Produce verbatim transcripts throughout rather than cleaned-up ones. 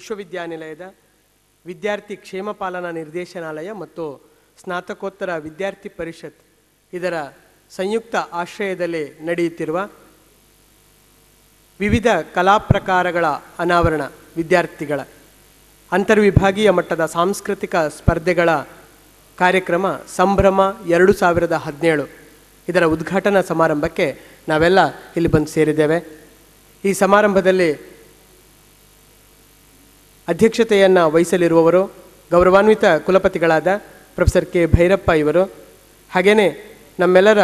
ವಿಶ್ವವಿದ್ಯಾನಿಲಯದ ವಿದ್ಯಾರ್ಥಿ ಕ್ಷೇಮ ಪಾಲನಾ ನಿರ್ದೇಶನಾಲಯ ಮತ್ತು ಸ್ನಾತಕೋತ್ತರ ವಿದ್ಯಾರ್ಥಿ ಪರಿಷತ್ ಇದರ ಸಂಯುಕ್ತ ಆಶ್ರಯದಲ್ಲಿ ನಡೆಯುತ್ತಿರುವ ವಿವಿಧ ಕಲಾ ಪ್ರಕಾರಗಳ ಅನಾವರಣ ವಿದ್ಯಾರ್ಥಿಗಳ ಅಂತರ್ವಿಭಾಗೀಯ ಮಟ್ಟದ ಸಾಂಸ್ಕೃತಿಕ ಸ್ಪರ್ಧೆಗಳ ಕಾರ್ಯಕ್ರಮ ಸಂಭ್ರಮ ಎರಡು ಸಾವಿರದ ಹದಿನೇಳು ಇದರ ಉದ್ಘಾಟನಾ ಸಮಾರಂಭಕ್ಕೆ ನಾವೆಲ್ಲ ಇಲ್ಲಿ ಬಂದು ಸೇರಿದ್ದೇವೆ. ಈ ಸಮಾರಂಭದಲ್ಲಿ ಅಧ್ಯಕ್ಷತೆಯನ್ನು ವಹಿಸಲಿರುವವರು ಗೌರವಾನ್ವಿತ ಕುಲಪತಿಗಳಾದ ಪ್ರೊಫೆಸರ್ ಕೆ ಭೈರಪ್ಪ ಇವರು. ಹಾಗೆಯೇ ನಮ್ಮೆಲ್ಲರ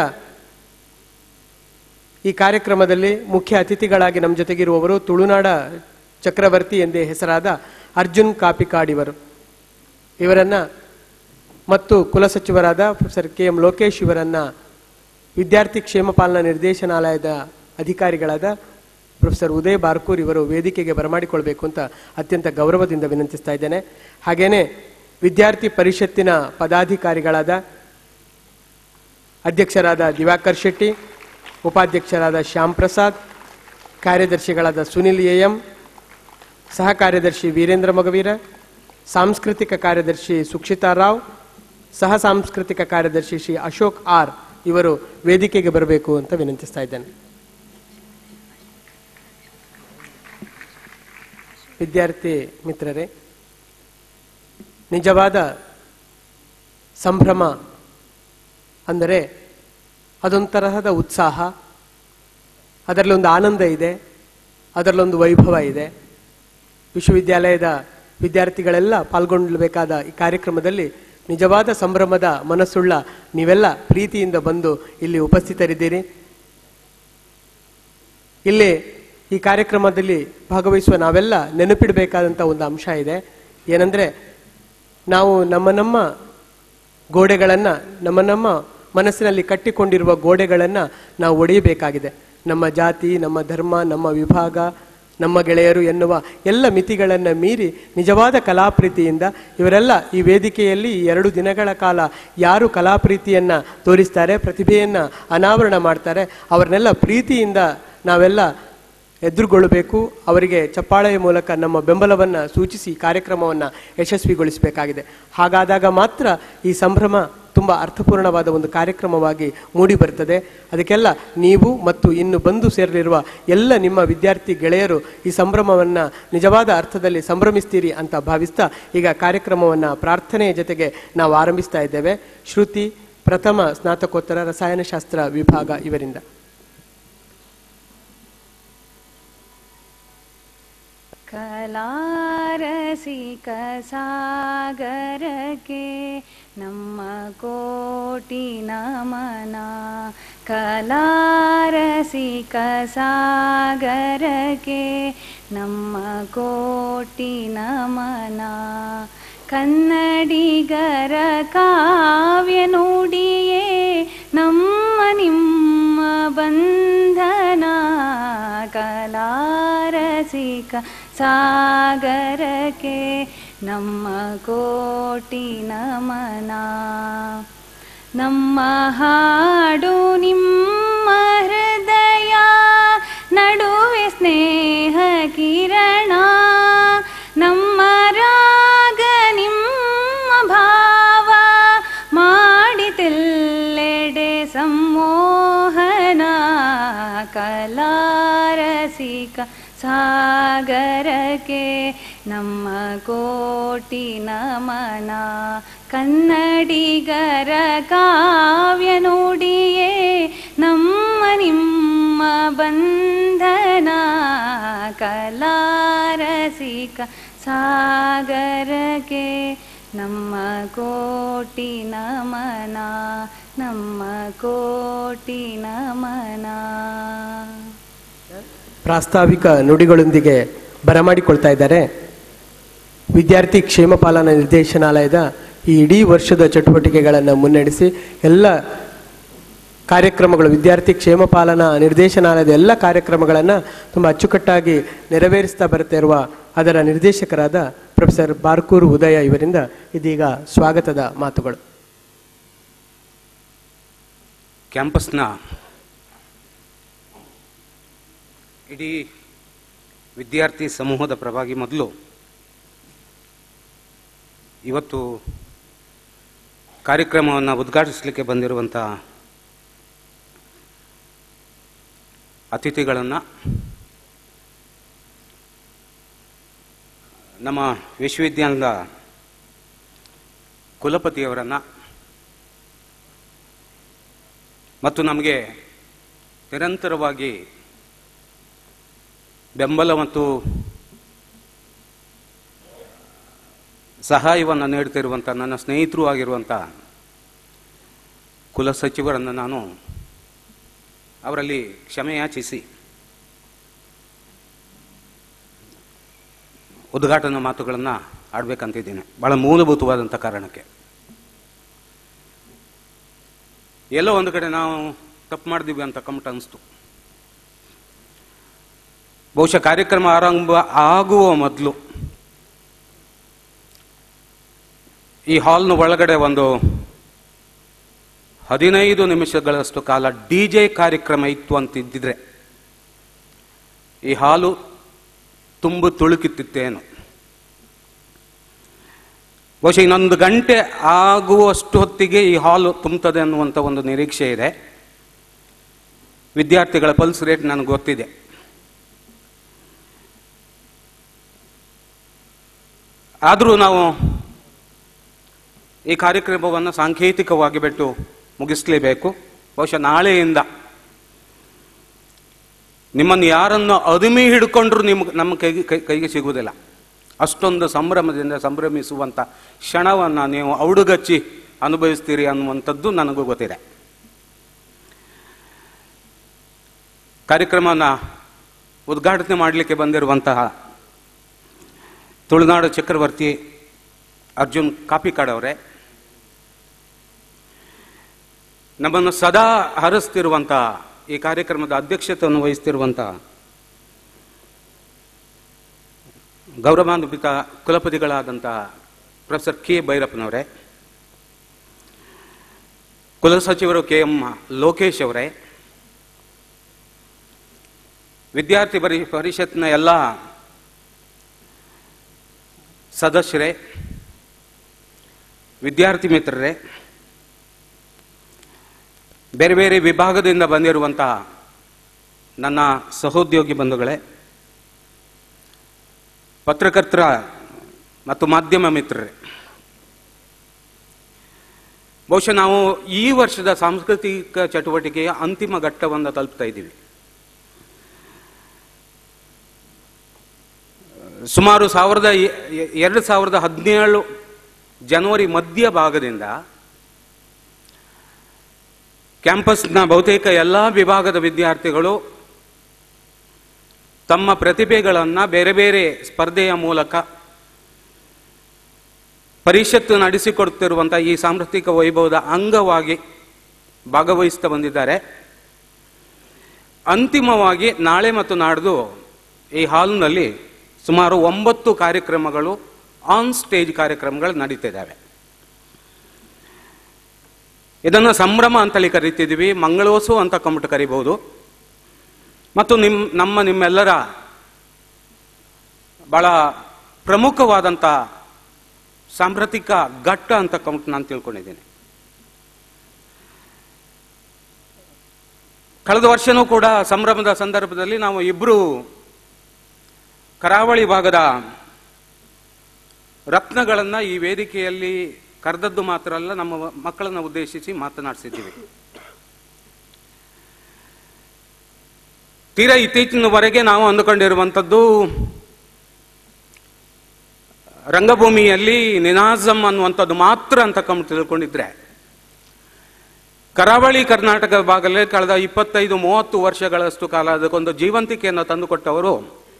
ಈ ಕಾರ್ಯಕ್ರಮದಲ್ಲಿ ಮುಖ್ಯ ಅತಿಥಿಗಳಾಗಿ ನಮ್ಮ ಜೊತೆಗಿರುವವರು ತುಳುನಾಡ ಚಕ್ರವರ್ತಿ ಎಂದೇ ಹೆಸರಾದ ಅರ್ಜುನ್ ಕಾಪಿಕಾಡ್ ಇವರು. ಇವರನ್ನು ಮತ್ತು ಕುಲಸಚಿವರಾದ ಪ್ರೊಫೆಸರ್ ಕೆ ಎಂ ಲೋಕೇಶ್ ಇವರನ್ನು ವಿದ್ಯಾರ್ಥಿ ಕ್ಷೇಮ ಪಾಲನಾ ನಿರ್ದೇಶನಾಲಯದ ಅಧಿಕಾರಿಗಳಾದ ಪ್ರೊಫೆಸರ್ ಉದಯ್ ಬಾರ್ಕೂರ್ ಇವರು ವೇದಿಕೆಗೆ ಬರಮಾಡಿಕೊಳ್ಬೇಕು ಅಂತ ಅತ್ಯಂತ ಗೌರವದಿಂದ ವಿನಂತಿಸ್ತಾ ಇದ್ದೇನೆ. ಹಾಗೆಯೇ ವಿದ್ಯಾರ್ಥಿ ಪರಿಷತ್ತಿನ ಪದಾಧಿಕಾರಿಗಳಾದ ಅಧ್ಯಕ್ಷರಾದ ದಿವಾಕರ್ ಶೆಟ್ಟಿ, ಉಪಾಧ್ಯಕ್ಷರಾದ ಶ್ಯಾಮ್ ಪ್ರಸಾದ್, ಕಾರ್ಯದರ್ಶಿಗಳಾದ ಸುನಿಲ್ ಎ ಎಂ, ಸಹ ಕಾರ್ಯದರ್ಶಿ ವೀರೇಂದ್ರ ಮಗವೀರ, ಸಾಂಸ್ಕೃತಿಕ ಕಾರ್ಯದರ್ಶಿ ಸುಕ್ಷಿತಾ ರಾವ್, ಸಹ ಸಾಂಸ್ಕೃತಿಕ ಕಾರ್ಯದರ್ಶಿ ಶ್ರೀ ಅಶೋಕ್ ಆರ್ ಇವರು ವೇದಿಕೆಗೆ ಬರಬೇಕು ಅಂತ ವಿನಂತಿಸ್ತಾ ಇದ್ದೇನೆ. ವಿದ್ಯಾರ್ಥಿ ಮಿತ್ರರೇ, ನಿಜವಾದ ಸಂಭ್ರಮ ಅಂದರೆ ಅದೊಂಥರಹದ ಉತ್ಸಾಹ, ಅದರಲ್ಲೊಂದು ಆನಂದ ಇದೆ, ಅದರಲ್ಲೊಂದು ವೈಭವ ಇದೆ. ವಿಶ್ವವಿದ್ಯಾಲಯದ ವಿದ್ಯಾರ್ಥಿಗಳೆಲ್ಲ ಪಾಲ್ಗೊಳ್ಳಬೇಕಾದ ಈ ಕಾರ್ಯಕ್ರಮದಲ್ಲಿ ನಿಜವಾದ ಸಂಭ್ರಮದ ಮನಸ್ಸುಳ್ಳ ನೀವೆಲ್ಲ ಪ್ರೀತಿಯಿಂದ ಬಂದು ಇಲ್ಲಿ ಉಪಸ್ಥಿತರಿದ್ದೀರಿ. ಇಲ್ಲಿ ಈ ಕಾರ್ಯಕ್ರಮದಲ್ಲಿ ಭಾಗವಹಿಸುವ ನಾವೆಲ್ಲ ನೆನಪಿಡಬೇಕಾದಂಥ ಒಂದು ಅಂಶ ಇದೆ. ಏನಂದರೆ, ನಾವು ನಮ್ಮ ನಮ್ಮ ಗೋಡೆಗಳನ್ನು, ನಮ್ಮ ನಮ್ಮ ಮನಸ್ಸಿನಲ್ಲಿ ಕಟ್ಟಿಕೊಂಡಿರುವ ಗೋಡೆಗಳನ್ನು ನಾವು ಒಡೆಯಬೇಕಾಗಿದೆ. ನಮ್ಮ ಜಾತಿ, ನಮ್ಮ ಧರ್ಮ, ನಮ್ಮ ವಿಭಾಗ, ನಮ್ಮ ಗೆಳೆಯರು ಎನ್ನುವ ಎಲ್ಲ ಮಿತಿಗಳನ್ನು ಮೀರಿ ನಿಜವಾದ ಕಲಾಪ್ರೀತಿಯಿಂದ ಇವರೆಲ್ಲ ಈ ವೇದಿಕೆಯಲ್ಲಿ ಈ ಎರಡು ದಿನಗಳ ಕಾಲ ಯಾರು ಕಲಾಪ್ರೀತಿಯನ್ನು ತೋರಿಸ್ತಾರೆ, ಪ್ರತಿಭೆಯನ್ನು ಅನಾವರಣ ಮಾಡ್ತಾರೆ, ಅವರನ್ನೆಲ್ಲ ಪ್ರೀತಿಯಿಂದ ನಾವೆಲ್ಲ ಎದುರುಗೊಳ್ಳಬೇಕು. ಅವರಿಗೆ ಚಪ್ಪಾಳೆಯ ಮೂಲಕ ನಮ್ಮ ಬೆಂಬಲವನ್ನು ಸೂಚಿಸಿ ಕಾರ್ಯಕ್ರಮವನ್ನು ಯಶಸ್ವಿಗೊಳಿಸಬೇಕಾಗಿದೆ. ಹಾಗಾದಾಗ ಮಾತ್ರ ಈ ಸಂಭ್ರಮ ತುಂಬ ಅರ್ಥಪೂರ್ಣವಾದ ಒಂದು ಕಾರ್ಯಕ್ರಮವಾಗಿ ಮೂಡಿ ಬರ್ತದೆ. ಅದಕ್ಕೆಲ್ಲ ನೀವು ಮತ್ತು ಇನ್ನು ಬಂದು ಸೇರಲಿರುವ ಎಲ್ಲ ನಿಮ್ಮ ವಿದ್ಯಾರ್ಥಿ ಗೆಳೆಯರು ಈ ಸಂಭ್ರಮವನ್ನು ನಿಜವಾದ ಅರ್ಥದಲ್ಲಿ ಸಂಭ್ರಮಿಸ್ತೀರಿ ಅಂತ ಭಾವಿಸ್ತಾ ಈಗ ಕಾರ್ಯಕ್ರಮವನ್ನು ಪ್ರಾರ್ಥನೆಯ ಜೊತೆಗೆ ನಾವು ಆರಂಭಿಸ್ತಾ ಇದ್ದೇವೆ. ಶ್ರುತಿ ಪ್ರಥಮ ಸ್ನಾತಕೋತ್ತರ ರಸಾಯನಶಾಸ್ತ್ರ ವಿಭಾಗ ಇವರಿಂದ. ಕಲಾರಸಿಕ ಸಾಗರಕ್ಕೆ ನಮ್ಮ ಕೋಟಿ ನಮನ. ಕಲಾರಸಿಕ ಸಾಗರಕ್ಕೆ ನಮ್ಮ ಕೋಟಿ ನಮನ. ಕನ್ನಡಿಗರ ಕಾವ್ಯ ನುಡಿಯೇ ನಮ್ಮ ನಿಮ್ಮ ಬಂಧನ. ಕಲಾರಸಿಕ ಸಾಗರಕ್ಕೆ ನಮ್ಮ ಕೋಟಿ ನಮನ. ನಮ್ಮ ಹಾಡು ನಿಮ್ಮ ಹೃದಯ ನಡುವೆ ಸ್ನೇಹ ಕಿರಣ. ನಮ್ಮ ರಾಗ ನಿಮ್ಮ ಭಾವ ಮಾಡಿತೆಲ್ಲೆಡೆ ಸಂಮೋಹನ. ಕಲಾರಸಿಕ ಸಾಗರಕ್ಕೆ ನಮ್ಮ ಕೋಟಿ ನಮನ. ಕನ್ನಡಿಗರ ಕಾವ್ಯ ನುಡಿಯೇ ನಮ್ಮ ನಿಮ್ಮ ಬಂಧನ. ಕಲಾರಸಿಕ ಸಾಗರಕ್ಕೆ ನಮ್ಮ ಕೋಟಿ ನಮನ. ನಮ್ಮ ಕೋಟಿ ನಮನ. ಪ್ರಾಸ್ತಾವಿಕ ನುಡಿಗಳೊಂದಿಗೆ ಬರಮಾಡಿಕೊಳ್ತಾ ಇದ್ದಾರೆ ವಿದ್ಯಾರ್ಥಿ ಕ್ಷೇಮ ಪಾಲನಾ ನಿರ್ದೇಶನಾಲಯದ ಈ ಇಡೀ ವರ್ಷದ ಚಟುವಟಿಕೆಗಳನ್ನು ಮುನ್ನಡೆಸಿ ಎಲ್ಲ ಕಾರ್ಯಕ್ರಮಗಳು, ವಿದ್ಯಾರ್ಥಿ ಕ್ಷೇಮ ಪಾಲನಾ ನಿರ್ದೇಶನಾಲಯದ ಎಲ್ಲ ಕಾರ್ಯಕ್ರಮಗಳನ್ನು ತುಂಬ ಅಚ್ಚುಕಟ್ಟಾಗಿ ನೆರವೇರಿಸ್ತಾ ಬರ್ತಾ ಇರುವ ಅದರ ನಿರ್ದೇಶಕರಾದ ಪ್ರೊಫೆಸರ್ ಬಾರ್ಕೂರು ಉದಯ ಇವರಿಂದ ಇದೀಗ ಸ್ವಾಗತದ ಮಾತುಗಳು. ಕ್ಯಾಂಪಸ್ನ ಇಡೀ ವಿದ್ಯಾರ್ಥಿ ಸಮೂಹದ ಪರವಾಗಿ ಮೊದಲು ಇವತ್ತು ಕಾರ್ಯಕ್ರಮವನ್ನು ಉದ್ಘಾಟಿಸಲಿಕ್ಕೆ ಬಂದಿರುವಂಥ ಅತಿಥಿಗಳನ್ನು, ನಮ್ಮ ವಿಶ್ವವಿದ್ಯಾಲಯದ ಕುಲಪತಿಯವರನ್ನು ಮತ್ತು ನಮಗೆ ನಿರಂತರವಾಗಿ ಬೆಂಬಲ ಮತ್ತು ಸಹಾಯವನ್ನು ನೀಡುತ್ತಿರುವಂಥ ನನ್ನ ಸ್ನೇಹಿತರು ಆಗಿರುವಂಥ ಕುಲಸಚಿವರನ್ನು ನಾನು ಅವರಲ್ಲಿ ಕ್ಷಮೆಯಾಚಿಸಿ ಉದ್ಘಾಟನಾ ಮಾತುಗಳನ್ನು ಆಡಬೇಕಂತಿದ್ದೀನಿ, ಭಾಳ ಮೂಲಭೂತವಾದಂಥ ಕಾರಣಕ್ಕೆ. ಎಲ್ಲೋ ಒಂದು ಕಡೆ ನಾವು ತಪ್ಪು ಮಾಡಿದೀವಿ ಅಂತ ಕಮ್ಮಟ ಅನಿಸ್ತು. ಬಹುಶಃ ಕಾರ್ಯಕ್ರಮ ಆರಂಭ ಆಗುವ ಮೊದಲು ಈ ಹಾಲ್ನ ಒಳಗಡೆ ಒಂದು ಹದಿನೈದು ನಿಮಿಷಗಳಷ್ಟು ಕಾಲ ಡಿ ಜೆ ಕಾರ್ಯಕ್ರಮ ಇತ್ತು ಅಂತಿದ್ದಿದ್ರೆ ಈ ಹಾಲು ತುಂಬು ತುಳುಕಿತ್ತಿತ್ತೇನು. ಬಹುಶಃ ಇನ್ನೊಂದು ಗಂಟೆ ಆಗುವಷ್ಟು ಹೊತ್ತಿಗೆ ಈ ಹಾಲು ತುಂಬುತ್ತದೆ ಅನ್ನುವಂಥ ಒಂದು ನಿರೀಕ್ಷೆ ಇದೆ. ವಿದ್ಯಾರ್ಥಿಗಳ ಪಲ್ಸ್ ರೇಟ್ ನನಗೆ ಗೊತ್ತಿದೆ. ಆದರೂ ನಾವು ಈ ಕಾರ್ಯಕ್ರಮವನ್ನು ಸಾಂಕೇತಿಕವಾಗಿ ಬಿಟ್ಟು ಮುಗಿಸಲೇಬೇಕು. ಬಹುಶಃ ನಾಳೆಯಿಂದ ನಿಮ್ಮನ್ನು ಯಾರನ್ನು ಅದುಮಿ ಹಿಡ್ಕೊಂಡ್ರೂ ನಿಮ್ಗೆ ನಮ್ಮ ಕೈಗೆ ಕೈ ಕೈಗೆ ಸಿಗುವುದಿಲ್ಲ. ಅಷ್ಟೊಂದು ಸಂಭ್ರಮದಿಂದ ಸಂಭ್ರಮಿಸುವಂಥ ಕ್ಷಣವನ್ನು ನೀವು ಔಡುಗಚ್ಚಿ ಅನುಭವಿಸ್ತೀರಿ ಅನ್ನುವಂಥದ್ದು ನನಗೂ ಗೊತ್ತಿದೆ. ಕಾರ್ಯಕ್ರಮವನ್ನು ಉದ್ಘಾಟನೆ ಮಾಡಲಿಕ್ಕೆ ಬಂದಿರುವಂತಹ ತುಳುನಾಡು ಚಕ್ರವರ್ತಿ ಅರ್ಜುನ್ ಕಾಪಿಕಾಡ್ ಅವರೇ, ನಮ್ಮನ್ನು ಸದಾ ಹರಿಸ್ತಿರುವಂಥ ಈ ಕಾರ್ಯಕ್ರಮದ ಅಧ್ಯಕ್ಷತೆಯನ್ನು ವಹಿಸ್ತಿರುವಂಥ ಗೌರವಾನ್ವಿತ ಕುಲಪತಿಗಳಾದಂಥ ಪ್ರೊಫೆಸರ್ ಕೆ ಭೈರಪ್ಪನವರೇ, ಕುಲಸಚಿವರು ಕೆ ಎಂ ಲೋಕೇಶ್ ಅವರೇ, ವಿದ್ಯಾರ್ಥಿ ಪರಿ ಪರಿಷತ್ನ ಎಲ್ಲ ಸದಸ್ಯರೇ, ವಿದ್ಯಾರ್ಥಿ ಮಿತ್ರರೇ, ಬೇರೆ ಬೇರೆ ವಿಭಾಗದಿಂದ ಬಂದಿರುವಂತಹ ನನ್ನ ಸಹೋದ್ಯೋಗಿ ಬಂಧುಗಳೇ, ಪತ್ರಕರ್ತರ ಮತ್ತು ಮಾಧ್ಯಮ ಮಿತ್ರರೇ, ಬಹುಶಃ ನಾವು ಈ ವರ್ಷದ ಸಾಂಸ್ಕೃತಿಕ ಚಟುವಟಿಕೆಯ ಅಂತಿಮ ಘಟ್ಟವನ್ನು ತಲುಪ್ತಾ ಇದ್ದೀವಿ. ಸುಮಾರು ಸಾವಿರದ ಎರಡು ಸಾವಿರದ ಹದಿನೇಳು ಜನವರಿ ಮಧ್ಯ ಭಾಗದಿಂದ ಕ್ಯಾಂಪಸ್ನ ಬಹುತೇಕ ಎಲ್ಲ ವಿಭಾಗದ ವಿದ್ಯಾರ್ಥಿಗಳು ತಮ್ಮ ಪ್ರತಿಭೆಗಳನ್ನು ಬೇರೆ ಬೇರೆ ಸ್ಪರ್ಧೆಯ ಮೂಲಕ ಪರಿಷತ್ತು ನಡೆಸಿಕೊಡುತ್ತಿರುವಂಥ ಈ ಸಾಂಸ್ಕೃತಿಕ ವೈಭವದ ಅಂಗವಾಗಿ ಭಾಗವಹಿಸ್ತಾ ಬಂದಿದ್ದಾರೆ. ಅಂತಿಮವಾಗಿ ನಾಳೆ ಮತ್ತು ನಾಡ್ದು ಈ ಹಾಲ್ನಲ್ಲಿ ಸುಮಾರು ಒಂಬತ್ತು ಕಾರ್ಯಕ್ರಮಗಳು ಆನ್ ಸ್ಟೇಜ್ ಕಾರ್ಯಕ್ರಮಗಳು ನಡೀತಿದ್ದಾವೆ. ಇದನ್ನು ಸಂಭ್ರಮ ಅಂತೇಳಿ ಕರಿತಿದ್ದೀವಿ, ಮಂಗಳೋತ್ಸವ ಅಂತ ಕಂಬಿಟ್ಟು ಕರಿಬಹುದು. ಮತ್ತು ನಿಮ್ಮ ನಮ್ಮ ನಿಮ್ಮೆಲ್ಲರ ಬಹಳ ಪ್ರಮುಖವಾದಂಥ ಸಾಂಸ್ಕೃತಿಕ ಘಟ್ಟ ಅಂತ ಕಂಬಿಟ್ಟು ನಾನು ತಿಳ್ಕೊಂಡಿದ್ದೀನಿ. ಕಳೆದ ವರ್ಷನೂ ಕೂಡ ಸಂಭ್ರಮದ ಸಂದರ್ಭದಲ್ಲಿ ನಾವು ಇಬ್ಬರು ಕರಾವಳಿ ಭಾಗದ ರತ್ನಗಳನ್ನು ಈ ವೇದಿಕೆಯಲ್ಲಿ ಕರೆದದ್ದು ಮಾತ್ರ ಅಲ್ಲ, ನಮ್ಮ ಮಕ್ಕಳನ್ನು ಉದ್ದೇಶಿಸಿ ಮಾತನಾಡಿಸಿದ್ದೀವಿ. ತೀರಾ ಇತ್ತೀಚಿನವರೆಗೆ ನಾವು ಅಂದುಕೊಂಡಿರುವಂಥದ್ದು ರಂಗಭೂಮಿಯಲ್ಲಿ ನಿನಾಜಮ್ ಅನ್ನುವಂಥದ್ದು ಮಾತ್ರ ಅಂತ ಕಂಡು ತಿಳ್ಕೊಂಡಿದ್ರೆ, ಕರಾವಳಿ ಕರ್ನಾಟಕ ಭಾಗದಲ್ಲಿ ಕಳೆದ ಇಪ್ಪತ್ತೈದು ಮೂವತ್ತು ವರ್ಷಗಳಷ್ಟು ಕಾಲ ಅದಕ್ಕೊಂದು ಜೀವಂತಿಕೆಯನ್ನು ತಂದುಕೊಟ್ಟವರು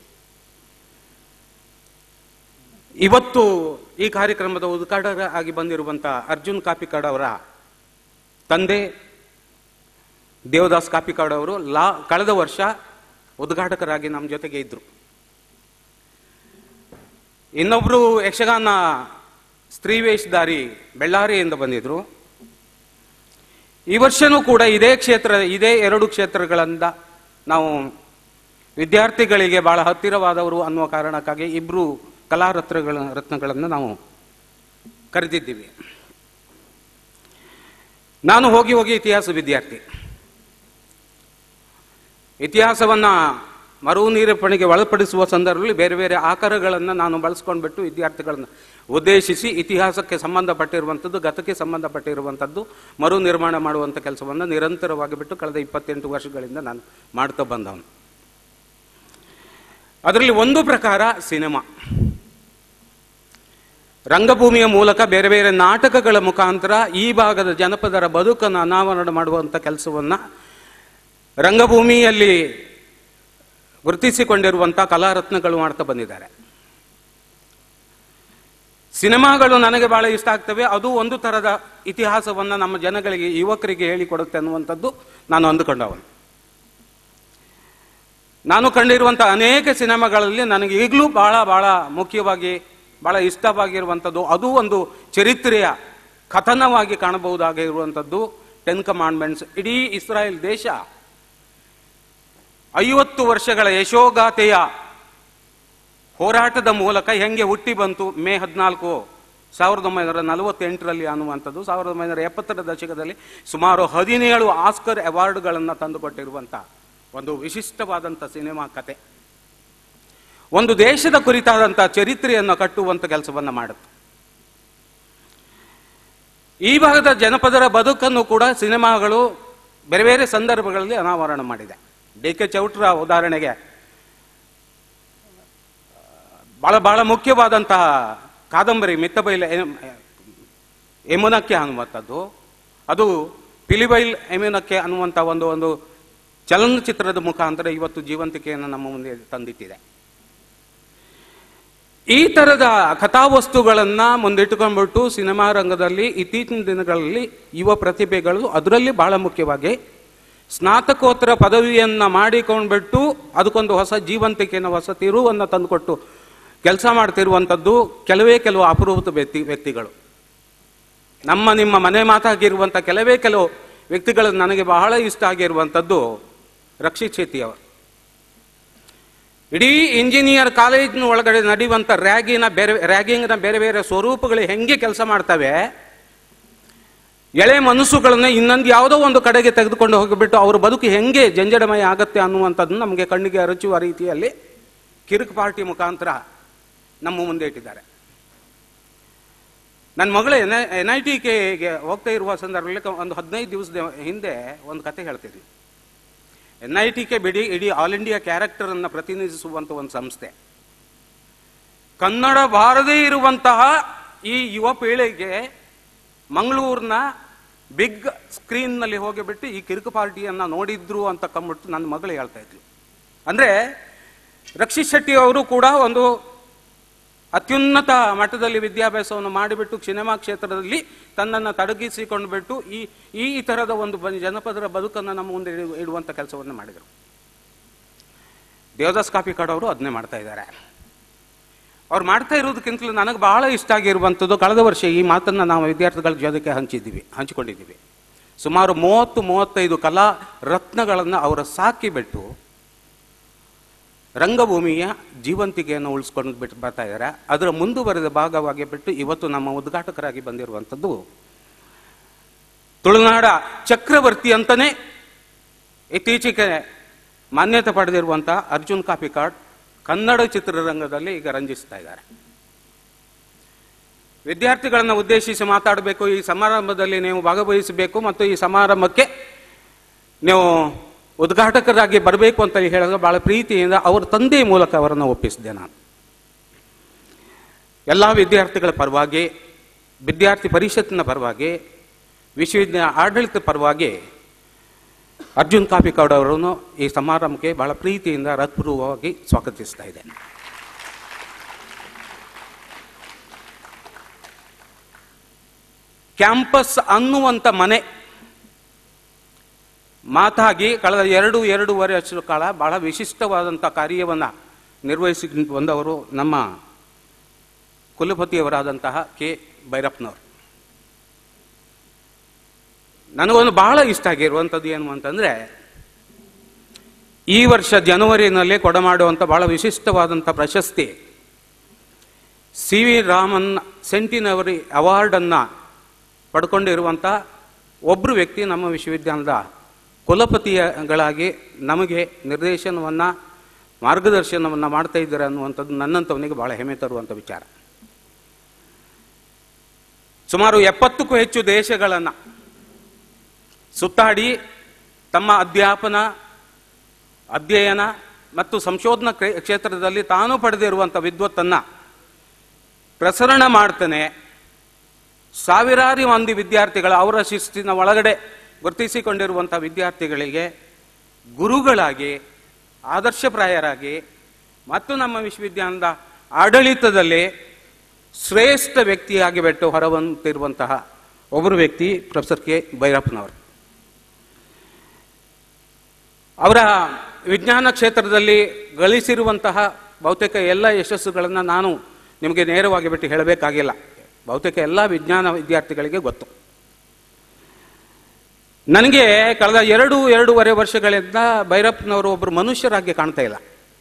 ಇವತ್ತು ಈ ಕಾರ್ಯಕ್ರಮದ ಉದ್ಘಾಟಕ ಆಗಿ ಬಂದಿರುವಂಥ ಅರ್ಜುನ್ ಕಾಪಿಕಾಡ್ ಅವರ ತಂದೆ ದೇವದಾಸ್ ಕಾಪಿಕಾಡ್ ಅವರು ಲಾ ಕಳೆದ ವರ್ಷ ಉದ್ಘಾಟಕರಾಗಿ ನಮ್ಮ ಜೊತೆಗೆ ಇದ್ರು. ಇನ್ನೊಬ್ರು ಯಕ್ಷಗಾನ ಸ್ತ್ರೀ ವೇಷಧಾರಿ ಬೆಳ್ಳಾರಿಯಿಂದ ಬಂದಿದ್ರು. ಈ ವರ್ಷನೂ ಕೂಡ ಇದೇ ಕ್ಷೇತ್ರ ಇದೇ ಎರಡು ಕ್ಷೇತ್ರಗಳಿಂದ ನಾವು ವಿದ್ಯಾರ್ಥಿಗಳಿಗೆ ಬಹಳ ಹತ್ತಿರವಾದವರು ಅನ್ನುವ ಕಾರಣಕ್ಕಾಗಿ ಇಬ್ರು ಕಲಾರತ್ನಗಳ ರತ್ನಗಳನ್ನು ನಾವು ಕರೆದಿದ್ದೀವಿ. ನಾನು ಹೋಗಿ ಹೋಗಿ ಇತಿಹಾಸ ವಿದ್ಯಾರ್ಥಿ. ಇತಿಹಾಸವನ್ನು ಮರು ನಿರೂಪಣೆಗೆ ಒಳಪಡಿಸುವ ಸಂದರ್ಭದಲ್ಲಿ ಬೇರೆ ಬೇರೆ ಆಕಾರಗಳನ್ನು ನಾನು ಬಳಸ್ಕೊಂಡ್ಬಿಟ್ಟು ವಿದ್ಯಾರ್ಥಿಗಳನ್ನು ಉದ್ದೇಶಿಸಿ ಇತಿಹಾಸಕ್ಕೆ ಸಂಬಂಧಪಟ್ಟಿರುವಂಥದ್ದು, ಗತಕ್ಕೆ ಸಂಬಂಧಪಟ್ಟಿರುವಂಥದ್ದು ಮರು ನಿರ್ಮಾಣ ಮಾಡುವಂಥ ಕೆಲಸವನ್ನು ನಿರಂತರವಾಗಿ ಬಿಟ್ಟು ಕಳೆದ ಇಪ್ಪತ್ತೆಂಟು ವರ್ಷಗಳಿಂದ ನಾನು ಮಾಡ್ತಾ ಬಂದವನು. ಅದರಲ್ಲಿ ಒಂದು ಪ್ರಕಾರ ಸಿನಿಮಾ. ರಂಗಭೂಮಿಯ ಮೂಲಕ ಬೇರೆ ಬೇರೆ ನಾಟಕಗಳ ಮುಖಾಂತರ ಈ ಭಾಗದ ಜನಪದರ ಬದುಕನ್ನು ಅನಾವರಣ ಮಾಡುವಂಥ ಕೆಲಸವನ್ನು ರಂಗಭೂಮಿಯಲ್ಲಿ ಗುರುತಿಸಿಕೊಂಡಿರುವಂಥ ಕಲಾರತ್ನಗಳು ಮಾಡ್ತಾ ಬಂದಿದ್ದಾರೆ. ಸಿನಿಮಾಗಳು ನನಗೆ ಬಹಳ ಇಷ್ಟ ಆಗ್ತವೆ. ಅದು ಒಂದು ಥರದ ಇತಿಹಾಸವನ್ನು ನಮ್ಮ ಜನಗಳಿಗೆ, ಯುವಕರಿಗೆ ಹೇಳಿಕೊಡುತ್ತೆ ಅನ್ನುವಂಥದ್ದು ನಾನು ಅಂದುಕೊಂಡವನು. ನಾನು ಕಂಡಿರುವಂಥ ಅನೇಕ ಸಿನಿಮಾಗಳಲ್ಲಿ ನನಗೆ ಈಗಲೂ ಬಹಳ ಬಹಳ ಮುಖ್ಯವಾಗಿ ಬಹಳ ಇಷ್ಟವಾಗಿರುವಂಥದ್ದು, ಅದು ಒಂದು ಚರಿತ್ರೆಯ ಕಥನವಾಗಿ ಕಾಣಬಹುದಾಗಿರುವಂಥದ್ದು ಟೆನ್ ಕಮಾಂಡ್ಮೆಂಟ್ಸ್. ಇಡೀ ಇಸ್ರಾಯೇಲ್ ದೇಶ ಐವತ್ತು ವರ್ಷಗಳ ಯಶೋಗಾಥೆಯ ಹೋರಾಟದ ಮೂಲಕ ಹೆಂಗೆ ಹುಟ್ಟಿ ಬಂತು ಮೇ ಹದಿನಾಲ್ಕು ಸಾವಿರದ ಒಂಬೈನೂರ ನಲವತ್ತೆಂಟರಲ್ಲಿ ಅನ್ನುವಂಥದ್ದು. ಸಾವಿರದ ಒಂಬೈನೂರ ಎಪ್ಪತ್ತರ ದಶಕದಲ್ಲಿ ಸುಮಾರು ಹದಿನೇಳು ಆಸ್ಕರ್ ಅವಾರ್ಡ್ಗಳನ್ನು ತಂದುಕೊಟ್ಟಿರುವಂಥ ಒಂದು ವಿಶಿಷ್ಟವಾದಂಥ ಸಿನಿಮಾ ಕತೆ, ಒಂದು ದೇಶದ ಕುರಿತಾದಂಥ ಚರಿತ್ರೆಯನ್ನು ಕಟ್ಟುವಂಥ ಕೆಲಸವನ್ನು ಮಾಡುತ್ತೆ. ಈ ಭಾಗದ ಜನಪದರ ಬದುಕನ್ನು ಕೂಡ ಸಿನಿಮಾಗಳು ಬೇರೆ ಬೇರೆ ಸಂದರ್ಭಗಳಲ್ಲಿ ಅನಾವರಣ ಮಾಡಿದೆ. ಡಿ ಕೆ ಚೌಟ್ರ ಉದಾಹರಣೆಗೆ ಬಹಳ ಬಹಳ ಮುಖ್ಯವಾದಂತಹ ಕಾದಂಬರಿ ಮಿತ್ತಬೈಲ್ ಯಮುನಕ್ಕೆ ಅನ್ನುವಂಥದ್ದು, ಅದು ಪಿಲಿಬೈಲ್ ಯಮುನಕ್ಕೆ ಅನ್ನುವಂಥ ಒಂದು ಒಂದು ಚಲನಚಿತ್ರದ ಮುಖಾಂತರ ಇವತ್ತು ಜೀವಂತಿಕೆಯನ್ನು ನಮ್ಮ ಮುಂದೆ ತಂದಿಟ್ಟಿದೆ. ಈ ಥರದ ಕಥಾವಸ್ತುಗಳನ್ನು ಮುಂದಿಟ್ಟುಕೊಂಡ್ಬಿಟ್ಟು ಸಿನಿಮಾ ರಂಗದಲ್ಲಿ ಇತ್ತೀಚಿನ ದಿನಗಳಲ್ಲಿ ಯುವ ಪ್ರತಿಭೆಗಳು, ಅದರಲ್ಲಿ ಬಹಳ ಮುಖ್ಯವಾಗಿ ಸ್ನಾತಕೋತ್ತರ ಪದವಿಯನ್ನು ಮಾಡಿಕೊಂಡ್ಬಿಟ್ಟು ಅದಕ್ಕೊಂದು ಹೊಸ ಜೀವಂತಿಕೆಯನ್ನು, ಹೊಸ ತಿರುವನ್ನು ತಂದುಕೊಟ್ಟು ಕೆಲಸ ಮಾಡ್ತಿರುವಂಥದ್ದು ಕೆಲವೇ ಕೆಲವು ಅಪರೂಪದ ವ್ಯಕ್ತಿ ವ್ಯಕ್ತಿಗಳು ನಮ್ಮ ನಿಮ್ಮ ಮನೆ ಮಾತಾಗಿರುವಂಥ ಕೆಲವೇ ಕೆಲವು ವ್ಯಕ್ತಿಗಳು ನನಗೆ ಬಹಳ ಇಷ್ಟ ಆಗಿರುವಂಥದ್ದು ರಕ್ಷಿತ್ ಶೆಟ್ಟಿ ಅವರು. ಇಡೀ ಇಂಜಿನಿಯರ್ ಕಾಲೇಜಿನ ಒಳಗಡೆ ನಡೆಯುವಂಥ ರ್ಯಾಗಿನ ಬೇರೆ ರ್ಯಾಗಿಂಗ್ನ ಬೇರೆ ಬೇರೆ ಸ್ವರೂಪಗಳು ಹೆಂಗೆ ಕೆಲಸ ಮಾಡ್ತವೆ, ಎಳೆ ಮನಸ್ಸುಗಳನ್ನು ಇನ್ನೊಂದು ಯಾವುದೋ ಒಂದು ಕಡೆಗೆ ತೆಗೆದುಕೊಂಡು ಹೋಗಿಬಿಟ್ಟು ಅವ್ರ ಬದುಕು ಹೆಂಗೆ ಜಂಜಡಮಯ ಆಗತ್ತೆ ಅನ್ನುವಂಥದ್ದನ್ನು ನಮಗೆ ಕಣ್ಣಿಗೆ ಅರಚುವ ರೀತಿಯಲ್ಲಿ ಕಿರುಕ್ ಪಾರ್ಟಿ ಮುಖಾಂತರ ನಮ್ಮ ಮುಂದೆ ಇಟ್ಟಿದ್ದಾರೆ. ನನ್ನ ಮಗಳು ಎನ್ ಎನ್ ಐ ಟಿ ಕೆಗೆ ಹೋಗ್ತಾ ಇರುವ ಸಂದರ್ಭದಲ್ಲಿ ಒಂದು ಹದಿನೈದು ದಿವಸದ ಹಿಂದೆ ಒಂದು ಕತೆ ಹೇಳ್ತಿದ್ವಿ. ಎನ್ ಐ ಟಿ ಕೆ ಬಿಡಿ ಇಡೀ ಆಲ್ ಇಂಡಿಯಾ ಕ್ಯಾರೆಕ್ಟರನ್ನು ಪ್ರತಿನಿಧಿಸುವಂಥ ಒಂದು ಸಂಸ್ಥೆ. ಕನ್ನಡ ಬಾರದೇ ಇರುವಂತಹ ಈ ಯುವ ಪೀಳಿಗೆ ಮಂಗಳೂರಿನ ಬಿಗ್ ಸ್ಕ್ರೀನ್ನಲ್ಲಿ ಹೋಗಿಬಿಟ್ಟು ಈ ಕಿರುಕು ಪಾರ್ಟಿಯನ್ನು ನೋಡಿದ್ರು ಅಂತ ಕಂಬಿಟ್ಟು ನನ್ನ ಮಗಳು ಹೇಳ್ತಾ ಇದ್ಲು. ಅಂದರೆ ರಕ್ಷಿತ್ ಶೆಟ್ಟಿ ಅವರು ಕೂಡ ಒಂದು ಅತ್ಯುನ್ನತ ಮಟ್ಟದಲ್ಲಿ ವಿದ್ಯಾಭ್ಯಾಸವನ್ನು ಮಾಡಿಬಿಟ್ಟು ಸಿನಿಮಾ ಕ್ಷೇತ್ರದಲ್ಲಿ ತನ್ನನ್ನು ತೊಡಗಿಸಿಕೊಂಡು ಬಿಟ್ಟು ಈ ಈ ಥರದ ಒಂದು ಜನಪದರ ಬದುಕನ್ನು ನಮ್ಮ ಮುಂದೆ ಇಡುವಂಥ ಕೆಲಸವನ್ನು ಮಾಡಿದರು. ದೇವದಾಸ್ ಕಾಪಿಕಾಡ್ ಅವರು ಅದನ್ನೇ ಮಾಡ್ತಾ ಇದ್ದಾರೆ. ಅವ್ರು ಮಾಡ್ತಾ ಇರೋದಕ್ಕಿಂತಲೂ ನನಗೆ ಬಹಳ ಇಷ್ಟ ಆಗಿರುವಂಥದ್ದು, ಕಳೆದ ವರ್ಷ ಈ ಮಾತನ್ನು ನಾವು ವಿದ್ಯಾರ್ಥಿಗಳ ಜೊತೆಗೆ ಹಂಚಿದ್ದೀವಿ ಹಂಚಿಕೊಂಡಿದ್ದೀವಿ. ಸುಮಾರು ಮೂವತ್ತು ಮೂವತ್ತೈದು ಕಲಾ ರತ್ನಗಳನ್ನು ಅವರು ಸಾಕಿಬಿಟ್ಟು ರಂಗಭೂಮಿಯ ಜೀವಂತಿಕೆಯನ್ನು ಉಳಿಸ್ಕೊಂಡು ಬಿಟ್ಟು ಬರ್ತಾ ಇದ್ದಾರೆ. ಅದರ ಮುಂದುವರೆದ ಭಾಗವಾಗಿ ಬಿಟ್ಟು ಇವತ್ತು ನಮ್ಮ ಉದ್ಘಾಟಕರಾಗಿ ಬಂದಿರುವಂಥದ್ದು ತುಳುನಾಡ ಚಕ್ರವರ್ತಿ ಅಂತಲೇ ಇತ್ತೀಚೆಗೆ ಮಾನ್ಯತೆ ಪಡೆದಿರುವಂಥ ಅರ್ಜುನ್ ಕಾಪಿಕಾಡ್ ಕನ್ನಡ ಚಿತ್ರರಂಗದಲ್ಲಿ ಈಗ ರಂಜಿಸ್ತಾ ಇದ್ದಾರೆ. ವಿದ್ಯಾರ್ಥಿಗಳನ್ನು ಉದ್ದೇಶಿಸಿ ಮಾತಾಡಬೇಕು, ಈ ಸಮಾರಂಭದಲ್ಲಿ ನೀವು ಭಾಗವಹಿಸಬೇಕು ಮತ್ತು ಈ ಸಮಾರಂಭಕ್ಕೆ ನೀವು ಉದ್ಘಾಟಕರಾಗಿ ಬರಬೇಕು ಅಂತ ಹೇಳಿದ್ರೆ ಬಹಳ ಪ್ರೀತಿಯಿಂದ ಅವರ ತಂದೆಯ ಮೂಲಕ ಅವರನ್ನು ಒಪ್ಪಿಸಿದೆ. ನಾನು ಎಲ್ಲ ವಿದ್ಯಾರ್ಥಿಗಳ ಪರವಾಗಿ, ವಿದ್ಯಾರ್ಥಿ ಪರಿಷತ್ತಿನ ಪರವಾಗಿ, ವಿಶ್ವವಿದ್ಯಾಲಯ ಆಡಳಿತ ಪರವಾಗಿ ಅರ್ಜುನ್ ಕಾಪಿಕಾಡ್ ಅವರನ್ನು ಈ ಸಮಾರಂಭಕ್ಕೆ ಬಹಳ ಪ್ರೀತಿಯಿಂದ ಹೃತ್ಪೂರ್ವಕವಾಗಿ ಸ್ವಾಗತಿಸ್ತಾ ಇದ್ದೇನೆ. ಕ್ಯಾಂಪಸ್ ಅನ್ನುವಂಥ ಮನೆ ಮಾತಾಗಿ ಕಳೆದ ಎರಡು ಎರಡೂವರೆ ವರ್ಷದ ಕಾಲ ಬಹಳ ವಿಶಿಷ್ಟವಾದಂಥ ಕಾರ್ಯವನ್ನು ನಿರ್ವಹಿಸಿ ಬಂದವರು ನಮ್ಮ ಕುಲಪತಿಯವರಾದಂತಹ ಕೆ ಭೈರಪ್ಪನವರು. ನನಗೊಂದು ಬಹಳ ಇಷ್ಟ ಆಗಿರುವಂಥದ್ದು ಏನು ಅಂತಂದರೆ, ಈ ವರ್ಷ ಜನವರಿನಲ್ಲಿ ಕೊಡಮಾಡುವಂಥ ಬಹಳ ವಿಶಿಷ್ಟವಾದಂಥ ಪ್ರಶಸ್ತಿ ಸಿ ವಿ ರಾಮನ್ ಸೆಂಟಿನವರಿ ಅವಾರ್ಡನ್ನು ಪಡ್ಕೊಂಡಿರುವಂಥ ಒಬ್ಬರು ವ್ಯಕ್ತಿ ನಮ್ಮ ವಿಶ್ವವಿದ್ಯಾಲಯದ ಕುಲಪತಿಗಳಾಗಿ ನಮಗೆ ನಿರ್ದೇಶನವನ್ನು ಮಾರ್ಗದರ್ಶನವನ್ನು ಮಾಡ್ತಾ ಇದ್ದಾರೆ ಅನ್ನುವಂಥದ್ದು ನನ್ನಂಥವನಿಗೆ ಬಹಳ ಹೆಮ್ಮೆ ತರುವಂಥ ವಿಚಾರ. ಸುಮಾರು ಎಪ್ಪತ್ತಕ್ಕೂ ಹೆಚ್ಚು ದೇಶಗಳನ್ನು ಸುತ್ತಾಡಿ ತಮ್ಮ ಅಧ್ಯಾಪನ, ಅಧ್ಯಯನ ಮತ್ತು ಸಂಶೋಧನಾ ಕ್ಷೇತ್ರದಲ್ಲಿ ತಾನು ಪಡೆದಿರುವಂಥ ವಿದ್ವತ್ತನ್ನು ಪ್ರಸರಣ ಮಾಡ್ತಾನೆ. ಸಾವಿರಾರು ಮಂದಿ ವಿದ್ಯಾರ್ಥಿಗಳ ಅವರ ಶಿಸ್ತಿನ ಒಳಗಡೆ ಗುರುತಿಸಿಕೊಂಡಿರುವಂಥ ವಿದ್ಯಾರ್ಥಿಗಳಿಗೆ ಗುರುಗಳಾಗಿ, ಆದರ್ಶಪ್ರಾಯರಾಗಿ ಮತ್ತು ನಮ್ಮ ವಿಶ್ವವಿದ್ಯಾಲಯದ ಆಡಳಿತದಲ್ಲಿ ಶ್ರೇಷ್ಠ ವ್ಯಕ್ತಿಯಾಗಿ ಬಿಟ್ಟು ಹೊರಬಂತಿರುವಂತಹ ಒಬ್ಬರು ವ್ಯಕ್ತಿ ಪ್ರೊಫೆಸರ್ ಕೆ ಭೈರಪ್ಪನವರು. ಅವರ ವಿಜ್ಞಾನ ಕ್ಷೇತ್ರದಲ್ಲಿ ಗಳಿಸಿರುವಂತಹ ಬಹುತೇಕ ಎಲ್ಲ ಯಶಸ್ಸುಗಳನ್ನು ನಾನು ನಿಮಗೆ ನೇರವಾಗಿ ಬಿಟ್ಟು ಹೇಳಬೇಕಾಗಿಲ್ಲ. ಬಹುತೇಕ ಎಲ್ಲ ವಿಜ್ಞಾನ ವಿದ್ಯಾರ್ಥಿಗಳಿಗೆ ಗೊತ್ತು. ನನಗೆ ಕಳೆದ ಎರಡು ಎರಡೂವರೆ ವರ್ಷಗಳಿಂದ ಭೈರಪ್ಪನವರು ಒಬ್ಬರು ಮನುಷ್ಯರಾಗಿ ಕಾಣ್ತಾ ಇಲ್ಲ.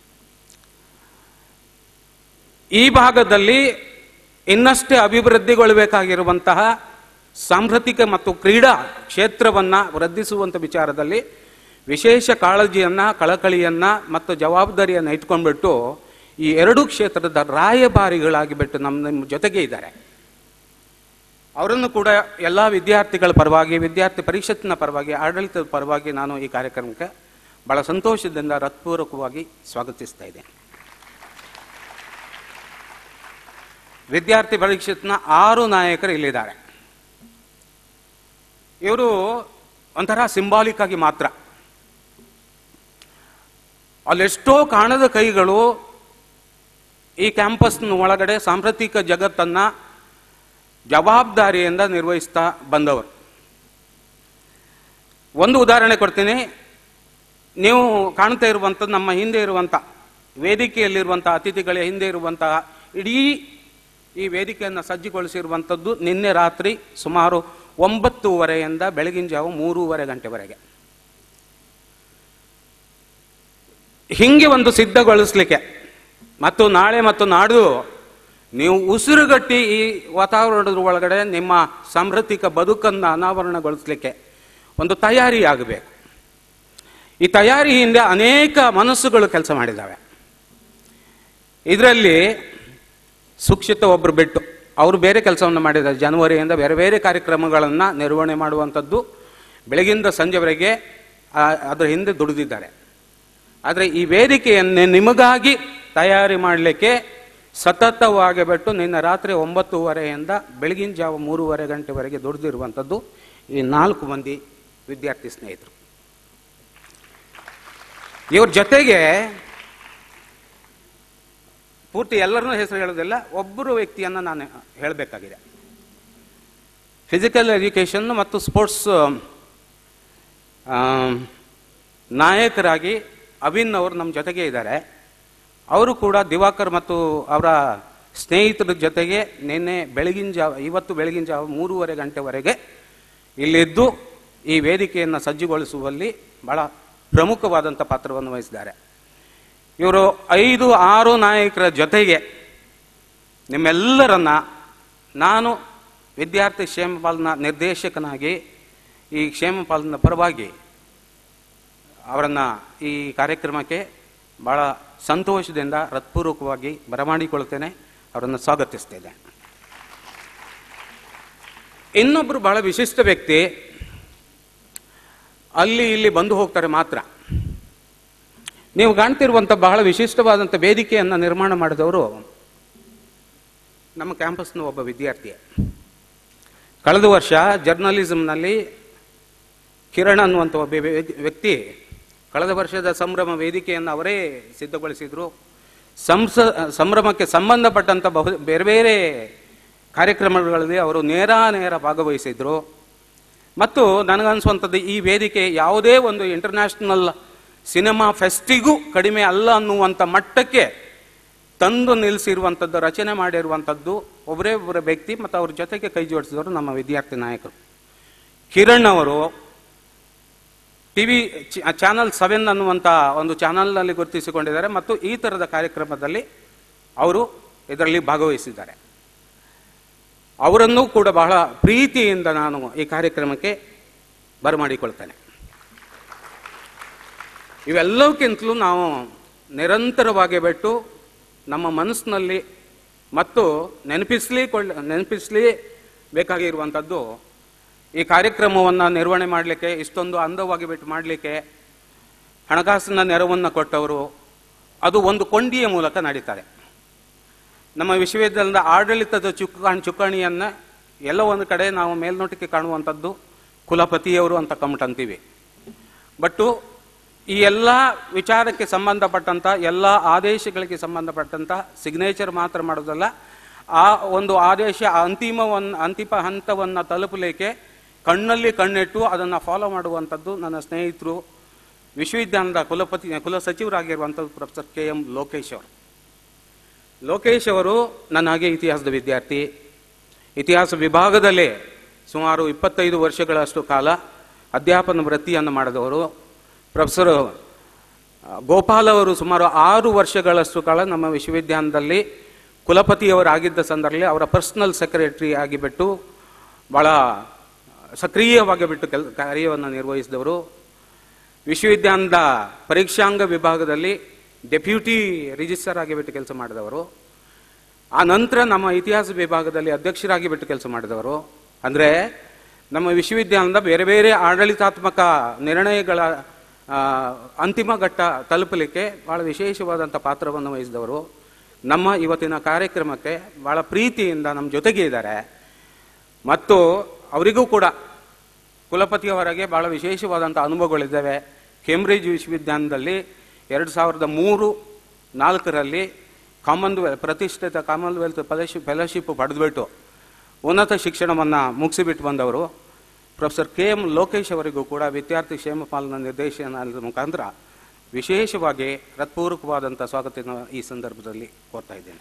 ಈ ಭಾಗದಲ್ಲಿ ಇನ್ನಷ್ಟೇ ಅಭಿವೃದ್ಧಿಗೊಳ್ಳಬೇಕಾಗಿರುವಂತಹ ಸಾಂಸ್ಕೃತಿಕ ಮತ್ತು ಕ್ರೀಡಾ ಕ್ಷೇತ್ರವನ್ನು ವೃದ್ಧಿಸುವಂಥ ವಿಚಾರದಲ್ಲಿ ವಿಶೇಷ ಕಾಳಜಿಯನ್ನು, ಕಳಕಳಿಯನ್ನು ಮತ್ತು ಜವಾಬ್ದಾರಿಯನ್ನು ಇಟ್ಕೊಂಡ್ಬಿಟ್ಟು ಈ ಎರಡೂ ಕ್ಷೇತ್ರದ ರಾಯಭಾರಿಗಳಾಗಿ ಬಿಟ್ಟು ನಮ್ಮ ನಿಮ್ಮ ಜೊತೆಗೆ ಇದ್ದಾರೆ. ಅವರನ್ನು ಕೂಡ ಎಲ್ಲ ವಿದ್ಯಾರ್ಥಿಗಳ ಪರವಾಗಿ, ವಿದ್ಯಾರ್ಥಿ ಪರಿಷತ್ತಿನ ಪರವಾಗಿ, ಆಡಳಿತದ ಪರವಾಗಿ ನಾನು ಈ ಕಾರ್ಯಕ್ರಮಕ್ಕೆ ಬಹಳ ಸಂತೋಷದಿಂದ ಹೃತ್ಪೂರ್ವಕವಾಗಿ ಸ್ವಾಗತಿಸ್ತಾ ಇದ್ದೇನೆ. ವಿದ್ಯಾರ್ಥಿ ಪರಿಷತ್ನ ಆರು ನಾಯಕರು ಇಲ್ಲಿದ್ದಾರೆ. ಇವರು ಒಂಥರ ಸಿಂಬಾಲಿಕ್ ಆಗಿ ಮಾತ್ರ. ಅಲ್ಲೆಷ್ಟೋ ಕಾಣದ ಕೈಗಳು ಈ ಕ್ಯಾಂಪಸ್ನ ಒಳಗಡೆ ಸಾಂಸ್ಕೃತಿಕ ಜಗತ್ತನ್ನು ಜವಾಬ್ದಾರಿಯಿಂದ ನಿರ್ವಹಿಸ್ತಾ ಬಂದವರು. ಒಂದು ಉದಾಹರಣೆ ಕೊಡ್ತೀನಿ. ನೀವು ಕಾಣ್ತಾ ಇರುವಂಥದ್ದು ನಮ್ಮ ಹಿಂದೆ ಇರುವಂಥ ವೇದಿಕೆಯಲ್ಲಿರುವಂಥ ಅತಿಥಿಗಳ ಹಿಂದೆ ಇರುವಂತಹ ಇಡೀ ಈ ವೇದಿಕೆಯನ್ನು ಸಜ್ಜುಗೊಳಿಸಿರುವಂಥದ್ದು ನಿನ್ನೆ ರಾತ್ರಿ ಸುಮಾರು ಒಂಬತ್ತೂವರೆಯಿಂದ ಬೆಳಗಿನ ಜಾವ ಮೂರುವರೆ ಗಂಟೆವರೆಗೆ. ಹಿಂಗೆ ಒಂದು ಸಿದ್ಧಗೊಳಿಸ್ಲಿಕ್ಕೆ ಮತ್ತು ನಾಳೆ ಮತ್ತು ನಾಡು ನೀವು ಉಸಿರುಗಟ್ಟಿ ಈ ವಾತಾವರಣದ ಒಳಗಡೆ ನಿಮ್ಮ ಸಾಂಸ್ಕೃತಿಕ ಬದುಕನ್ನು ಅನಾವರಣಗೊಳಿಸಲಿಕ್ಕೆ ಒಂದು ತಯಾರಿ ಆಗಬೇಕು. ಈ ತಯಾರಿ ಹಿಂದೆ ಅನೇಕ ಮನಸ್ಸುಗಳು ಕೆಲಸ ಮಾಡಿದ್ದಾವೆ. ಇದರಲ್ಲಿ ಸುಕ್ಷಿತ ಒಬ್ಬರು ಬಿಟ್ಟು ಅವರು ಬೇರೆ ಕೆಲಸವನ್ನು ಮಾಡಿದ್ದಾರೆ. ಜನವರಿಯಿಂದ ಬೇರೆ ಬೇರೆ ಕಾರ್ಯಕ್ರಮಗಳನ್ನು ನಿರ್ವಹಣೆ ಮಾಡುವಂಥದ್ದು ಬೆಳಗಿಂದ ಸಂಜೆವರೆಗೆ ಅದರ ಹಿಂದೆ ದುಡಿದಿದ್ದಾರೆ. ಆದರೆ ಈ ವೇದಿಕೆಯನ್ನೇ ನಿಮಗಾಗಿ ತಯಾರಿ ಮಾಡಲಿಕ್ಕೆ ಸತತವಾಗಿ ಬಿಟ್ಟು ನಿನ್ನೆ ರಾತ್ರಿ ಒಂಬತ್ತೂವರೆಯಿಂದ ಬೆಳಗಿನ ಜಾವ ಮೂರುವರೆ ಗಂಟೆವರೆಗೆ ದುಡಿದಿರುವಂಥದ್ದು ಈ ನಾಲ್ಕು ಮಂದಿ ವಿದ್ಯಾರ್ಥಿ ಸ್ನೇಹಿತರು. ಇವ್ರ ಜೊತೆಗೆ ಪೂರ್ತಿ ಎಲ್ಲರನ್ನೂ ಹೆಸರು ಹೇಳೋದಿಲ್ಲ, ಒಬ್ಬರು ವ್ಯಕ್ತಿಯನ್ನು ನಾನು ಹೇಳಬೇಕಾಗಿದೆ. ಫಿಸಿಕಲ್ ಎಜುಕೇಷನ್ ಮತ್ತು ಸ್ಪೋರ್ಟ್ಸ್ ನಾಯಕರಾಗಿ ಅವಿನ್ ಅವರು ನಮ್ಮ ಜೊತೆಗೆ ಇದ್ದಾರೆ. ಅವರು ಕೂಡ ದಿವಾಕರ್ ಮತ್ತು ಅವರ ಸ್ನೇಹಿತರ ಜೊತೆಗೆ ನಿನ್ನೆ ಬೆಳಗಿನ ಜಾವ ಇವತ್ತು ಬೆಳಗಿನ ಜಾವ ಮೂರುವರೆ ಗಂಟೆವರೆಗೆ ಇಲ್ಲಿದ್ದು ಈ ವೇದಿಕೆಯನ್ನು ಸಜ್ಜುಗೊಳಿಸುವಲ್ಲಿ ಬಹಳ ಪ್ರಮುಖವಾದಂಥ ಪಾತ್ರವನ್ನು ವಹಿಸಿದ್ದಾರೆ. ಇವರು ಐದು ಆರು ನಾಯಕರ ಜೊತೆಗೆ ನಿಮ್ಮೆಲ್ಲರನ್ನ ನಾನು ವಿದ್ಯಾರ್ಥಿ ಕ್ಷೇಮಪಾಲನಾ ನಿರ್ದೇಶಕನಾಗಿ ಈ ಕ್ಷೇಮಪಾಲನ ಪರವಾಗಿ ಅವರನ್ನು ಈ ಕಾರ್ಯಕ್ರಮಕ್ಕೆ ಬಹಳ ಸಂತೋಷದಿಂದ ಹೃತ್ಪೂರ್ವಕವಾಗಿ ಬರಮಾಡಿಕೊಳ್ತೇನೆ, ಅವರನ್ನು ಸ್ವಾಗತಿಸ್ತೇನೆ. ಇನ್ನೊಬ್ಬರು ಬಹಳ ವಿಶಿಷ್ಟ ವ್ಯಕ್ತಿ, ಅಲ್ಲಿ ಇಲ್ಲಿ ಬಂದು ಹೋಗ್ತಾರೆ ಮಾತ್ರ. ನೀವು ಕಾಣ್ತಿರುವಂಥ ಬಹಳ ವಿಶಿಷ್ಟವಾದಂಥ ವೇದಿಕೆಯನ್ನು ನಿರ್ಮಾಣ ಮಾಡಿದವರು ನಮ್ಮ ಕ್ಯಾಂಪಸ್ನ ಒಬ್ಬ ವಿದ್ಯಾರ್ಥಿ. ಕಳೆದ ವರ್ಷ ಜರ್ನಲಿಸಮ್ನಲ್ಲಿ ಕಿರಣ್ ಅನ್ನುವಂಥ ಒಬ್ಬ ವ್ಯಕ್ತಿ ಕಳೆದ ವರ್ಷದ ಸಂಭ್ರಮ ವೇದಿಕೆಯನ್ನು ಅವರೇ ಸಿದ್ಧಗೊಳಿಸಿದರು. ಸಂಸ ಸಂಭ್ರಮಕ್ಕೆ ಸಂಬಂಧಪಟ್ಟಂಥ ಬಹು ಬೇರೆ ಬೇರೆ ಕಾರ್ಯಕ್ರಮಗಳಲ್ಲಿ ಅವರು ನೇರ ನೇರ ಭಾಗವಹಿಸಿದರು. ಮತ್ತು ನನಗನ್ನಿಸುವಂಥದ್ದು ಈ ವೇದಿಕೆ ಯಾವುದೇ ಒಂದು ಇಂಟರ್ನ್ಯಾಷನಲ್ ಸಿನಿಮಾ ಫೆಸ್ಟಿಗೂ ಕಡಿಮೆ ಅಲ್ಲ ಅನ್ನುವಂಥ ಮಟ್ಟಕ್ಕೆ ತಂದು ನಿಲ್ಲಿಸಿರುವಂಥದ್ದು, ರಚನೆ ಮಾಡಿರುವಂಥದ್ದು ಒಬ್ಬರೇ ಒಬ್ಬರ ವ್ಯಕ್ತಿ ಮತ್ತು ಅವ್ರ ಜೊತೆಗೆ ಕೈ ಜೋಡಿಸಿದವರು ನಮ್ಮ ವಿದ್ಯಾರ್ಥಿ ನಾಯಕರು. ಕಿರಣ್ ಅವರು ಟಿ ವಿ ಚಾನಲ್ ಸೆವೆನ್ ಅನ್ನುವಂಥ ಒಂದು ಚಾನಲ್ನಲ್ಲಿ ಗುರುತಿಸಿಕೊಂಡಿದ್ದಾರೆ ಮತ್ತು ಈ ಥರದ ಕಾರ್ಯಕ್ರಮದಲ್ಲಿ ಅವರು ಇದರಲ್ಲಿ ಭಾಗವಹಿಸಿದ್ದಾರೆ. ಅವರನ್ನೂ ಕೂಡ ಬಹಳ ಪ್ರೀತಿಯಿಂದ ನಾನು ಈ ಕಾರ್ಯಕ್ರಮಕ್ಕೆ ಬರಮಾಡಿಕೊಳ್ತೇನೆ. ಇವೆಲ್ಲಕ್ಕಿಂತಲೂ ನಾವು ನಿರಂತರವಾಗಿ ಬಿಟ್ಟು ನಮ್ಮ ಮನಸ್ಸಿನಲ್ಲಿ ಮತ್ತು ನೆನಪಿಸ್ಲಿಕೊಳ್ಳ ನೆನಪಿಸ್ಲಿ ಬೇಕಾಗಿರುವಂಥದ್ದು ಈ ಕಾರ್ಯಕ್ರಮವನ್ನು ನಿರ್ವಹಣೆ ಮಾಡಲಿಕ್ಕೆ, ಇಷ್ಟೊಂದು ಅಂದವಾಗಿ ಬಿಟ್ಟು ಮಾಡಲಿಕ್ಕೆ ಹಣಕಾಸಿನ ನೆರವನ್ನು ಕೊಟ್ಟವರು ಅದು ಒಂದು ಕೊಂಡಿಯ ಮೂಲಕ ನಡೀತಾರೆ. ನಮ್ಮ ವಿಶ್ವವಿದ್ಯಾಲಯದ ಆಡಳಿತದ ಚುಕ್ಕಾಣಿ ಚುಕ್ಕಾಣಿಯನ್ನು ಎಲ್ಲ ಒಂದು ಕಡೆ ನಾವು ಮೇಲ್ನೋಟಕ್ಕೆ ಕಾಣುವಂಥದ್ದು ಕುಲಪತಿಯವರು ಅಂತ ಕಮ್ಟಂತೀವಿ. ಬಟ್ಟು ಈ ಎಲ್ಲ ವಿಚಾರಕ್ಕೆ ಸಂಬಂಧಪಟ್ಟಂಥ ಎಲ್ಲ ಆದೇಶಗಳಿಗೆ ಸಂಬಂಧಪಟ್ಟಂಥ ಸಿಗ್ನೇಚರ್ ಮಾತ್ರ ಮಾಡೋದಲ್ಲ, ಆ ಒಂದು ಆದೇಶ ಅಂತಿಮವನ್ನು ಅಂತಿಮ ಹಂತವನ್ನು ತಲುಪಲಿಕ್ಕೆ ಕಣ್ಣಲ್ಲಿ ಕಣ್ಣಿಟ್ಟು ಅದನ್ನು ಫಾಲೋ ಮಾಡುವಂಥದ್ದು ನನ್ನ ಸ್ನೇಹಿತರು ವಿಶ್ವವಿದ್ಯಾಲಯದ ಕುಲಪತಿ ಕುಲ ಸಚಿವರಾಗಿರುವಂಥದ್ದು ಪ್ರೊಫೆಸರ್ ಕೆ ಎಂ ಲೋಕೇಶ್ ಅವರು. ಲೋಕೇಶ್ ಅವರು ನನ್ನ ಹಾಗೆ ಇತಿಹಾಸದ ವಿದ್ಯಾರ್ಥಿ. ಇತಿಹಾಸ ವಿಭಾಗದಲ್ಲೇ ಸುಮಾರು ಇಪ್ಪತ್ತೈದು ವರ್ಷಗಳಷ್ಟು ಕಾಲ ಅಧ್ಯಾಪನ ವೃತ್ತಿಯನ್ನು ಮಾಡಿದವರು. ಪ್ರೊಫೆಸರ್ ಗೋಪಾಲ್ ಅವರು ಸುಮಾರು ಆರು ವರ್ಷಗಳಷ್ಟು ಕಾಲ ನಮ್ಮ ವಿಶ್ವವಿದ್ಯಾಲಯದಲ್ಲಿ ಕುಲಪತಿಯವರಾಗಿದ್ದ ಸಂದರ್ಭದಲ್ಲಿ ಅವರ ಪರ್ಸನಲ್ ಸೆಕ್ರೆಟರಿ ಆಗಿಬಿಟ್ಟು ಭಾಳ ಸಕ್ರಿಯವಾಗಿ ಬಿಟ್ಟು ಕೆಲ ಕಾರ್ಯವನ್ನು ನಿರ್ವಹಿಸಿದವರು. ವಿಶ್ವವಿದ್ಯಾಲಯದ ಪರೀಕ್ಷಾಂಗ ವಿಭಾಗದಲ್ಲಿ ಡೆಪ್ಯೂಟಿ ರಿಜಿಸ್ಟ್ರಾರ್ ಆಗಿಬಿಟ್ಟು ಕೆಲಸ ಮಾಡಿದವರು. ಆ ನಂತರ ನಮ್ಮ ಇತಿಹಾಸ ವಿಭಾಗದಲ್ಲಿ ಅಧ್ಯಕ್ಷರಾಗಿ ಬಿಟ್ಟು ಕೆಲಸ ಮಾಡಿದವರು. ಅಂದರೆ ನಮ್ಮ ವಿಶ್ವವಿದ್ಯಾಲಯದ ಬೇರೆ ಬೇರೆ ಆಡಳಿತಾತ್ಮಕ ನಿರ್ಣಯಗಳ ಅಂತಿಮ ಘಟ್ಟ ತಲುಪಲಿಕ್ಕೆ ಭಾಳ ವಿಶೇಷವಾದಂಥ ಪಾತ್ರವನ್ನು ವಹಿಸಿದವರು. ನಮ್ಮ ಇವತ್ತಿನ ಕಾರ್ಯಕ್ರಮಕ್ಕೆ ಭಾಳ ಪ್ರೀತಿಯಿಂದ ನಮ್ಮ ಜೊತೆಗೆ ಇದ್ದಾರೆ. ಮತ್ತು ಅವರಿಗೂ ಕೂಡ ಕುಲಪತಿಯವರೆಗೆ ಭಾಳ ವಿಶೇಷವಾದಂಥ ಅನುಭವಗಳಿದ್ದಾವೆ. ಕೇಂಬ್ರಿಡ್ಜ್ ವಿಶ್ವವಿದ್ಯಾಲಯದಲ್ಲಿ ಎರಡು ಸಾವಿರದ ಮೂರು ನಾಲ್ಕರಲ್ಲಿ ಕಾಮನ್ವೆಲ್ತ್ ಪ್ರತಿಷ್ಠಿತ ಕಾಮನ್ವೆಲ್ತ್ ಫೆಲೋಶಿಪ್ ಫೆಲೋಶಿಪ್ ಪಡೆದುಬಿಟ್ಟು ಉನ್ನತ ಶಿಕ್ಷಣವನ್ನು ಮುಗಿಸಿಬಿಟ್ಟು ಬಂದವರು ಪ್ರೊಫೆಸರ್ ಕೆ ಎಂ ಲೋಕೇಶ್ ಅವರಿಗೂ ಕೂಡ ವಿದ್ಯಾರ್ಥಿ ಕ್ಷೇಮ ಪಾಲನಾ ನಿರ್ದೇಶನದ ಮುಖಾಂತರ ವಿಶೇಷವಾಗಿ ಹೃತ್ಪೂರ್ವಕವಾದಂಥ ಸ್ವಾಗತ ಈ ಸಂದರ್ಭದಲ್ಲಿ ಕೋರ್ತಾ ಇದ್ದೇನೆ.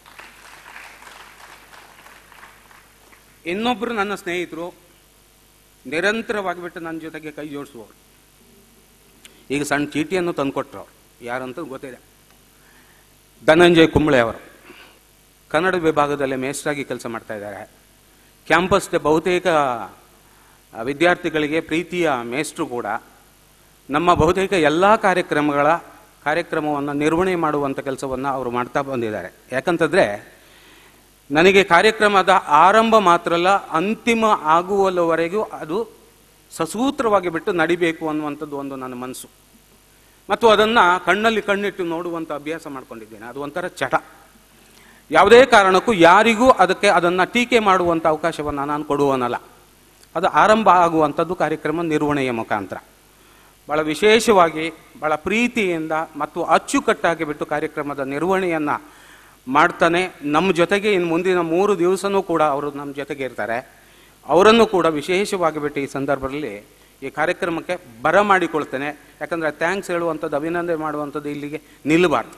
ಇನ್ನೊಬ್ಬರು ನನ್ನ ಸ್ನೇಹಿತರು ನಿರಂತರವಾಗಿಬಿಟ್ಟು ನನ್ನ ಜೊತೆಗೆ ಕೈ ಜೋಡಿಸುವವರು. ಈಗ ಸಣ್ಣ ಚೀಟಿಯನ್ನು ತಂದುಕೊಟ್ರು. ಅವರು ಯಾರಂತ ಗೊತ್ತಿದೆ. ಧನಂಜಯ್ ಕುಂಬಳೆ ಅವರು ಕನ್ನಡ ವಿಭಾಗದಲ್ಲಿ ಮೇಸ್ಟ್ರಾಗಿ ಕೆಲಸ ಮಾಡ್ತಾ ಇದ್ದಾರೆ. ಕ್ಯಾಂಪಸ್ನ ಬಹುತೇಕ ವಿದ್ಯಾರ್ಥಿಗಳಿಗೆ ಪ್ರೀತಿಯ ಮೇಸ್ಟ್ರು ಕೂಡ. ನಮ್ಮ ಬಹುತೇಕ ಎಲ್ಲ ಕಾರ್ಯಕ್ರಮಗಳ ಕಾರ್ಯಕ್ರಮವನ್ನು ನಿರ್ವಹಣೆ ಮಾಡುವಂಥ ಕೆಲಸವನ್ನು ಅವರು ಮಾಡ್ತಾ ಬಂದಿದ್ದಾರೆ. ಯಾಕಂತಂದರೆ ನನಗೆ ಕಾರ್ಯಕ್ರಮದ ಆರಂಭ ಮಾತ್ರ ಅಲ್ಲ, ಅಂತಿಮ ಆಗುವವರೆಗೂ ಅದು ಸಸೂತ್ರವಾಗಿ ಬಿಟ್ಟು ನಡಿಬೇಕು ಅನ್ನುವಂಥದ್ದು ಒಂದು ನನ್ನ ಮನಸ್ಸು. ಮತ್ತು ಅದನ್ನು ಕಣ್ಣಲ್ಲಿ ಕಣ್ಣಿಟ್ಟು ನೋಡುವಂಥ ಅಭ್ಯಾಸ ಮಾಡ್ಕೊಂಡಿದ್ದೇನೆ. ಅದು ಒಂಥರ ಚಟ. ಯಾವುದೇ ಕಾರಣಕ್ಕೂ ಯಾರಿಗೂ ಅದಕ್ಕೆ ಅದನ್ನು ಟೀಕೆ ಮಾಡುವಂಥ ಅವಕಾಶವನ್ನು ನಾನು ಕೊಡುವನಲ್ಲ. ಅದು ಆರಂಭ ಆಗುವಂಥದ್ದು ಕಾರ್ಯಕ್ರಮ ನಿರ್ವಹಣೆಯ ಮುಖಾಂತರ. ಭಾಳ ವಿಶೇಷವಾಗಿ ಭಾಳ ಪ್ರೀತಿಯಿಂದ ಮತ್ತು ಅಚ್ಚುಕಟ್ಟಾಗಿ ಬಿಟ್ಟು ಕಾರ್ಯಕ್ರಮದ ನಿರ್ವಹಣೆಯನ್ನು ಮಾಡ್ತಾನೆ. ನಮ್ಮ ಜೊತೆಗೆ ಇನ್ನು ಮುಂದಿನ ಮೂರು ದಿವಸನೂ ಕೂಡ ಅವರು ನಮ್ಮ ಜೊತೆಗೆ ಇರ್ತಾರೆ. ಅವರನ್ನು ಕೂಡ ವಿಶೇಷವಾಗಿ ಬಿಟ್ಟು ಈ ಸಂದರ್ಭದಲ್ಲಿ ಈ ಕಾರ್ಯಕ್ರಮಕ್ಕೆ ಬರಮಾಡಿಕೊಳ್ತೇನೆ. ಯಾಕಂದರೆ ಥ್ಯಾಂಕ್ಸ್ ಹೇಳುವಂಥದ್ದು, ಅಭಿನಂದನೆ ಮಾಡುವಂಥದ್ದು ಇಲ್ಲಿಗೆ ನಿಲ್ಲಬಾರ್ದು.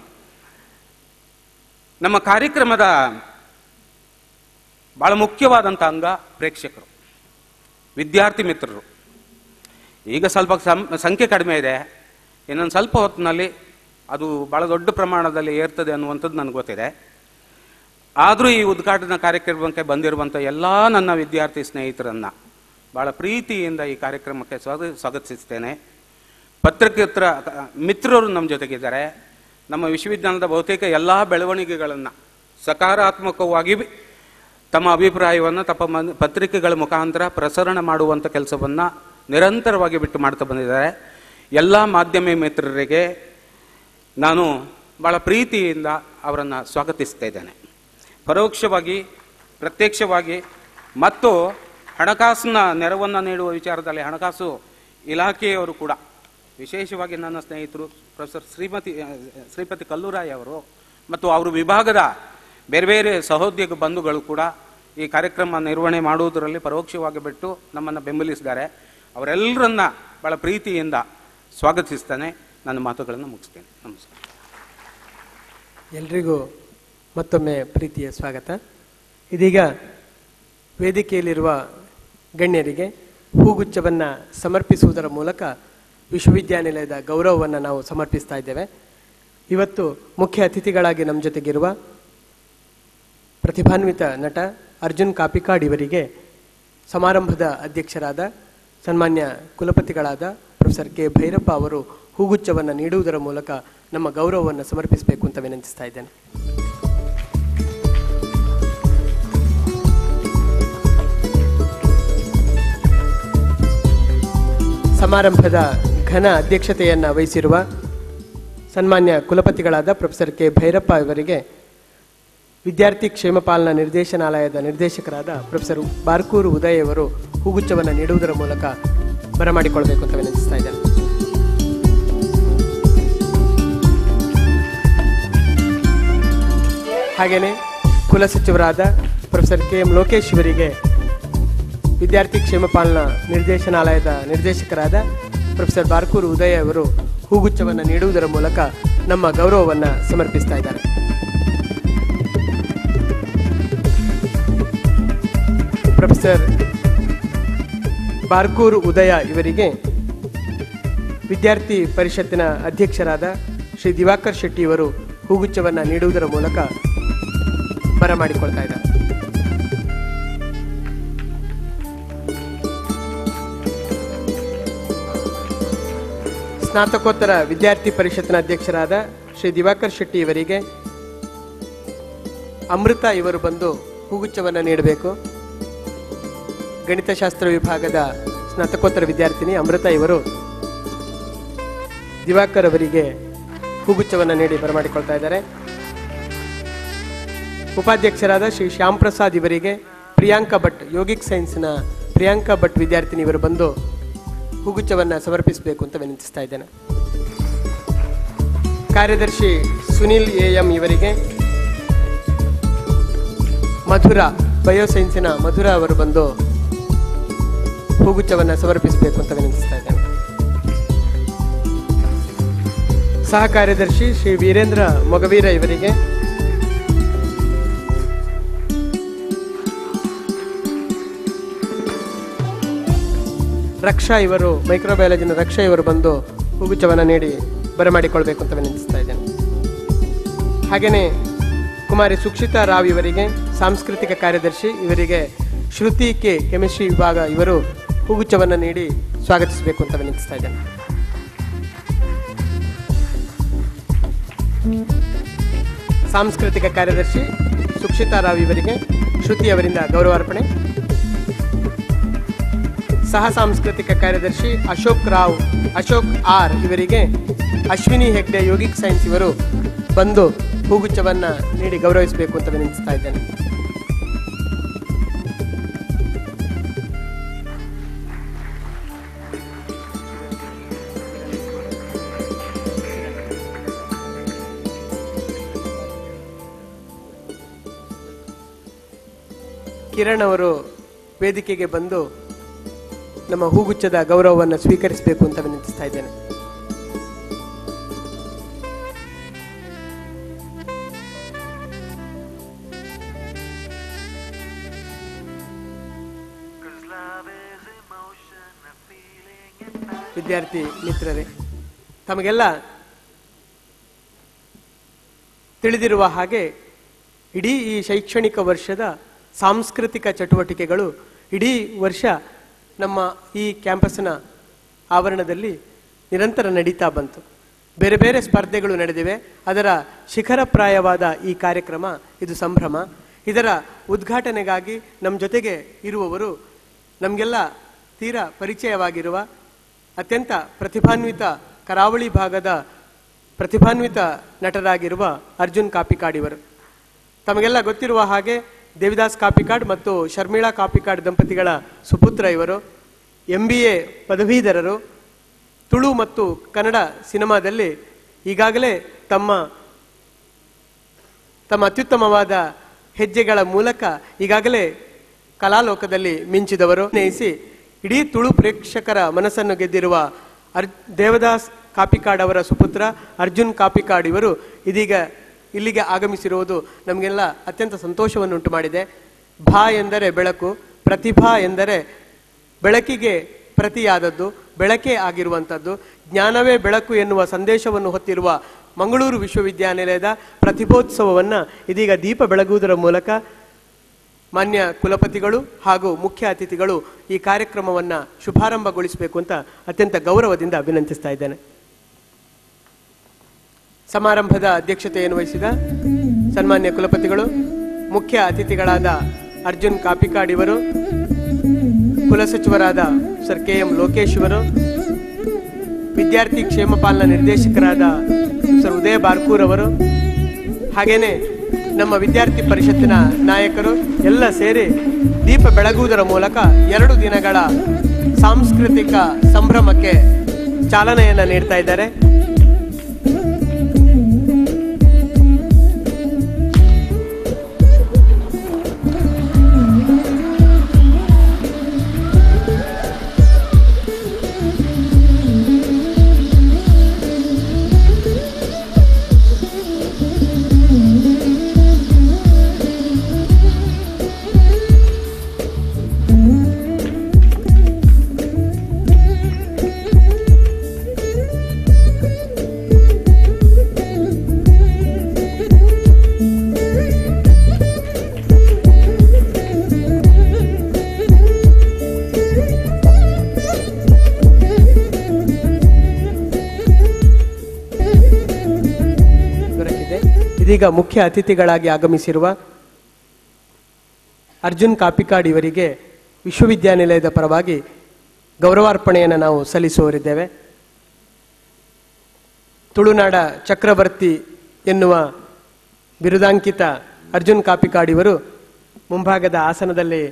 ನಮ್ಮ ಕಾರ್ಯಕ್ರಮದ ಭಾಳ ಮುಖ್ಯವಾದಂಥ ಅಂಗ ಪ್ರೇಕ್ಷಕರು, ವಿದ್ಯಾರ್ಥಿ ಮಿತ್ರರು. ಈಗ ಸ್ವಲ್ಪ ಸಂಖ್ಯೆ ಕಡಿಮೆ ಇದೆ, ಇನ್ನೊಂದು ಸ್ವಲ್ಪ ಹೊತ್ತಿನಲ್ಲಿ ಅದು ಭಾಳ ದೊಡ್ಡ ಪ್ರಮಾಣದಲ್ಲಿ ಏರ್ತದೆ ಅನ್ನುವಂಥದ್ದು ನನಗೆ ಗೊತ್ತಿದೆ. ಆದರೂ ಈ ಉದ್ಘಾಟನಾ ಕಾರ್ಯಕ್ರಮಕ್ಕೆ ಬಂದಿರುವಂಥ ಎಲ್ಲ ನನ್ನ ವಿದ್ಯಾರ್ಥಿ ಸ್ನೇಹಿತರನ್ನು ಭಾಳ ಪ್ರೀತಿಯಿಂದ ಈ ಕಾರ್ಯಕ್ರಮಕ್ಕೆ ಸ್ವಾಗ ಸ್ವಾಗತಿಸ್ತೇನೆ. ಪತ್ರಕರ್ತರ ಮಿತ್ರರು ನಮ್ಮ ಜೊತೆಗಿದ್ದಾರೆ. ನಮ್ಮ ವಿಶ್ವವಿದ್ಯಾಲಯದ ಬಹುತೇಕ ಎಲ್ಲ ಬೆಳವಣಿಗೆಗಳನ್ನು ಸಕಾರಾತ್ಮಕವಾಗಿ ತಮ್ಮ ಅಭಿಪ್ರಾಯವನ್ನು ತಮ್ಮ ಪತ್ರಿಕೆಗಳ ಮುಖಾಂತರ ಪ್ರಸರಣ ಮಾಡುವಂಥ ಕೆಲಸವನ್ನು ನಿರಂತರವಾಗಿ ಬಿಟ್ಟು ಮಾಡ್ತಾ ಬಂದಿದ್ದಾರೆ. ಎಲ್ಲ ಮಾಧ್ಯಮ ಮಿತ್ರರಿಗೆ ನಾನು ಭಾಳ ಪ್ರೀತಿಯಿಂದ ಅವರನ್ನು ಸ್ವಾಗತಿಸ್ತಾ ಇದ್ದೇನೆ. ಪರೋಕ್ಷವಾಗಿ, ಪ್ರತ್ಯಕ್ಷವಾಗಿ ಮತ್ತು ಹಣಕಾಸಿನ ನೆರವನ್ನು ನೀಡುವ ವಿಚಾರದಲ್ಲಿ ಹಣಕಾಸು ಇಲಾಖೆಯವರು ಕೂಡ, ವಿಶೇಷವಾಗಿ ನನ್ನ ಸ್ನೇಹಿತರು ಪ್ರೊಫೆಸರ್ ಶ್ರೀಮತಿ ಶ್ರೀಪತಿ ಕಲ್ಲೂರಾಯ್ ಅವರು ಮತ್ತು ಅವರು ವಿಭಾಗದ ಬೇರೆ ಬೇರೆ ಸಹೋದ್ಯೋಗ ಬಂಧುಗಳು ಕೂಡ ಈ ಕಾರ್ಯಕ್ರಮ ನಿರ್ವಹಣೆ ಮಾಡುವುದರಲ್ಲಿ ಪರೋಕ್ಷವಾಗಿ ಬಿಟ್ಟು ನಮ್ಮನ್ನು ಬೆಂಬಲಿಸಿದ್ದಾರೆ. ಅವರೆಲ್ಲರನ್ನ ಭಾಳ ಪ್ರೀತಿಯಿಂದ ಸ್ವಾಗತಿಸ್ತಾನೆ. ನನ್ನ ಮಾತುಗಳನ್ನು ಮುಗಿಸ್ತೇನೆ. ನಮಸ್ಕಾರ. ಎಲ್ರಿಗೂ ಮತ್ತೊಮ್ಮೆ ಪ್ರೀತಿಯ ಸ್ವಾಗತ. ಇದೀಗ ವೇದಿಕೆಯಲ್ಲಿರುವ ಗಣ್ಯರಿಗೆ ಹೂಗುಚ್ಛವನ್ನು ಸಮರ್ಪಿಸುವುದರ ಮೂಲಕ ವಿಶ್ವವಿದ್ಯಾನಿಲಯದ ಗೌರವವನ್ನು ನಾವು ಸಮರ್ಪಿಸ್ತಾ ಇದ್ದೇವೆ. ಇವತ್ತು ಮುಖ್ಯ ಅತಿಥಿಗಳಾಗಿ ನಮ್ಮ ಜೊತೆಗಿರುವ ಪ್ರತಿಭಾನ್ವಿತ ನಟ ಅರ್ಜುನ್ ಕಾಪಿಕಾಡ್ ಇವರಿಗೆ ಸಮಾರಂಭದ ಅಧ್ಯಕ್ಷರಾದ ಸನ್ಮಾನ್ಯ ಕುಲಪತಿಗಳಾದ ಪ್ರೊಫೆಸರ್ ಕೆ ಭೈರಪ್ಪ ಅವರು ಹೂಗುಚ್ಛವನ್ನು ನೀಡುವುದರ ಮೂಲಕ ನಮ್ಮ ಗೌರವವನ್ನು ಸಮರ್ಪಿಸಬೇಕು ಅಂತ ವಿನಂತಿಸ್ತಾ ಇದ್ದೇನೆ. ಸಮಾರಂಭದ ಘನ ಅಧ್ಯಕ್ಷತೆಯನ್ನು ವಹಿಸಿರುವ ಸನ್ಮಾನ್ಯ ಕುಲಪತಿಗಳಾದ ಪ್ರೊಫೆಸರ್ ಕೆ ಭೈರಪ್ಪ ಇವರಿಗೆ ವಿದ್ಯಾರ್ಥಿ ಕ್ಷೇಮ ಪಾಲನಾ ನಿರ್ದೇಶನಾಲಯದ ನಿರ್ದೇಶಕರಾದ ಪ್ರೊಫೆಸರ್ ಬಾರ್ಕೂರು ಉದಯ್ ಅವರು ಹೂಗುಚ್ಛವನ್ನು ನೀಡುವುದರ ಮೂಲಕ ಬರಮಾಡಿಕೊಳ್ಬೇಕು ಅಂತ ವಿನಂತಿಸ್ತಾ ಇದ್ದಾರೆ. ಹಾಗೆಯೇ ಕುಲಸಚಿವರಾದ ಪ್ರೊಫೆಸರ್ ಕೆ ಎಂ ಲೋಕೇಶ್ ಇವರಿಗೆ ವಿದ್ಯಾರ್ಥಿ ಕ್ಷೇಮ ಪಾಲನಾ ನಿರ್ದೇಶನಾಲಯದ ನಿರ್ದೇಶಕರಾದ ಪ್ರೊಫೆಸರ್ ಬಾರ್ಕೂರು ಉದಯ್ ಅವರು ಹೂಗುಚ್ಛವನ್ನು ನೀಡುವುದರ ಮೂಲಕ ನಮ್ಮ ಗೌರವವನ್ನು ಸಮರ್ಪಿಸ್ತಾ ಇದ್ದಾರೆ. ಪ್ರೊಫೆಸರ್ ಬಾರ್ಕೂರು ಉದಯ ಇವರಿಗೆ ವಿದ್ಯಾರ್ಥಿ ಪರಿಷತ್ತಿನ ಅಧ್ಯಕ್ಷರಾದ ಶ್ರೀ ದಿವಾಕರ್ ಶೆಟ್ಟಿ ಇವರು ಹೂಗುಚ್ಛವನ್ನು ನೀಡುವುದರ ಮೂಲಕ ಬರಮಾಡಿಕೊಳ್ತಾ ಇದ್ದಾರೆ. ಸ್ನಾತಕೋತ್ತರ ವಿದ್ಯಾರ್ಥಿ ಪರಿಷತ್ತಿನ ಅಧ್ಯಕ್ಷರಾದ ಶ್ರೀ ದಿವಾಕರ್ ಶೆಟ್ಟಿ ಇವರಿಗೆ ಅಮೃತ ಇವರು ಬಂದು ಹೂಗುಚ್ಛವನ್ನು ನೀಡಬೇಕು. ಗಣಿತಶಾಸ್ತ್ರ ವಿಭಾಗದ ಸ್ನಾತಕೋತ್ತರ ವಿದ್ಯಾರ್ಥಿನಿ ಅಮೃತ ಇವರು ದಿವಾಕರ್ ಅವರಿಗೆ ಹೂಗುಚ್ಛವನ್ನು ನೀಡಿ ಬರಮಾಡಿಕೊಳ್ತಾ ಇದ್ದಾರೆ. ಉಪಾಧ್ಯಕ್ಷರಾದ ಶ್ರೀ ಶ್ಯಾಮ್ ಪ್ರಸಾದ್ ಇವರಿಗೆ ಪ್ರಿಯಾಂಕಾ ಭಟ್ ಯೋಗಿಕ್ ಸೈನ್ಸ್ನ ಪ್ರಿಯಾಂಕಾ ಭಟ್ ವಿದ್ಯಾರ್ಥಿನಿ ಇವರು ಬಂದು ಹೂಗುಚ್ಛವನ್ನು ಸಮರ್ಪಿಸಬೇಕು ಅಂತ ವಿನಂತಿಸ್ತಾ ಇದ್ದೇನೆ. ಕಾರ್ಯದರ್ಶಿ ಸುನಿಲ್ ಎ ಎಂ ಇವರಿಗೆ ಮಧುರಾ ಬಯೋಸೈನ್ಸಿನ ಮಧುರಾ ಅವರು ಬಂದು ಹೂಗುಚ್ಛವನ್ನು ಸಮರ್ಪಿಸಬೇಕು ಅಂತ ವಿನಂತಿಸ್ತಾ ಇದ್ದೇನೆ. ಸಹ ಕಾರ್ಯದರ್ಶಿ ಶ್ರೀ ವೀರೇಂದ್ರ ಮೊಗವೀರ ಇವರಿಗೆ ರಕ್ಷಾ ಇವರು ಮೈಕ್ರೋಬಯಾಲಜಿನ ರಕ್ಷಾ ಇವರು ಬಂದು ಹೂಗುಚ್ಛವನ್ನು ನೀಡಿ ಬರಮಾಡಿಕೊಳ್ಬೇಕು ಅಂತ ವಿನಂತಿಸ್ತಾ ಇದ್ದೇನೆ. ಹಾಗೆಯೇ ಕುಮಾರಿ ಸುಕ್ಷಿತಾ ರಾವ್ ಇವರಿಗೆ ಸಾಂಸ್ಕೃತಿಕ ಕಾರ್ಯದರ್ಶಿ ಇವರಿಗೆ ಶ್ರುತಿ ಕೆ ಕೆಮಿಸ್ಟ್ರಿ ವಿಭಾಗ ಇವರು ಹೂಗುಚ್ಛವನ್ನು ನೀಡಿ ಸ್ವಾಗತಿಸಬೇಕು ಅಂತ ವಿನಂತಿಸ್ತಾ ಇದ್ದೇನೆ. ಸಾಂಸ್ಕೃತಿಕ ಕಾರ್ಯದರ್ಶಿ ಸುಕ್ಷಿತಾ ರಾವ್ ಇವರಿಗೆ ಶ್ರುತಿ ಅವರಿಂದ ಗೌರವಾರ್ಪಣೆ. ಸಹ ಸಾಂಸ್ಕೃತಿಕ ಕಾರ್ಯದರ್ಶಿ ಅಶೋಕ್ ರಾವ್ ಅಶೋಕ್ ಆರ್ ಇವರಿಗೆ ಅಶ್ವಿನಿ ಹೆಗ್ಡೆ ಯೋಗಿಕ್ ಸೈನ್ಸ್ ಇವರು ಬಂದು ಹೂಗುಚ್ಛವನ್ನು ನೀಡಿ ಗೌರವಿಸಬೇಕು ಅಂತ ವಿನಂತಿಸ್ತಾ ಇದ್ದೇನೆ. ಕಿರಣ್ ಅವರು ವೇದಿಕೆಗೆ ಬಂದು ನಮ್ಮ ಹೂಗುಚ್ಛದ ಗೌರವವನ್ನು ಸ್ವೀಕರಿಸಬೇಕು ಅಂತ ವಿನಂತಿಸ್ತಾ ಇದ್ದೇನೆ. ವಿದ್ಯಾರ್ಥಿ ಮಿತ್ರರೇ, ತಮಗೆಲ್ಲ ತಿಳಿದಿರುವ ಹಾಗೆ ಇಡೀ ಈ ಶೈಕ್ಷಣಿಕ ವರ್ಷದ ಸಾಂಸ್ಕೃತಿಕ ಚಟುವಟಿಕೆಗಳು ಇಡೀ ವರ್ಷ ನಮ್ಮ ಈ ಕ್ಯಾಂಪಸ್ನ ಆವರಣದಲ್ಲಿ ನಿರಂತರ ನಡೀತಾ ಬಂತು. ಬೇರೆ ಬೇರೆ ಸ್ಪರ್ಧೆಗಳು ನಡೆದಿವೆ. ಅದರ ಶಿಖರಪ್ರಾಯವಾದ ಈ ಕಾರ್ಯಕ್ರಮ ಇದು ಸಂಭ್ರಮ. ಇದರ ಉದ್ಘಾಟನೆಗಾಗಿ ನಮ್ಮ ಜೊತೆಗೆ ಇರುವವರು ನಮಗೆಲ್ಲ ತೀರಾ ಪರಿಚಯವಾಗಿರುವ ಅತ್ಯಂತ ಪ್ರತಿಭಾನ್ವಿತ ಕರಾವಳಿ ಭಾಗದ ಪ್ರತಿಭಾನ್ವಿತ ನಟರಾಗಿರುವ ಅರ್ಜುನ್ ಕಾಪಿಕಾಡ್ ಇವರು. ತಮಗೆಲ್ಲ ಗೊತ್ತಿರುವ ಹಾಗೆ ದೇವಿದಾಸ್ ಕಾಪಿಕಾಡ್ ಮತ್ತು ಶರ್ಮಿಳಾ ಕಾಪಿಕಾಡ್ ದಂಪತಿಗಳ ಸುಪುತ್ರ ಇವರು. ಎಂ ಬಿ ಎ ಪದವೀಧರರು. ತುಳು ಮತ್ತು ಕನ್ನಡ ಸಿನಿಮಾದಲ್ಲಿ ಈಗಾಗಲೇ ತಮ್ಮ ತಮ್ಮ ಅತ್ಯುತ್ತಮವಾದ ಹೆಜ್ಜೆಗಳ ಮೂಲಕ ಈಗಾಗಲೇ ಕಲಾಲೋಕದಲ್ಲಿ ಮಿಂಚಿದವರು. ಸ್ನೇಹಿಸಿ ಇಡೀ ತುಳು ಪ್ರೇಕ್ಷಕರ ಮನಸ್ಸನ್ನು ಗೆದ್ದಿರುವ ಅರ್ ದೇವದಾಸ್ ಕಾಪಿಕಾಡ್ ಅವರ ಸುಪುತ್ರ ಅರ್ಜುನ್ ಕಾಪಿಕಾಡ್ ಇವರು ಇದೀಗ ಇಲ್ಲಿಗೆ ಆಗಮಿಸಿರುವುದು ನಮಗೆಲ್ಲ ಅತ್ಯಂತ ಸಂತೋಷವನ್ನು ಉಂಟು ಮಾಡಿದೆ. ಭಾ ಎಂದರೆ ಬೆಳಕು, ಪ್ರತಿಭಾ ಎಂದರೆ ಬೆಳಕಿಗೆ ಪ್ರತಿಯಾದದ್ದು, ಬೆಳಕೇ ಆಗಿರುವಂಥದ್ದು. ಜ್ಞಾನವೇ ಬೆಳಕು ಎನ್ನುವ ಸಂದೇಶವನ್ನು ಹೊತ್ತಿರುವ ಮಂಗಳೂರು ವಿಶ್ವವಿದ್ಯಾನಿಲಯದ ಪ್ರತಿಭೋತ್ಸವವನ್ನು ಇದೀಗ ದೀಪ ಬೆಳಗುವುದರ ಮೂಲಕ ಮಾನ್ಯ ಕುಲಪತಿಗಳು ಹಾಗೂ ಮುಖ್ಯ ಅತಿಥಿಗಳು ಈ ಕಾರ್ಯಕ್ರಮವನ್ನು ಶುಭಾರಂಭಗೊಳಿಸಬೇಕು ಅಂತ ಅತ್ಯಂತ ಗೌರವದಿಂದ ವಿನಂತಿಸ್ತಾ ಇದ್ದೇನೆ. ಸಮಾರಂಭದ ಅಧ್ಯಕ್ಷತೆಯನ್ನು ವಹಿಸಿದ ಸನ್ಮಾನ್ಯ ಕುಲಪತಿಗಳು, ಮುಖ್ಯ ಅತಿಥಿಗಳಾದ ಅರ್ಜುನ್ ಕಾಪಿಕಾಡ್ ಇವರು, ಕುಲಸಚಿವರಾದ ಸರ್ ಕೆ ಎಂ ಲೋಕೇಶ್ ಇವರು, ವಿದ್ಯಾರ್ಥಿ ಕ್ಷೇಮ ಪಾಲನಾ ನಿರ್ದೇಶಕರಾದ ಸರ್ ಉದಯ ಬಾರ್ಕೂರ್ ಅವರು, ಹಾಗೇನೆ ನಮ್ಮ ವಿದ್ಯಾರ್ಥಿ ಪರಿಷತ್ತಿನ ನಾಯಕರು ಎಲ್ಲ ಸೇರಿ ದೀಪ ಬೆಳಗುವುದರ ಮೂಲಕ ಎರಡು ದಿನಗಳ ಸಾಂಸ್ಕೃತಿಕ ಸಂಭ್ರಮಕ್ಕೆ ಚಾಲನೆಯನ್ನು ನೀಡ್ತಾ ಇದ್ದಾರೆ. ಇದೀಗ ಮುಖ್ಯ ಅತಿಥಿಗಳಾಗಿ ಆಗಮಿಸಿರುವ ಅರ್ಜುನ್ ಕಾಪಿಕಾಡ್ ಇವರಿಗೆ ವಿಶ್ವವಿದ್ಯಾನಿಲಯದ ಪರವಾಗಿ ಗೌರವಾರ್ಪಣೆಯನ್ನು ನಾವು ಸಲ್ಲಿಸುವರಿದ್ದೇವೆ. ತುಳುನಾಡ ಚಕ್ರವರ್ತಿ ಎನ್ನುವ ಬಿರುದಾಂಕಿತ ಅರ್ಜುನ್ ಕಾಪಿಕಾಡ್ ಇವರು ಮುಂಭಾಗದ ಆಸನದಲ್ಲಿ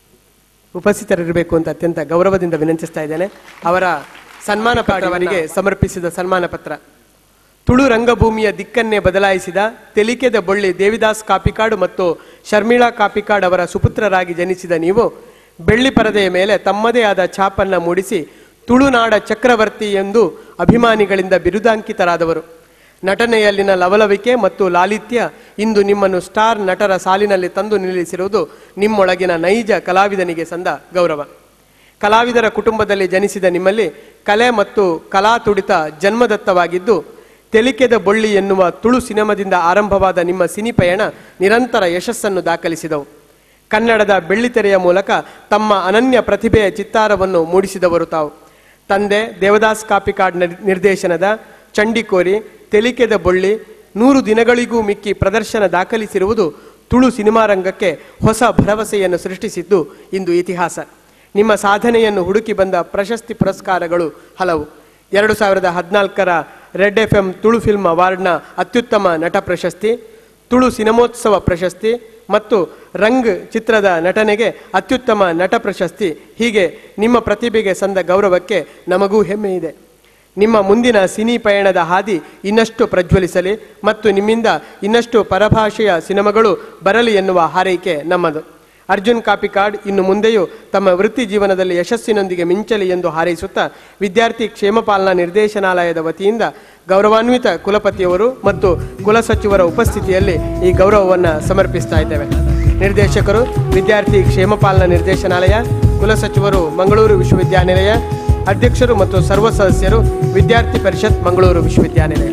ಉಪಸ್ಥಿತರಿರಬೇಕು ಅಂತ ಅತ್ಯಂತ ಗೌರವದಿಂದ ವಿನಂತಿಸ್ತಾ ಇದ್ದೇನೆ. ಅವರ ಸನ್ಮಾನ ಪತ್ರವರಿಗೆ ಸಮರ್ಪಿಸಿದ ಸನ್ಮಾನ ಪತ್ರ. ತುಳು ರಂಗಭೂಮಿಯ ದಿಕ್ಕನ್ನೇ ಬದಲಾಯಿಸಿದ ತೆಲಿಕೆದ ಬೊಳ್ಳಿ ದೇವಿದಾಸ್ ಕಾಪಿಕಾಡ್ ಮತ್ತು ಶರ್ಮಿಳಾ ಕಾಪಿಕಾಡ್ ಅವರ ಸುಪುತ್ರರಾಗಿ ಜನಿಸಿದ ನೀವು ಬೆಳ್ಳಿ ಪರದೆಯ ಮೇಲೆ ತಮ್ಮದೇ ಆದ ಛಾಪನ್ನು ಮೂಡಿಸಿ ತುಳುನಾಡ ಚಕ್ರವರ್ತಿ ಎಂದು ಅಭಿಮಾನಿಗಳಿಂದ ಬಿರುದಾಂಕಿತರಾದವರು. ನಟನೆಯಲ್ಲಿನ ಲವಲವಿಕೆ ಮತ್ತು ಲಾಲಿತ್ಯ ಇಂದು ನಿಮ್ಮನ್ನು ಸ್ಟಾರ್ ನಟರ ಸಾಲಿನಲ್ಲಿ ತಂದು ನಿಲ್ಲಿಸಿರುವುದು ನಿಮ್ಮೊಳಗಿನ ನೈಜ ಕಲಾವಿದನಿಗೆ ಸಂದ ಗೌರವ. ಕಲಾವಿದರ ಕುಟುಂಬದಲ್ಲಿ ಜನಿಸಿದ ನಿಮ್ಮಲ್ಲಿ ಕಲೆ ಮತ್ತು ಕಲಾ ತುಡಿತ ಜನ್ಮದತ್ತವಾಗಿದ್ದು, ತೆಲಿಕೆದ ಬೊಳ್ಳಿ ಎನ್ನುವ ತುಳು ಸಿನಿಮಾದಿಂದ ಆರಂಭವಾದ ನಿಮ್ಮ ಸಿನಿ ಪಯಣ ನಿರಂತರ ಯಶಸ್ಸನ್ನು ದಾಖಲಿಸಿದವು. ಕನ್ನಡದ ಬೆಳ್ಳಿತೆರೆಯ ಮೂಲಕ ತಮ್ಮ ಅನನ್ಯ ಪ್ರತಿಭೆಯ ಚಿತ್ತಾರವನ್ನು ಮೂಡಿಸಿದವರು ತಾವು. ತಂದೆ ದೇವದಾಸ್ ಕಾಪಿಕಾಡ್ ನಿರ್ದೇಶನದ ಚಂಡಿಕೋರಿ, ತೆಲಿಕೆದ ಬೊಳ್ಳಿ ನೂರು ದಿನಗಳಿಗೂ ಮಿಕ್ಕಿ ಪ್ರದರ್ಶನ ದಾಖಲಿಸಿರುವುದು ತುಳು ಸಿನಿಮಾ ರಂಗಕ್ಕೆ ಹೊಸ ಭರವಸೆಯನ್ನು ಸೃಷ್ಟಿಸಿದ್ದು ಇಂದು ಇತಿಹಾಸ. ನಿಮ್ಮ ಸಾಧನೆಯನ್ನು ಹುಡುಕಿ ಬಂದ ಪ್ರಶಸ್ತಿ ಪುರಸ್ಕಾರಗಳು ಹಲವು. ಎರಡು ಸಾವಿರದ ಹದಿನಾಲ್ಕರ red F M Tulu film ಅವಾರ್ಡ್ನ ಅತ್ಯುತ್ತಮ ನಟ ಪ್ರಶಸ್ತಿ, ತುಳು ಸಿನಿಮೋತ್ಸವ ಪ್ರಶಸ್ತಿ ಮತ್ತು ರಂಗ್ ಚಿತ್ರದ ನಟನೆಗೆ ಅತ್ಯುತ್ತಮ ನಟ ಪ್ರಶಸ್ತಿ, ಹೀಗೆ ನಿಮ್ಮ ಪ್ರತಿಭೆಗೆ ಸಂದ ಗೌರವಕ್ಕೆ ನಮಗೂ ಹೆಮ್ಮೆ ಇದೆ. ನಿಮ್ಮ ಮುಂದಿನ ಸಿನಿ ಪಯಣದ ಹಾದಿ ಇನ್ನಷ್ಟು ಪ್ರಜ್ವಲಿಸಲಿ ಮತ್ತು ನಿಮ್ಮಿಂದ ಇನ್ನಷ್ಟು ಪರಭಾಷೆಯ ಸಿನಿಮಾಗಳು ಬರಲಿ ಎನ್ನುವ ಹಾರೈಕೆ ನಮ್ಮದು. ಅರ್ಜುನ್ ಕಾಪಿಕಾಡ್ ಇನ್ನು ಮುಂದೆಯೂ ತಮ್ಮ ವೃತ್ತಿ ಜೀವನದಲ್ಲಿ ಯಶಸ್ಸಿನೊಂದಿಗೆ ಮಿಂಚಲಿ ಎಂದು ಹಾರೈಸುತ್ತಾ, ವಿದ್ಯಾರ್ಥಿ ಕ್ಷೇಮ ಪಾಲನಾ ನಿರ್ದೇಶನಾಲಯದ ವತಿಯಿಂದ ಗೌರವಾನ್ವಿತ ಕುಲಪತಿಯವರು ಮತ್ತು ಕುಲಸಚಿವರ ಉಪಸ್ಥಿತಿಯಲ್ಲಿ ಈ ಗೌರವವನ್ನು ಸಮರ್ಪಿಸ್ತಾ ಇದ್ದೇವೆ. ನಿರ್ದೇಶಕರು ವಿದ್ಯಾರ್ಥಿ ಕ್ಷೇಮ ಪಾಲನಾ ನಿರ್ದೇಶನಾಲಯ, ಕುಲಸಚಿವರು ಮಂಗಳೂರು ವಿಶ್ವವಿದ್ಯಾನಿಲಯ, ಅಧ್ಯಕ್ಷರು ಮತ್ತು ಸರ್ವ ಸದಸ್ಯರು ವಿದ್ಯಾರ್ಥಿ ಪರಿಷತ್ ಮಂಗಳೂರು ವಿಶ್ವವಿದ್ಯಾನಿಲಯ.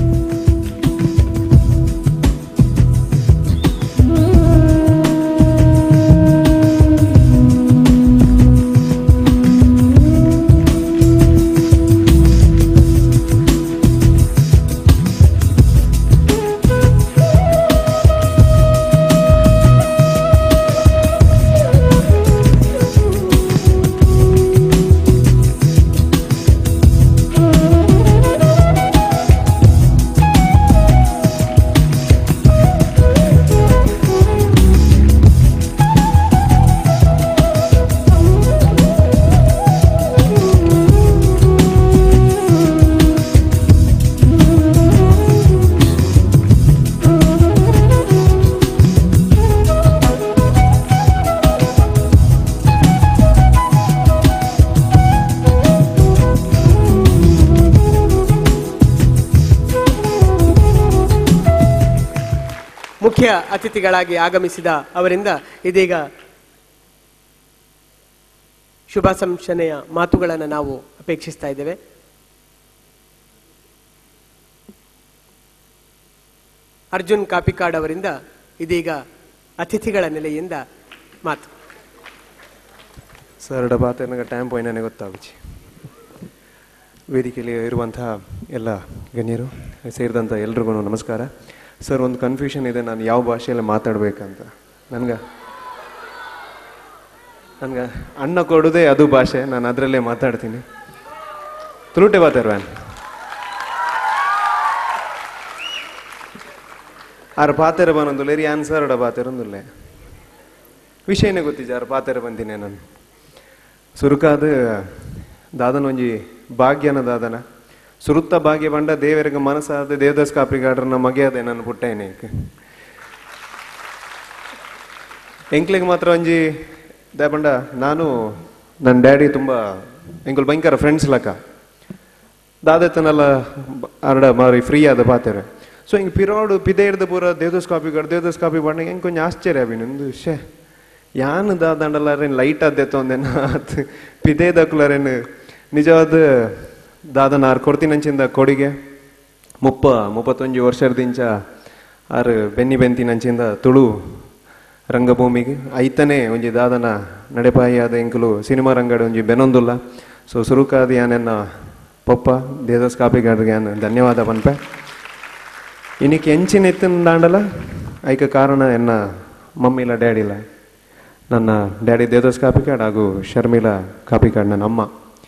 ಮುಖ್ಯ ಅತಿಥಿಗಳಾಗಿ ಆಗಮಿಸಿದ ಅವರಿಂದ ಇದೀಗ ಶುಭ ಸಂಶನೆಯ ಮಾತುಗಳನ್ನು ನಾವು ಅಪೇಕ್ಷಿಸ್ತಾ ಇದ್ದೇವೆ. ಅರ್ಜುನ್ ಕಾಪಿಕಾಡ್ ಅವರಿಂದ ಇದೀಗ ಅತಿಥಿಗಳ ನೆಲೆಯಿಂದ ಮಾತು. ಸರ್ ಬಾತ್ ನನಗೆ ಟೈಮ್ ಪಾಯಿಂಟ್ ನನಗೆ ಗೊತ್ತಾಗುಚ್ಚಿ. ವೇದಿಕೆಯಲ್ಲಿ ಇರುವಂತಹ ಎಲ್ಲ ಗಣ್ಯರು ಸೇರಿದಂಥ ಎಲ್ರಿಗೂ ನಮಸ್ಕಾರ. ಸರ್, ಒಂದು ಕನ್ಫ್ಯೂಷನ್ ಇದೆ, ನಾನು ಯಾವ ಭಾಷೆಯಲ್ಲಿ ಮಾತಾಡಬೇಕಂತ. ನನಗೆ ನನಗೆ ಅನ್ನ ಕೊಡೋದೇ ಅದು ಭಾಷೆ, ನಾನು ಅದರಲ್ಲೇ ಮಾತಾಡ್ತೀನಿ. ತುಳುಟೆ ಬಾತಾರ ವ್ಯಾನ್ ಆರು ಪಾತೆರ ಬಂದೊಂದುಲ್ಲ ರೀ ಆನ್ಸರ್ ಅಡ ಪಾತೆರೊಂದುಲ್ಲೆ ವಿಷಯನೇ ಗೊತ್ತಿಜ ಆರು ಪಾತೆರ ಬಂದಿನಿ ನಾನು ಸುರುಕಾದ ದಾದನ ಒಂಜಿ ಭಾಗ್ಯನ ದಾದನ ಸುರುತ್ತ ಭಾಗ್ಯ ಬಂಡ ದೇವರಿಗೆ ಮನಸ್ಸಾದ ದೇವದಾಸ್ ಕಾಪಿಗಾಡ್ರನ್ನ ಮಗೆಯದೆ ನಾನು ಪುಟ್ಟೇನೆ ಎಂಕ್ಲಿಗೆ ಮಾತ್ರ ಒಂಜಿ ದಾಪಂಡ ನಾನು ನನ್ನ ಡ್ಯಾಡಿ ತುಂಬ ಎಂಕಲ್ ಭಯಂಕರ ಫ್ರೆಂಡ್ಸ್ ಲಕ್ಕ ದಾದತ್ತನೆಲ್ಲ ಅರಡ ಮಾರಿ ಫ್ರೀ ಆದ ಪಾತೆರೆ. ಸೊ ಹಿಂಗೆ ಪಿರೋಡು ಪಿದೆ ಹಿಡ್ದು ಪೂರ ದೇವದಾಸ್ ಕಾಪಿಗಾಡ್ ದೇವದಾಸ್ ಕಾಪಿ ಬಂಡ ಹೆಂಗೆ ಕೊಂಚ ಆಶ್ಚರ್ಯ ಅಭಿನಂದು ಶೇ ಯಾನು ದಾದಂಡಲ್ಲಾರೇನು ಲೈಟ್ ಆದ್ದೇತೋ ಅಂದೇನ ಪಿದೆ ದಕ್ಕಲಾರೇನು ನಿಜವಾದ ದಾದನ ಆರು ಕೊಡ್ತೀನಂಚಿಂದ ಕೊಡಿಗೆ ಮುಪ್ಪ ಮುಪ್ಪತ್ತೊಂಜು ವರ್ಷದಿಂಚ ಆರು ಬೆನ್ನಿ ಬೆಂತಿನಂಚಿಂದ ತುಳು ರಂಗಭೂಮಿಗೆ ಐತನೇ ಒಂಜಿ ದಾದನ ನಡೆಪಾಯಿ ಆದ ಎಂಕಲು ಸಿನಿಮಾ ರಂಗಡ ಒಂಜಿ ಬೆನೊಂದುಲ್ಲ. ಸೊ ಸುರುಕಾದ ಯಾನೆನ್ನ ಪೊಪ್ಪ ದೇವದಾಸ್ ಕಾಪಿಗಾಡ್ರಿಗೆ ಯಾನು ಧನ್ಯವಾದ ಪನ್ಪೆ. ಇನ್ನಿಕ್ಕೆ ಎಂಚಿನ ಎತ್ತಿನ ದಾಂಡಲ ಐಕ ಕಾರಣ ಎನ್ನ ಮಮ್ಮಿಲ ಡ್ಯಾಡಿಲ ನನ್ನ ಡ್ಯಾಡಿ ದೇವದಾಸ್ ಕಾಪಿಕಾಡ್ ಹಾಗೂ ಶರ್ಮಿಳಾ ಕಾಪಿಕಾಡ್ ನನ್ನ ಅಮ್ಮ.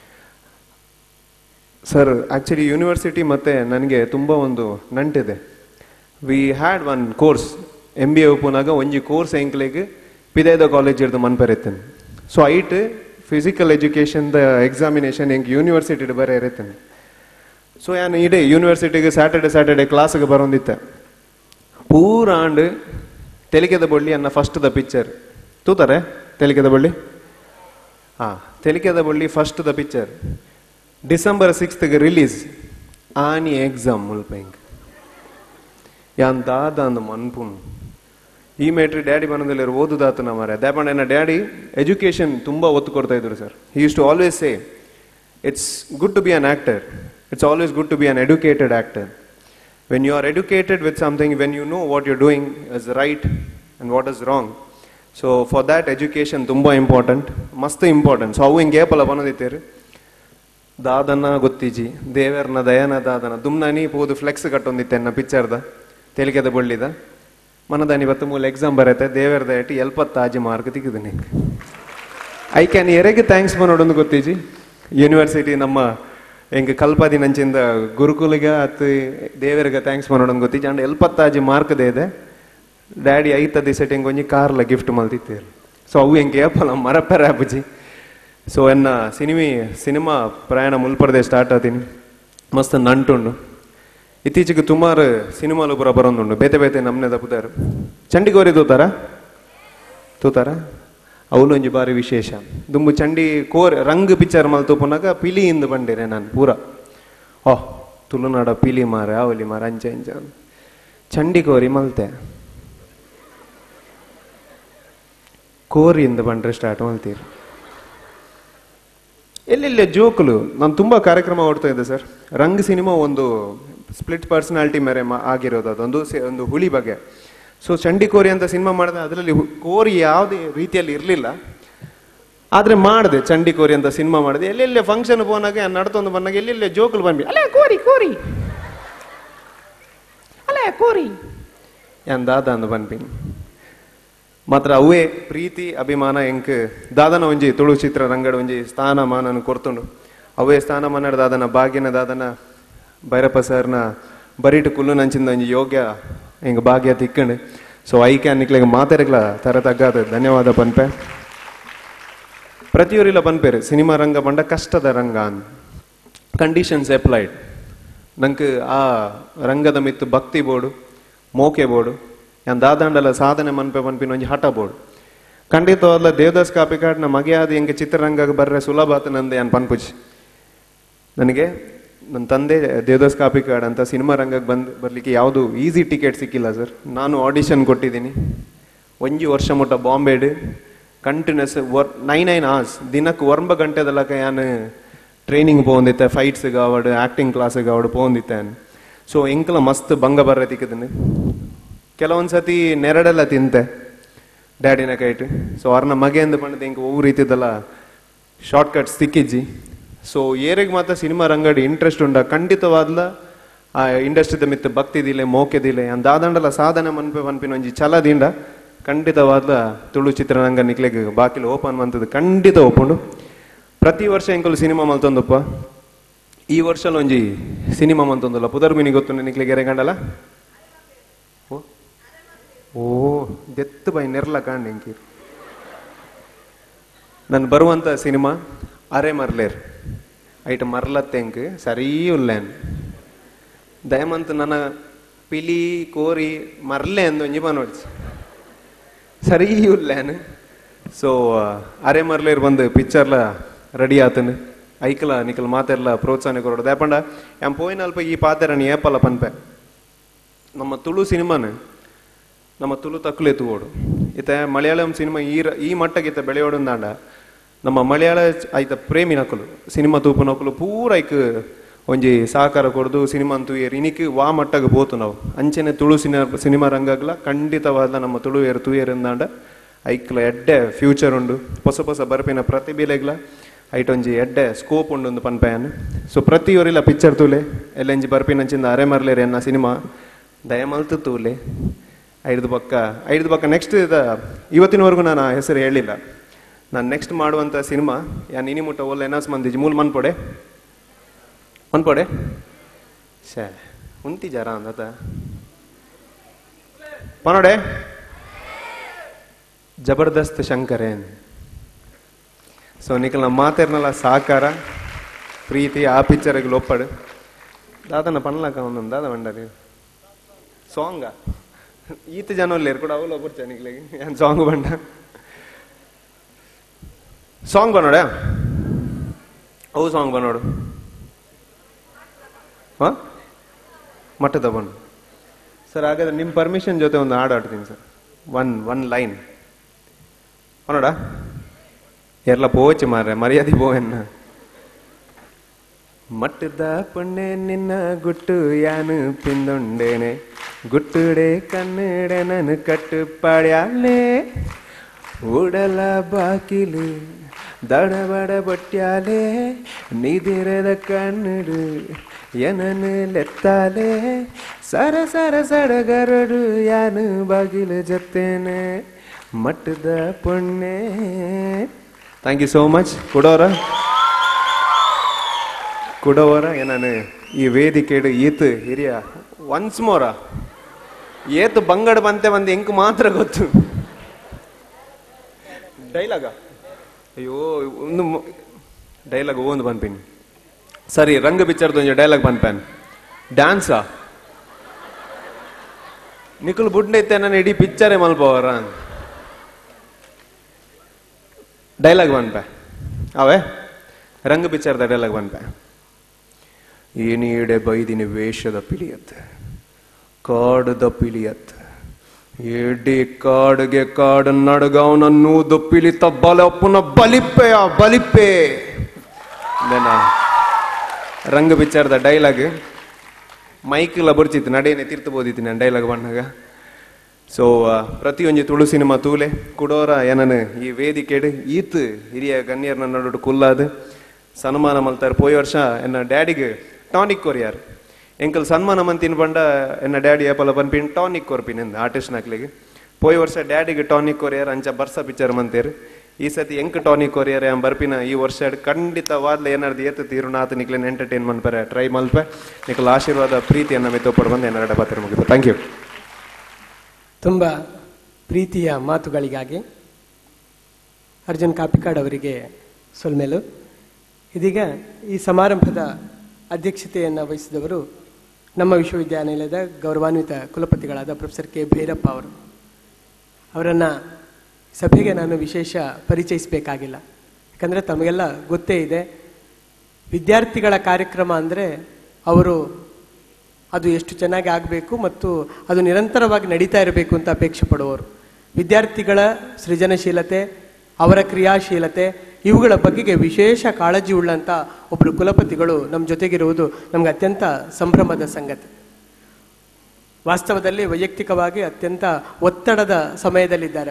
ಸರ್, ಆ್ಯಕ್ಚುಲಿ ಯೂನಿವರ್ಸಿಟಿ ಮತ್ತು ನನಗೆ ತುಂಬ ಒಂದು ನಂಟಿದೆ. We had one course M B A ಉಪ್ಪುನಾಗ ಒಂಜಿ ಕೋರ್ಸ್ ಎಂಕ್ಲೆಗೆ ಪಿದೈದ ಕಾಲೇಜ್ ಇರ್ದು ಮನ್ಪರಿತ್ತೇನೆ. ಸೊ ಐಟ್ ಫಿಸಿಕಲ್ ಎಜುಕೇಷನ್ದ ಎಕ್ಸಾಮಿನೇಷನ್ ಹೆಂಗೆ ಯೂನಿವರ್ಸಿಟಿ ಬರೀ ಇರುತ್ತೇನೆ. ಸೊ ನಾನು ಇಡೀ ಯೂನಿವರ್ಸಿಟಿಗೆ ಸ್ಯಾಟರ್ಡೆ ಸ್ಯಾಟರ್ಡೆ ಕ್ಲಾಸ್ಗೆ ಬರೋಂದಿತ್ತೆ ಪೂರ ಆಂಡ್ ತೆಲಿಕೆದ ಬಳ್ಳಿ ಅನ್ನ ಫಸ್ಟ್ ದ ಪಿಕ್ಚರ್ ತೂತಾರೆ ತೆಲಿಕೆದ ಬಳ್ಳಿ ಹಾಂ Telikeda Balli first the picture December ಸಿಕ್ಸ್ತ್ಗೆ ರಿಲೀಸ್ ಆನಿ ಎಕ್ಸಾಮ್ ಮುಲ್ಪ ಹಿಂಗೆ ಯಾನ್ ದಾದ ಅಂದ ಮನ್ಪುನ್ ಈ ಮೇಟ್ರಿ ಡ್ಯಾಡಿ ಬನ್ನದಲ್ಲಿ ಓದುದಾತನ ಮಾರ ದ್ಯಾಪಂಡ ನನ್ನ ಡ್ಯಾಡಿ ಎಜುಕೇಶನ್ ತುಂಬ ಒತ್ತು ಕೊಡ್ತಾ ಇದ್ರು sir. He use to always say it's good to be an actor, it's always good to be an educated actor. When you are educated with something, when you know what you're doing is right and what is wrong, so for that education tumba important, must important. So avu hinge pala banadittere ದಾದನ ಗೊತ್ತಿಜಿ ದೇವರನ ದಯನ ದಾದನ ದುಮ್ನಾನಿ ಪೋದು flex ಕಟ್ಟೊಂದಿತ್ತೆನ್ನ ಪಿಕ್ಚರ್ದ ತೆಲಿಕೆದ ಬಳ್ಳಿದ ಮನದಾನಿ ಇವತ್ತು ಮೂಲ ಎಕ್ಸಾಮ್ ಬರತ್ತೆ ದೇವರ ದಯಟಿ ಎಲ್ಪತ್ತಾಜಿ ಮಾರ್ಕ್ ತೆಗೆದು ನಿಂಗೆ ಐ ಕ್ಯಾನ್ ಎರೆಗೆ ಥ್ಯಾಂಕ್ಸ್ ಮಾಡೋದೊಂದು ಗೊತ್ತಿಜಿ ಯೂನಿವರ್ಸಿಟಿ ನಮ್ಮ ಹೆಂಗೆ ಕಲ್ಪಾದಿ ನಂಚಿಂದ ಗುರುಕುಲಿಗೆ ಅತ್ತು ದೇವರಿಗೆ ಥ್ಯಾಂಕ್ಸ್ ಮಾಡೋಣ ಗೊತ್ತಿಜ್ಜಿ ಅಂಡ್ ಎಲ್ಪತ್ತಾಜಿ ಮಾರ್ಕ್ದೇ ಇದೆ ಡ್ಯಾಡಿ ಐತ ದಿವಸ ಹೆಂಗೆ ಒಂಜಿ ಕಾರ್ಲ ಗಿಫ್ಟ್ ಮಲ್ತಿತ್ತೇರು. ಸೊ ಅವು ಹೆಂಗೆ ಏಪಲ್ಲ ಮರಪೆರ ಅಪ್ಪಜಿ. ಸೊ ಎನ್ನ ಸಿನಿಮಿ ಸಿನಿಮಾ ಪ್ರಯಾಣ ಮುಲ್ಪರದೆ ಸ್ಟಾರ್ಟ್ ಆತೀನಿ ಮಸ್ತ್ ನಂಟುಂಡು. ಇತ್ತೀಚೆಗೆ ಸುಮಾರು ಸಿನಿಮಾಲು ಪುರ ಬರೋದುಂಡು ಬೇತೆ ಬೇತೆ ನಮ್ಮನೆ ತಪ್ಪುತ್ತಾರೆ. ಚಂಡಿಗೋರಿ ತೂತಾರ ತೂತಾರ ಅವಳು ಒಂಜಿ ಬಾರಿ ವಿಶೇಷ ದುಂಬು ಚಂಡಿ ಕೋರ್ ರಂಗ್ ಪಿಕ್ಚರ್ ಮಲ್ ತೂಪುನಾಗ ಪಿಲಿ ಇಂದು ಬಂದಿರೆ ನಾನು ಪೂರ ಓಹ್ ತುಳುನಾಡ ಪಿಲಿ ಮಾರ ಅವಲಿ ಮಾರ ಅಂಚೆ ಅಂಚ ಚಂಡಿ ಕೋರಿ ಮಲ್ತೆ ಕೋರಿ ಇಂದು ಬಂಡ್ರೆ ಸ್ಟಾರ್ಟ್ ಮಲ್ತೀರಿ ಎಲ್ಲೆಲ್ಲ ಜೋಕುಲು. ನಾನು ತುಂಬ ಕಾರ್ಯಕ್ರಮ ಓಡ್ತಾ ಇದ್ದೆ ಸರ್. ರಂಗ್ ಸಿನಿಮಾ ಒಂದು ಸ್ಪ್ಲಿಟ್ ಪರ್ಸನಾಲಿಟಿ ಮೇರೆ ಆಗಿರೋದು ಅದೊಂದು ಒಂದು ಹುಲಿ ಬಗ್ಗೆ. ಸೊ ಚಂಡಿ ಕೋರಿ ಅಂತ ಸಿನಿಮಾ ಮಾಡಿದೆ, ಅದರಲ್ಲಿ ಕೋರಿ ಯಾವುದೇ ರೀತಿಯಲ್ಲಿ ಇರಲಿಲ್ಲ, ಆದರೆ ಮಾಡಿದೆ ಚಂಡಿ ಕೋರಿ ಅಂತ ಸಿನಿಮಾ ಮಾಡಿದೆ. ಎಲ್ಲೆಲ್ಲೇ ಫಂಕ್ಷನ್ ಹೋನಾಗ ನಡ್ತೊಂದು ಬಂದಾಗ ಎಲ್ಲೆಲ್ಲೇ ಜೋಕುಲು ಬಂದ್ವಿ ಅಲ್ಲೇ ಕೋರಿ ಕೋರಿ ಅಲ್ಲೇ ಕೋರಿ ಎಂದಾದ ಅಂದು ಬಂದ್ಬಿನಿ. ಮಾತ್ರ ಅವೇ ಪ್ರೀತಿ ಅಭಿಮಾನ ಎಂಕ್ ದಾದನ ಒಂಜಿ ತುಳು ಚಿತ್ರ ರಂಗಡ ಒಂಜಿ ಸ್ಥಾನಮಾನನು ಕೊರ್ತುಂಡು. ಅವೇ ಸ್ಥಾನಮಾನ ದಾದನ ಭಾಗ್ಯನ ದಾದನ ಭೈರಪ್ಪ ಸರ್ನ ಬರೀಟು ಕುಲ್ಲು ನಂಚಿಂದ ಒಂಜಿ ಯೋಗ್ಯ ಹಿಂಗೆ ಭಾಗ್ಯ ತಿಕ್ಕಂಡು. ಸೊ ಐಕೆ ಅನ್ನಿಕ್ಲಿಗೆ ಮಾತಾಡಕ್ಲ ತರ ತಗ್ಗಾದ ಧನ್ಯವಾದ ಪನ್ಪೆ. ಪ್ರತಿಯೊರಿಲ್ಲ ಪನ್ಪೇರು ಸಿನಿಮಾ ರಂಗ ಬಂಡ ಕಷ್ಟದ ರಂಗ ಅನ್ ಕಂಡೀಷನ್ಸ್ ಅಪ್ಲೈಡ್ ನಂಗೆ ಆ ರಂಗದ ಮಿತ್ತು ಭಕ್ತಿ ಬೋರ್ಡು ಮೋಕೆ ಬೋರ್ಡು ಯಾನ್ ದಾದಾಂಡಲ ಸಾಧನೆ ಮನ್ಪೆ ಪನ್ಪಿನ ಒಂಜಿ ಹಠ ಬೋರ್ಡು ಖಂಡಿತವಾದ ದೇವದಾಸ್ ಕಾಪಿಕಾಡ್ನ ಮಗೆ ಆದ ಹೆಂಗೆ ಚಿತ್ರರಂಗಕ್ಕೆ ಬರ್ರೆ ಸುಲಭ ಆತ ನಂದೆ ಯಾನ್ ಪನ್ಪುಜಿ. ನನಗೆ ನನ್ನ ತಂದೆ ದೇವದಾಸ್ ಕಾಪಿಕಾಡ್ ಅಂತ ಸಿನಿಮಾ ರಂಗಕ್ಕೆ ಬಂದು ಬರಲಿಕ್ಕೆ ಯಾವುದು ಈಸಿ ಟಿಕೆಟ್ ಸಿಕ್ಕಿಲ್ಲ ಸರ್. ನಾನು ಆಡಿಷನ್ ಕೊಟ್ಟಿದ್ದೀನಿ ಒಂಜಿ ವರ್ಷ ಮುಟ್ಟ ಬಾಂಬೆಡ್ ಕಂಟಿನ್ಯೂಸ್ ವರ್ ನೈನ್ ನೈನ್ ಅವರ್ಸ್ ದಿನಕ್ಕೆ ಒಂಬ ಗಂಟೆದಲ್ಲಕ ಯಾನು ಟ್ರೈನಿಂಗ್ ಪೋಂದಿತ್ತೆ, ಫೈಟ್ಸ್ಗೆ ಅವಡು ಆ್ಯಕ್ಟಿಂಗ್ ಕ್ಲಾಸಿಗೆ ಅವಡು ಪೋಂದಿತ್ತೆ. ಸೊ ಎಂಕಲ ಮಸ್ತ್ ಬಂಗ ಬರ್ರೆ ತಿಕ್ಕದೀನಿ. ಕೆಲವೊಂದು ಸತಿ ನೆರಡೆಲ್ಲ ತಿಂತೆ. ಡ್ಯಾಡಿನ ಕೈಟ್ ಸೊ ಅವ್ರನ್ನ ಮಗೆ ಅಂದು ಪಂಡದ ಇಂಕ ಒವ್ವು ರೀತಿದಲ್ಲ ಶಾರ್ಟ್ ಕಟ್ ಸಿಕ್ಕಿಜ್ಜಿ ಸೊ ಏರಿಗೆ ಮಾತ್ರ ಸಿನಿಮಾ ರಂಗಡಿ ಇಂಟ್ರೆಸ್ಟ್ ಉಂಡ ಖಂಡಿತವಾದ್ಲ ಆ ಇಂಡಸ್ಟ್ರಿದ ಮಿತ್ತು ಭಕ್ತಿದಿಲೆ ಮೋಕೆದಿಲೆ ದಾದಂಡಲ ಸಾಧನೆ ಮನ್ಪೆ ಮನ್ಪಿನ ಒಂಜಿ ಛಲದಿಂದ ಖಂಡಿತವಾದ ತುಳು ಚಿತ್ರರಂಗ ನಿಕ್ಲೆಗ್ ಬಾಕಿಲು ಓಪನ್ ಮಂತದ್ದು ಖಂಡಿತ ಒಪ್ಪುಂಡು. ಪ್ರತಿ ವರ್ಷ ಎಂಕಲು ಸಿನಿಮಾ ಮಲ್ತೊಂದಪ್ಪ ಈ ವರ್ಷ ಒಂಜಿ ಸಿನಿಮಾ ಮಲ್ತೊಂದಲ್ಲ ಪುದರ್ಮಿನಿ ಗೊತ್ತು ನಿಕ್ಲೆಗೆ ಎರೆಗಂಡಲ್ಲ ಓ ಓ ದೆತ್ತು ಬೈ ನೆರ್ಲ ಕಾಂಡ್ ಎಂಕಿ ನಾನು ಬರುವಂತ ಸಿನಿಮಾ ಅರೆ ಮರ್ಲೇರ್ ಐಟ್ ಮರ್ಲತ್ತೆಂಕ್ ಸರೀ ಉಲ್ಲೇನ್ ದಯಮಂತ್ ನನ್ನ ಪಿಲಿ ಕೋರಿ ಮರ್ಲೆ ಅಂದು ಒಂಜಿ ನೋಡ್ಸಿ ಸರಿ ಉಲ್ಲೇನು ಸೊ ಅರೆ ಮರ್ಲೇರ್ ಬಂದು ಪಿಕ್ಚರ್ಲ ರೆಡಿ ಆತನು ಐಕಲ ನಿಕಲ್ ಮಾತೆಲ್ಲ ಪ್ರೋತ್ಸಾಹ ಕೊರೋಡು ದಯಪಂಡ ಯಾನ್ ಪೋಯಿನ ಅಲ್ಪ ಈ ಪಾತೆರನಿ ಏಪಲ್ಲ ಪನ್ಪೆ ನಮ್ಮ ತುಳು ಸಿನಿಮಾನು ನಮ್ಮ ತುಳು ತಕ್ಕಲೆ ತೂಗೋಡು ಈತ ಮಲಯಾಳಂ ಸಿನಿಮಾ ಈ ಈ ಮಟ್ಟಕ್ಕೆ ಈತ ಬೆಳೆಯೋಡು ಅಂದಾಂಡ ನಮ್ಮ ಮಲಯಾಳ ಆಯ್ತ ಪ್ರೇಮಿ ನಕಲು ಸಿನಿಮಾ ತೂಪು ನಕಲು ಪೂರ ಐಕ್ ಒಂಜಿ ಸಹಕಾರ ಕೊಡ್ದು ಸಿನಿಮಾ ತೂಯರ್ ಇನಿಕ್ ವಾ ಮಟ್ಟಗೆ ಬೋತು ನಾವು ಅಂಚೆನೆ ತುಳು ಸಿನಿಮಾ ಸಿನಿಮಾ ರಂಗಗ್ಲ ಖಂಡಿತವಾದ ನಮ್ಮ ತುಳು ಏರು ತೂಯರ್ ಎಂದಾಂಡ ಐಕ್ಲ ಎಡ್ಡೆ ಫ್ಯೂಚರ್ ಉಂಡು ಹೊಸ ಹೊಸ ಬರ್ಪಿನ ಪ್ರತಿಭೆಲೆಗ್ಲ ಐಟೊಂಜಿ ಎಡ್ಡೆ ಸ್ಕೋಪ್ ಉಂಡು ಒಂದು ಪನ್ಪೆಯನ್ ಸೊ ಪ್ರತಿಯೊರಿಲ್ಲ ಪಿಕ್ಚರ್ ತೂಲೆ ಎಲ್ಲೆಂಜಿ ಬರ್ಪಿನಂಚಿಂದ ಅರೆ ಮರ್ಲೇರಿ ಎನ್ನ ಸಿನಿಮಾ ದಯಮಲ್ತು ತೂಲೆ ಐದು ಪಕ್ಕ ಐದು ಪಕ್ಕ ನೆಕ್ಸ್ಟ್ ಇದ ಇವತ್ತಿನವರೆಗೂ ನಾನು ಆ ಹೆಸರು ಹೇಳಿಲ್ಲ. ನಾನು ನೆಕ್ಸ್ಟ್ ಮಾಡುವಂಥ ಸಿನಿಮಾ ಯಾನ್ ಇನಿ ಮುಟ್ಟ ಒಲ್ಲ ಎನಾಸ್ ಮಂದಿಜಿ ಮೂಲ ಮನ್ಪೊಡೆ ಮನ್ಪೊಡೆ ಶೇ ಉಂತಿ ಜರ ಅಂದತ ಪನೋಡೆ ಜಬರ್ದಸ್ತ್ ಶಂಕರೇನ್ ಸೊ ನಿಕಲ್ನ ಮಾತೇರ್ನಲ್ಲ ಸಹಕಾರ ಪ್ರೀತಿ ಆ ಪಿಕ್ಚರ್ಗೆ ಒಪ್ಪಡು ದಾದನ ಪನ್ಲಾಕ ಒಂದೊಂದು ದಾದ ಬಂಡರಿ ಸಾಂಗ ಈತ ಜನ ಲೇರ್ ಕೂಡ ಅವಳು ಒಬ್ಬರು ನಿಕ್ಲಿಗೆ ಏನ್ ಸಾಂಗ್ ಬಂಡ ಸಾಂಗ್ ಬನ್ನೋಡ ಅವು ಸಾಂಗ್ ಬನ್ನೋಡು ಹಾ ಮಟ್ಟದ ಬಣ್ಣ ಸರ್ ಹಾಗಾದ್ರೆ ನಿಮ್ಮ ಪರ್ಮಿಷನ್ ಜೊತೆ ಒಂದು ಹಾಡು ಆಡ್ತೀನಿ ಸರ್ ಒನ್ ಒನ್ ಲೈನ್ ಬನ್ನೋಡ ಎಲ್ಲ ಪೋಚು ಮಾರ್ರೆ ಮರ್ಯಾದೆ ಪೋಯನ್ನ ಮಟ್ಟದ ಪುಣ್ಣೆ ನಿನ್ನ ಗುಟ್ಟು ಯಾನು ಪಿಂದೊಂಡೇನೆ ಗುಟ್ಟುಡೆ ಕನ್ನಡ ನನ್ ಕಟ್ಟು ಪಾಡ್ಯಾಲೆ ಉಡಲ ಬಾಕಿಲು ದಡಬಡ ಬಟ್ಯಾಲೆ ನಿದಿರದ ಕಣ್ಣುಡು ಏನನು ಲೆತ್ತಾಲೆ ಸರ ಸರ ಸಡಗರಡು ಯಾನು ಬಾಗಿಲು ಜೊತ್ತೇನೆ ಮಟ್ಟದ ಪುಣ್ಣೆ. Thank you so much. ಕೊಡೋರ ಕೊಡೋವರ ಏನಾನು ಈ ವೇದಿಕೆಡು ಈತ್ ಹಿರಿಯ ಒನ್ಸ್ ಮೋರ ಏತ್ ಬಂಗಡ ಬಂತೆ ಒಂದು ಎಂಕ್ ಮಾತ್ರ ಗೊತ್ತು ಡೈಲಾಗ ಅಯ್ಯೋ ಒಂದು ಡೈಲಾಗ್ ಒಂದು ಬಂದ್ಪಿನಿ ಸರಿ ರಂಗ ಪಿಕ್ಚರ್ದು ಒಂದು ಡೈಲಾಗ್ ಬಂದ್ಪ್ಯಾನ್ ಡ್ಯಾನ್ಸಾ ನಿಖಲ್ ಬುಡ್ನೈತೆ ನಾನು ಇಡೀ ಪಿಕ್ಚರೇ ಮಲ್ಪವರ ಡೈಲಾಗ್ ಬಂದ್ಪೆ ಅವೇ ರಂಗ ಪಿಕ್ಚರ್ದ ಡೈಲಾಗ್ ಬಂದ್ಪೆ ಏನಿಡೆ ಬೈದಿನ ವೇಷದ ಪಿಲಿಯತ್ ಕಾಡದ ಪಿಲಿಯತ್ ಎಡಿ ಕಾಡಿಗೆ ಕಾಡು ನಡಗವನನ್ನು ದೊಪ್ಪಿಲಿತ ಬಲಪ್ಪನ ಬಲಿಪ್ಪೆಯ ಬಲಿಪ್ಪೆ ರಂಗ ಪಿಕ್ಚರ್ದ ಡೈಲಾಗ್ ಮೈಕ್ಲ ಬರ್ಚಿತ್ತು ನಡೆಯನೆ ತೀರ್ಥಬೋದಿತ್ತು ನಾನು ಡೈಲಾಗ್ ಬಂದಾಗ. ಸೊ ಪ್ರತಿಯೊಂದು ತುಳು ಸಿನಿಮಾ ತೂಲೆ ಕುಡೋರ ಏನನು ಈ ವೇದಿಕೆಡು ಈತ್ ಹಿರಿಯ ಗಣ್ಯರ್ನ ನಡು ಕುಲ್ಲಾದು ಸನ್ಮಾನ ಮಲ್ತಾರೆ. ಪೋಯ್ ವರ್ಷ ಎನ್ನ ಡ್ಯಾಡಿಗೆ ಟಾನಿಕ್ ಕೊರಿಯಾರು ಎಂಕಲ್ ಸನ್ಮಾನ ಮಂತಿನ ಬಂಡ ಎನ್ನ ಡ್ಯಾಡಿ ಏಪಲ ಬಂದ್ಪಿನ್ ಟಾನಿಕ್ ಕೊರ್ಪಿನಿಂದ ಆರ್ಟಿಸ್ಟ್ ನಾಕ್ಲಿಗೆ ಪೋಯ್ ವರ್ಷ ಡ್ಯಾಡಿಗೆ ಟಾನಿಕ್ ಕೊರಿಯಾರ ಅಂಚ ಬರ್ಸ ಪಿಕ್ಚರ್ ಮಂತೇರು. ಈ ಸತಿ ಎಂಕ್ ಟಾನಿಕ್ ಕೊರಿಯಾರ ಎಂ ಬರ್ಪಿನ ಈ ವರ್ಷ ಖಂಡಿತವಾದ್ಲ ಏನಾರ್ದು ಏತು ತೀರುನಾಥ ನಿಕ್ಲೇನ್ ಎಂಟರ್ಟೈನ್ಮೆಂಟ್ ಬರ ಟ್ರೈ ಮಲ್ಪೆ ನಿಖಲ್ ಆಶೀರ್ವಾದ ಪ್ರೀತಿಯನ್ನ ಮೆತ್ತೊಪ್ಪಡು ಬಂದು ಏನಾರ ಬಾತಿರ ಮುಗಿತು. Thank you. ತುಂಬ ಪ್ರೀತಿಯ ಮಾತುಗಳಿಗಾಗಿ ಅರ್ಜುನ್ ಕಾಪಿಕಾಡ್ ಅವರಿಗೆ ಸೊಲ್ಮೆಲು. ಇದೀಗ ಈ ಸಮಾರಂಭದ ಅಧ್ಯಕ್ಷತೆಯನ್ನು ವಹಿಸಿದವರು ನಮ್ಮ ವಿಶ್ವವಿದ್ಯಾನಿಲಯದ ಗೌರವಾನ್ವಿತ ಕುಲಪತಿಗಳಾದ ಪ್ರೊಫೆಸರ್ ಕೆ ಭೈರಪ್ಪ ಅವರು. ಅವರನ್ನು ಸಭೆಗೆ ನಾನು ವಿಶೇಷ ಪರಿಚಯಿಸಬೇಕಾಗಿಲ್ಲ, ಯಾಕಂದರೆ ತಮಗೆಲ್ಲ ಗೊತ್ತೇ ಇದೆ. ವಿದ್ಯಾರ್ಥಿಗಳ ಕಾರ್ಯಕ್ರಮ ಅಂದರೆ ಅವರು ಅದು ಎಷ್ಟು ಚೆನ್ನಾಗಿ ಆಗಬೇಕು ಮತ್ತು ಅದು ನಿರಂತರವಾಗಿ ನಡೀತಾ ಇರಬೇಕು ಅಂತ ಅಪೇಕ್ಷೆ ಪಡುವವರು. ವಿದ್ಯಾರ್ಥಿಗಳ ಸೃಜನಶೀಲತೆ, ಅವರ ಕ್ರಿಯಾಶೀಲತೆ, ಇವುಗಳ ಬಗೆಗೆ ವಿಶೇಷ ಕಾಳಜಿ ಉಳ್ಳಂಥ ಒಬ್ಬರು ಕುಲಪತಿಗಳು ನಮ್ಮ ಜೊತೆಗಿರುವುದು ನಮ್ಗೆ ಅತ್ಯಂತ ಸಂಭ್ರಮದ ಸಂಗತಿ. ವಾಸ್ತವದಲ್ಲಿ ವೈಯಕ್ತಿಕವಾಗಿ ಅತ್ಯಂತ ಒತ್ತಡದ ಸಮಯದಲ್ಲಿದ್ದಾರೆ ಅವರು.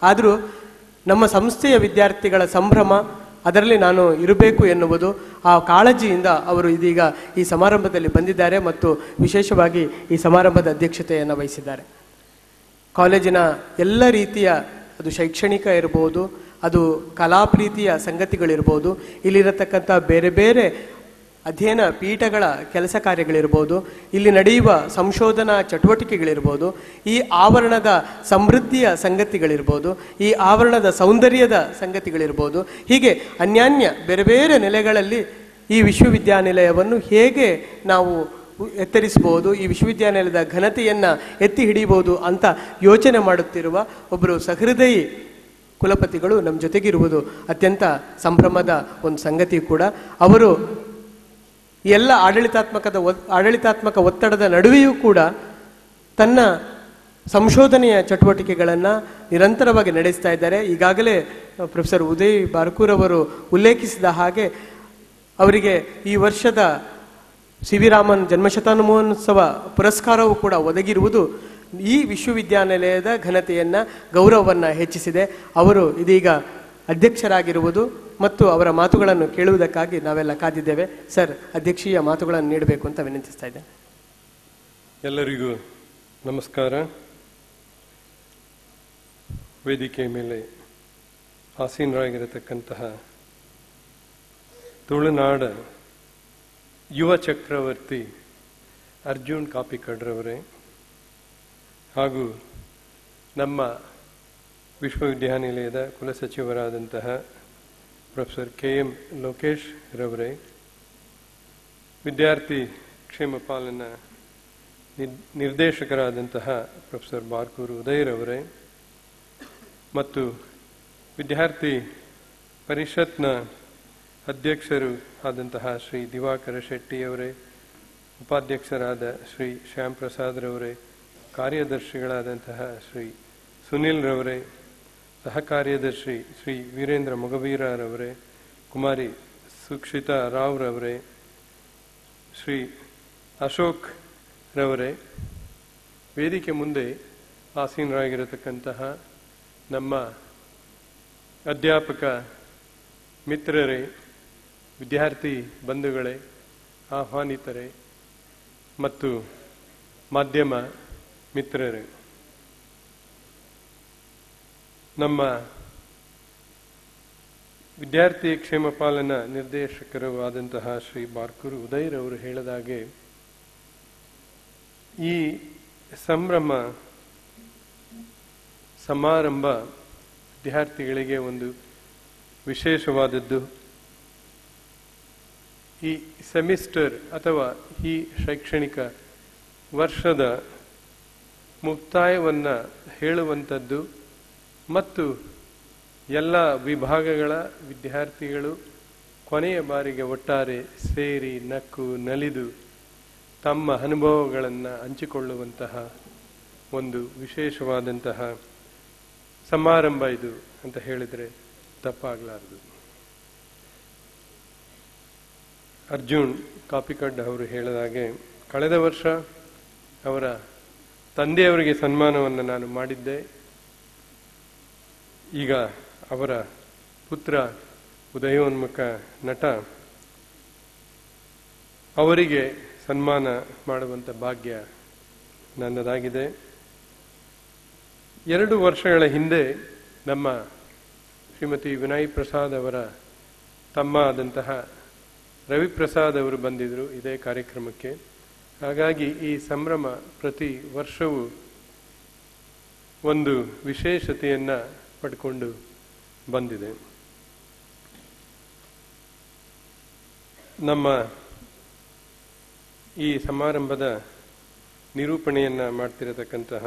ಆದರೂ ನಮ್ಮ ಸಂಸ್ಥೆಯ ವಿದ್ಯಾರ್ಥಿಗಳ ಸಂಭ್ರಮ, ಅದರಲ್ಲಿ ನಾನು ಇರಬೇಕು ಎನ್ನುವುದು, ಆ ಕಾಳಜಿಯಿಂದ ಅವರು ಇದೀಗ ಈ ಸಮಾರಂಭದಲ್ಲಿ ಬಂದಿದ್ದಾರೆ ಮತ್ತು ವಿಶೇಷವಾಗಿ ಈ ಸಮಾರಂಭದ ಅಧ್ಯಕ್ಷತೆಯನ್ನು ವಹಿಸಿದ್ದಾರೆ. ಕಾಲೇಜಿನ ಎಲ್ಲ ರೀತಿಯ, ಅದು ಶೈಕ್ಷಣಿಕ ಇರ್ಬೋದು, ಅದು ಕಲಾಪ್ರೀತಿಯ ಸಂಗತಿಗಳಿರ್ಬೋದು, ಇಲ್ಲಿರತಕ್ಕಂಥ ಬೇರೆ ಬೇರೆ ಅಧ್ಯಯನ ಪೀಠಗಳ ಕೆಲಸ ಕಾರ್ಯಗಳಿರ್ಬೋದು, ಇಲ್ಲಿ ನಡೆಯುವ ಸಂಶೋಧನಾ ಚಟುವಟಿಕೆಗಳಿರ್ಬೋದು, ಈ ಆವರಣದ ಸಮೃದ್ಧಿಯ ಸಂಗತಿಗಳಿರ್ಬೋದು, ಈ ಆವರಣದ ಸೌಂದರ್ಯದ ಸಂಗತಿಗಳಿರ್ಬೋದು, ಹೀಗೆ ಅನ್ಯಾನ್ಯ ಬೇರೆ ಬೇರೆ ನೆಲೆಗಳಲ್ಲಿ ಈ ವಿಶ್ವವಿದ್ಯಾನಿಲಯವನ್ನು ಹೇಗೆ ನಾವು ಎತ್ತರಿಸಬಹುದು, ಈ ವಿಶ್ವವಿದ್ಯಾನಿಲಯದ ಘನತೆಯನ್ನು ಎತ್ತಿ ಹಿಡಿಯಬಹುದು ಅಂತ ಯೋಚನೆ ಮಾಡುತ್ತಿರುವ ಒಬ್ಬರು ಸಹೃದಯಿ ಕುಲಪತಿಗಳು ನಮ್ಮ ಜೊತೆಗಿರುವುದು ಅತ್ಯಂತ ಸಂಭ್ರಮದ ಒಂದು ಸಂಗತಿ ಕೂಡ. ಅವರು ಎಲ್ಲ ಆಡಳಿತಾತ್ಮಕದ ಆಡಳಿತಾತ್ಮಕ ಒತ್ತಡದ ನಡುವೆಯೂ ಕೂಡ ತನ್ನ ಸಂಶೋಧನೆಯ ಚಟುವಟಿಕೆಗಳನ್ನು ನಿರಂತರವಾಗಿ ನಡೆಸ್ತಾ ಇದ್ದಾರೆ. ಈಗಾಗಲೇ ಪ್ರೊಫೆಸರ್ ಉದಯ್ ಬಾರ್ಕೂರ್ ಅವರು ಉಲ್ಲೇಖಿಸಿದ ಹಾಗೆ ಅವರಿಗೆ ಈ ವರ್ಷದ ಸಿ ವಿ ರಾಮನ್ ಜನ್ಮಶತಮಾನೋತ್ಸವ ಪುರಸ್ಕಾರವೂ ಕೂಡ ಒದಗಿರುವುದು ಈ ವಿಶ್ವವಿದ್ಯಾನಿಲಯದ ಘನತೆಯನ್ನು, ಗೌರವವನ್ನು ಹೆಚ್ಚಿಸಿದೆ. ಅವರು ಇದೀಗ ಅಧ್ಯಕ್ಷರಾಗಿರುವುದು ಮತ್ತು ಅವರ ಮಾತುಗಳನ್ನು ಕೇಳುವುದಕ್ಕಾಗಿ ನಾವೆಲ್ಲ ಕಾದಿದ್ದೇವೆ. ಸರ್, ಅಧ್ಯಕ್ಷೀಯ ಮಾತುಗಳನ್ನು ನೀಡಬೇಕು ಅಂತ ವಿನಂತಿಸ್ತಾ ಇದ್ದೇನೆ. ಎಲ್ಲರಿಗೂ ನಮಸ್ಕಾರ. ವೇದಿಕೆ ಮೇಲೆ ಆಸೀನರಾಗಿರತಕ್ಕಂತಹ ತುಳುನಾಡ ಯುವ ಚಕ್ರವರ್ತಿ ಅರ್ಜುನ್ ಕಾಪಿಕಡ್ರವರೇ ಹಾಗೂ ನಮ್ಮ ವಿಶ್ವವಿದ್ಯಾನಿಲಯದ ಕುಲಸಚಿವರಾದಂತಹ ಪ್ರೊಫೆಸರ್ ಕೆ ಎಂ ಲೋಕೇಶ್ ರವರೇ, ವಿದ್ಯಾರ್ಥಿ ಕ್ಷೇಮ ಪಾಲನಾ ನಿರ್ದೇಶಕರಾದಂತಹ ಪ್ರೊಫೆಸರ್ ಬಾರ್ಕೂರು ಉದಯ್ ರವರೇ ಮತ್ತು ವಿದ್ಯಾರ್ಥಿ ಪರಿಷತ್ನ ಅಧ್ಯಕ್ಷರು ಆದಂತಹ ಶ್ರೀ ದಿವಾಕರ ಶೆಟ್ಟಿಯವರೇ, ಉಪಾಧ್ಯಕ್ಷರಾದ ಶ್ರೀ ಶ್ಯಾಮ್ ಪ್ರಸಾದ್ ರವರೇ, ಕಾರ್ಯದರ್ಶಿಗಳಾದಂತಹ ಶ್ರೀ ಸುನಿಲ್ ರವರೇ, ಸಹ ಕಾರ್ಯದರ್ಶಿ ಶ್ರೀ ವೀರೇಂದ್ರ ಮೊಗವೀರರವರೇ, ಕುಮಾರಿ ಸುಕ್ಷಿತಾ ರಾವ್ ರವರೇ, ಶ್ರೀ ಅಶೋಕ್ ರವರೇ, ವೇದಿಕೆ ಮುಂದೆ ಆಸೀನರಾಗಿರತಕ್ಕಂತಹ ನಮ್ಮ ಅಧ್ಯಾಪಕ ಮಿತ್ರರೇ, ವಿದ್ಯಾರ್ಥಿ ಬಂಧುಗಳೇ, ಆಹ್ವಾನಿತರೇ ಮತ್ತು ಮಾಧ್ಯಮ ಮಿತ್ರರೇ, ನಮ್ಮ ವಿದ್ಯಾರ್ಥಿ ಕ್ಷೇಮ ಪಾಲನಾ ನಿರ್ದೇಶಕರು ಆದಂತಹ ಶ್ರೀ ಬಾರ್ಕೂರು ಉದಯರವರು ಹೇಳಿದಾಗೆ ಈ ಸಂಭ್ರಮ ಸಮಾರಂಭ ವಿದ್ಯಾರ್ಥಿಗಳಿಗೆ ಒಂದು ವಿಶೇಷವಾದದ್ದು. ಈ ಸೆಮಿಸ್ಟರ್ ಅಥವಾ ಈ ಶೈಕ್ಷಣಿಕ ವರ್ಷದ ಮುಕ್ತಾಯವನ್ನು ಹೇಳುವಂಥದ್ದು ಮತ್ತು ಎಲ್ಲ ವಿಭಾಗಗಳ ವಿದ್ಯಾರ್ಥಿಗಳು ಕೊನೆಯ ಬಾರಿಗೆ ಒಟ್ಟಾರೆ ಸೇರಿ ನಕ್ಕು ನಲಿದು ತಮ್ಮ ಅನುಭವಗಳನ್ನು ಹಂಚಿಕೊಳ್ಳುವಂತಹ ಒಂದು ವಿಶೇಷವಾದಂತಹ ಸಮಾರಂಭ ಇದು ಅಂತ ಹೇಳಿದರೆ ತಪ್ಪಾಗಲಾರದು. ಅರ್ಜುನ್ ಕಾಪಿಕಡ್ ಅವರು ಹೇಳಿದಾಗೆ ಕಳೆದ ವರ್ಷ ಅವರ ತಂದೆಯವರಿಗೆ ಸನ್ಮಾನವನ್ನು ನಾನು ಮಾಡಿದ್ದೆ. ಈಗ ಅವರ ಪುತ್ರ ಉದಯೋನ್ಮುಖ ನಟ ಅವರಿಗೆ ಸನ್ಮಾನ ಮಾಡುವಂಥ ಭಾಗ್ಯ ನನ್ನದಾಗಿದೆ. ಎರಡು ವರ್ಷಗಳ ಹಿಂದೆ ನಮ್ಮ ಶ್ರೀಮತಿ ವಿನಯ್ ಪ್ರಸಾದ್ ಅವರ ತಮ್ಮ ಆದಂತಹ ರವಿಪ್ರಸಾದ್ ಅವರು ಬಂದಿದ್ದರು ಇದೇ ಕಾರ್ಯಕ್ರಮಕ್ಕೆ. ಹಾಗಾಗಿ ಈ ಸಂಭ್ರಮ ಪ್ರತಿ ವರ್ಷವೂ ಒಂದು ವಿಶೇಷತೆಯನ್ನು ಪಡ್ಕೊಂಡು ಬಂದಿದೆ. ನಮ್ಮ ಈ ಸಮಾರಂಭದ ನಿರೂಪಣೆಯನ್ನು ಮಾಡ್ತಿರತಕ್ಕಂತಹ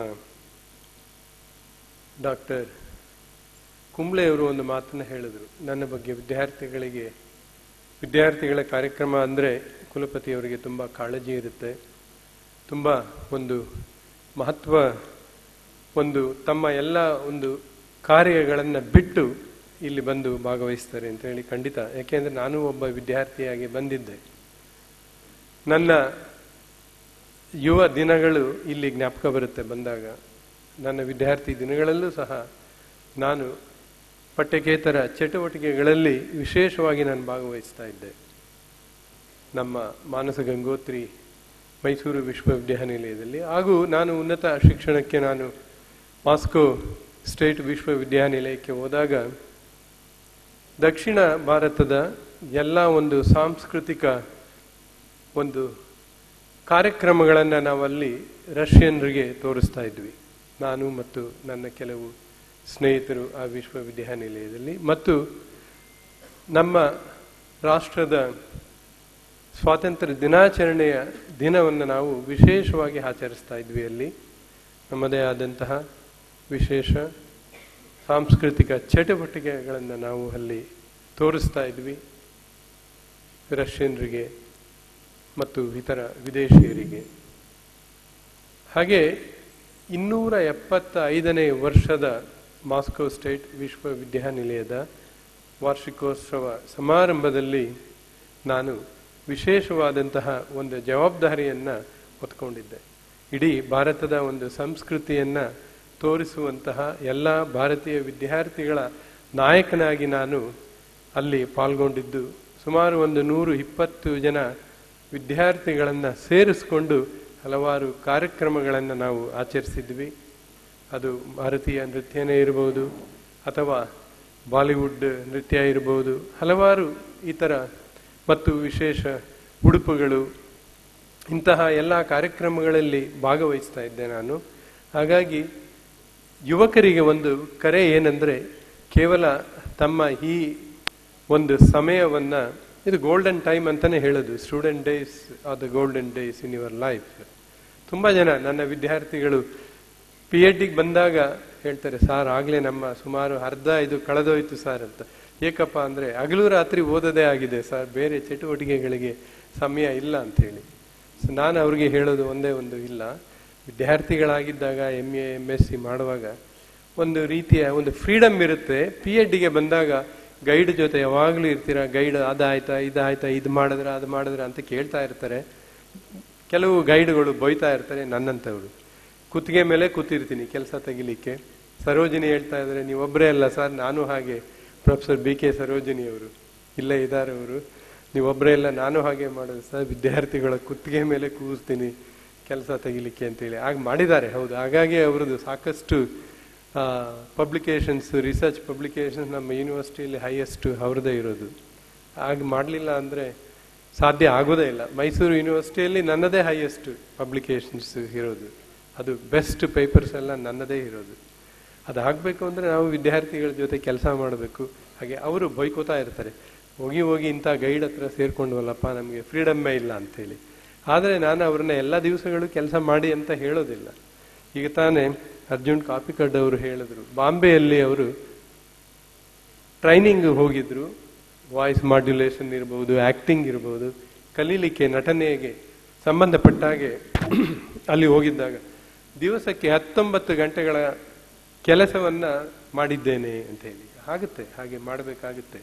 ಡಾಕ್ಟರ್ ಕುಂಬ್ಳೆ ಅವರು ಒಂದು ಮಾತನ್ನು ಹೇಳಿದರು ನನ್ನ ಬಗ್ಗೆ. ವಿದ್ಯಾರ್ಥಿಗಳಿಗೆ ವಿದ್ಯಾರ್ಥಿಗಳ ಕಾರ್ಯಕ್ರಮ ಅಂದರೆ ಕುಲಪತಿಯವರಿಗೆ ತುಂಬ ಕಾಳಜಿ ಇರುತ್ತೆ, ತುಂಬ ಒಂದು ಮಹತ್ವ, ಒಂದು ತಮ್ಮ ಎಲ್ಲ ಒಂದು ಕಾರ್ಯಗಳನ್ನು ಬಿಟ್ಟು ಇಲ್ಲಿ ಬಂದು ಭಾಗವಹಿಸ್ತಾರೆ ಅಂತ ಹೇಳಿ ಖಂಡಿತ. ಯಾಕೆಂದರೆ ನಾನು ಒಬ್ಬ ವಿದ್ಯಾರ್ಥಿಯಾಗಿ ಬಂದಿದ್ದೆ. ನನ್ನ ಯುವ ದಿನಗಳು ಇಲ್ಲಿ ಜ್ಞಾಪಕ ಬರುತ್ತೆ ಬಂದಾಗ. ನನ್ನ ವಿದ್ಯಾರ್ಥಿ ದಿನಗಳಲ್ಲೂ ಸಹ ನಾನು ಪಠ್ಯೇತರ ಚಟುವಟಿಕೆಗಳಲ್ಲಿ ವಿಶೇಷವಾಗಿ ನಾನು ಭಾಗವಹಿಸ್ತಾ ಇದ್ದೆ. ನಮ್ಮ ಮಾನಸ ಗಂಗೋತ್ರಿ ಮೈಸೂರು ವಿಶ್ವವಿದ್ಯಾನಿಲಯದಲ್ಲಿ, ಹಾಗೂ ನಾನು ಉನ್ನತ ಶಿಕ್ಷಣಕ್ಕೆ ನಾನು ಮಾಸ್ಕೋ ಸ್ಟೇಟ್ ವಿಶ್ವವಿದ್ಯಾನಿಲಯಕ್ಕೆ ಹೋದಾಗ ದಕ್ಷಿಣ ಭಾರತದ ಎಲ್ಲ ಒಂದು ಸಾಂಸ್ಕೃತಿಕ ಒಂದು ಕಾರ್ಯಕ್ರಮಗಳನ್ನು ನಾವಲ್ಲಿ ರಷ್ಯನ್ರಿಗೆ ತೋರಿಸ್ತಾ ಇದ್ವಿ, ನಾನು ಮತ್ತು ನನ್ನ ಕೆಲವು ಸ್ನೇಹಿತರು ಆ ವಿಶ್ವವಿದ್ಯಾನಿಲಯದಲ್ಲಿ. ಮತ್ತು ನಮ್ಮ ರಾಷ್ಟ್ರದ ಸ್ವಾತಂತ್ರ್ಯ ದಿನಾಚರಣೆಯ ದಿನವನ್ನು ನಾವು ವಿಶೇಷವಾಗಿ ಆಚರಿಸ್ತಾ ಇದ್ವಿ. ಅಲ್ಲಿ ನಮ್ಮದೇ ಆದಂತಹ ವಿಶೇಷ ಸಾಂಸ್ಕೃತಿಕ ಚಟುವಟಿಕೆಗಳನ್ನು ನಾವು ಅಲ್ಲಿ ತೋರಿಸ್ತಾ ಇದ್ವಿ ರಷ್ಯನ್ರಿಗೆ ಮತ್ತು ಇತರ ವಿದೇಶಿಯರಿಗೆ. ಹಾಗೆ ಇನ್ನೂರ ಎಪ್ಪತ್ತ ಐದನೇ ವರ್ಷದ ಮಾಸ್ಕೋ ಸ್ಟೇಟ್ ವಿಶ್ವವಿದ್ಯಾನಿಲಯದ ವಾರ್ಷಿಕೋತ್ಸವ ಸಮಾರಂಭದಲ್ಲಿ ನಾನು ವಿಶೇಷವಾದಂತಹ ಒಂದು ಜವಾಬ್ದಾರಿಯನ್ನು ಹೊತ್ಕೊಂಡಿದ್ದೆ. ಇಡೀ ಭಾರತದ ಒಂದು ಸಂಸ್ಕೃತಿಯನ್ನು ತೋರಿಸುವಂತಹ ಎಲ್ಲ ಭಾರತೀಯ ವಿದ್ಯಾರ್ಥಿಗಳ ನಾಯಕನಾಗಿ ನಾನು ಅಲ್ಲಿ ಪಾಲ್ಗೊಂಡಿದ್ದು, ಸುಮಾರು ಒಂದು ನೂರು ಇಪ್ಪತ್ತು ಜನ ವಿದ್ಯಾರ್ಥಿಗಳನ್ನು ಸೇರಿಸಿಕೊಂಡು ಹಲವಾರು ಕಾರ್ಯಕ್ರಮಗಳನ್ನು ನಾವು ಆಚರಿಸಿದ್ವಿ. ಅದು ಭಾರತೀಯ ನೃತ್ಯನೇ ಇರಬಹುದು ಅಥವಾ ಬಾಲಿವುಡ್ ನೃತ್ಯ ಇರಬಹುದು, ಹಲವಾರು ಇತರ ಮತ್ತು ವಿಶೇಷ ಉಡುಪುಗಳು, ಇಂತಹ ಎಲ್ಲ ಕಾರ್ಯಕ್ರಮಗಳಲ್ಲಿ ಭಾಗವಹಿಸ್ತಾ ಇದ್ದೆ ನಾನು. ಹಾಗಾಗಿ ಯುವಕರಿಗೆ ಒಂದು ಕರೆ ಏನಂದರೆ, ಕೇವಲ ತಮ್ಮ ಈ ಒಂದು ಸಮಯವನ್ನು, ಇದು ಗೋಲ್ಡನ್ ಟೈಮ್ ಅಂತಲೇ ಹೇಳೋದು, student days are the golden days in your life. ತುಂಬ ಜನ ನನ್ನ ವಿದ್ಯಾರ್ಥಿಗಳು ಪಿ ಎಚ್ ಡಿಗೆ ಬಂದಾಗ ಹೇಳ್ತಾರೆ, ಸಾರ್ ಆಗಲೇ ನಮ್ಮ ಸುಮಾರು ಅರ್ಧ ಇದು ಕಳೆದೋಯ್ತು ಸರ್ ಅಂತ. ಏಕಪ್ಪ ಅಂದರೆ ಹಗಲು ರಾತ್ರಿ ಓದೋದೇ ಆಗಿದೆ ಸರ್, ಬೇರೆ ಚಟುವಟಿಕೆಗಳಿಗೆ ಸಮಯ ಇಲ್ಲ ಅಂಥೇಳಿ. ಸೊ ನಾನು ಅವ್ರಿಗೆ ಹೇಳೋದು ಒಂದೇ ಒಂದು, ಇಲ್ಲ, ವಿದ್ಯಾರ್ಥಿಗಳಾಗಿದ್ದಾಗ M A M S C ಮಾಡುವಾಗ ಒಂದು ರೀತಿಯ ಒಂದು ಫ್ರೀಡಮ್ ಇರುತ್ತೆ. ಪಿ ಎಚ್ ಡಿಗೆ ಬಂದಾಗ ಗೈಡ್ ಜೊತೆ ಯಾವಾಗಲೂ ಇರ್ತೀರ, ಗೈಡ್ ಅದಾಯ್ತಾ ಇದಾಯ್ತಾ ಇದು ಮಾಡಿದ್ರ ಅದು ಮಾಡಿದ್ರ ಅಂತ ಕೇಳ್ತಾ ಇರ್ತಾರೆ. ಕೆಲವು ಗೈಡ್ಗಳು ಬೈತಾ ಇರ್ತಾರೆ ನನ್ನಂಥವ್ರು. ಕುತ್ತಿಗೆ ಮೇಲೆ ಕೂತಿರ್ತೀನಿ ಕೆಲಸ ತೆಗಿಲಿಕ್ಕೆ. ಸರೋಜಿನಿ ಹೇಳ್ತಾ ಇದ್ದಾರೆ, ನೀವೊಬ್ಬರೇ ಅಲ್ಲ ಸರ್, ನಾನು ಹಾಗೆ, ಪ್ರೊಫೆಸರ್ ಬಿ ಕೆ ಸರೋಜಿನಿ ಅವರು ಇಲ್ಲೇ ಇದ್ದಾರೆ, ಅವರು ನೀವೊಬ್ಬರೇ ಇಲ್ಲ, ನಾನು ಹಾಗೆ ಮಾಡೋದು ಸರ್, ವಿದ್ಯಾರ್ಥಿಗಳ ಕುತ್ತಿಗೆ ಮೇಲೆ ಕೂರಿಸ್ತೀನಿ ಕೆಲಸ ತೆಗಿಲಿಕ್ಕೆ ಅಂತೇಳಿ. ಆಗ ಮಾಡಿದ್ದಾರೆ, ಹೌದು. ಹಾಗಾಗಿ ಅವ್ರದ್ದು ಸಾಕಷ್ಟು ಪಬ್ಲಿಕೇಶನ್ಸ್, ರಿಸರ್ಚ್ ಪಬ್ಲಿಕೇಶನ್ಸ್ ನಮ್ಮ ಯೂನಿವರ್ಸಿಟಿಯಲ್ಲಿ ಹೈಯೆಸ್ಟ್ ಅವ್ರದ್ದೇ ಇರೋದು. ಆಗ ಮಾಡಲಿಲ್ಲ ಅಂದರೆ ಸಾಧ್ಯ ಆಗೋದೇ ಇಲ್ಲ. ಮೈಸೂರು ಯೂನಿವರ್ಸಿಟಿಯಲ್ಲಿ ನನ್ನದೇ ಹೈಯೆಸ್ಟ್ ಪಬ್ಲಿಕೇಶನ್ಸ್ ಇರೋದು, ಅದು ಬೆಸ್ಟ್ ಪೇಪರ್ಸ್ ಎಲ್ಲ ನನ್ನದೇ ಇರೋದು. ಅದು ಆಗಬೇಕು ಅಂದರೆ ನಾವು ವಿದ್ಯಾರ್ಥಿಗಳ ಜೊತೆ ಕೆಲಸ ಮಾಡಬೇಕು. ಹಾಗೆ ಅವರು ಬೈಕೋತಾ ಇರ್ತಾರೆ, ಹೋಗಿ ಹೋಗಿ ಇಂಥ ಗೈಡ್ ಹತ್ರ ಸೇರ್ಕೊಂಡ್ವಲ್ಲಪ್ಪ, ನಮಗೆ ಫ್ರೀಡಮ್ಮೇ ಇಲ್ಲ ಅಂಥೇಳಿ. ಆದರೆ ನಾನು ಅವ್ರನ್ನ ಎಲ್ಲ ದಿವಸಗಳು ಕೆಲಸ ಮಾಡಿ ಅಂತ ಹೇಳೋದಿಲ್ಲ. ಈಗ ತಾನೇ ಅರ್ಜುನ್ ಕಾಪಿಕಡ್ ಅವರು ಹೇಳಿದ್ರು, ಬಾಂಬೆಯಲ್ಲಿ ಅವರು ಟ್ರೈನಿಂಗ್ ಹೋಗಿದ್ರು, ವಾಯ್ಸ್ ಮಾಡ್ಯುಲೇಷನ್ ಇರ್ಬೋದು, ಆ್ಯಕ್ಟಿಂಗ್ ಇರ್ಬೋದು, ಕಲೀಲಿಕ್ಕೆ ನಟನೆಗೆ ಸಂಬಂಧಪಟ್ಟ ಹಾಗೆ ಅಲ್ಲಿ ಹೋಗಿದ್ದಾಗ ದಿವಸಕ್ಕೆ ಹತ್ತೊಂಬತ್ತು ಗಂಟೆಗಳ ಕೆಲಸವನ್ನ ಮಾಡಿದ್ದೇನೆ ಅಂತ ಹೇಳಿ. ಆಗುತ್ತೆ, ಹಾಗೆ ಮಾಡಬೇಕಾಗುತ್ತೆ.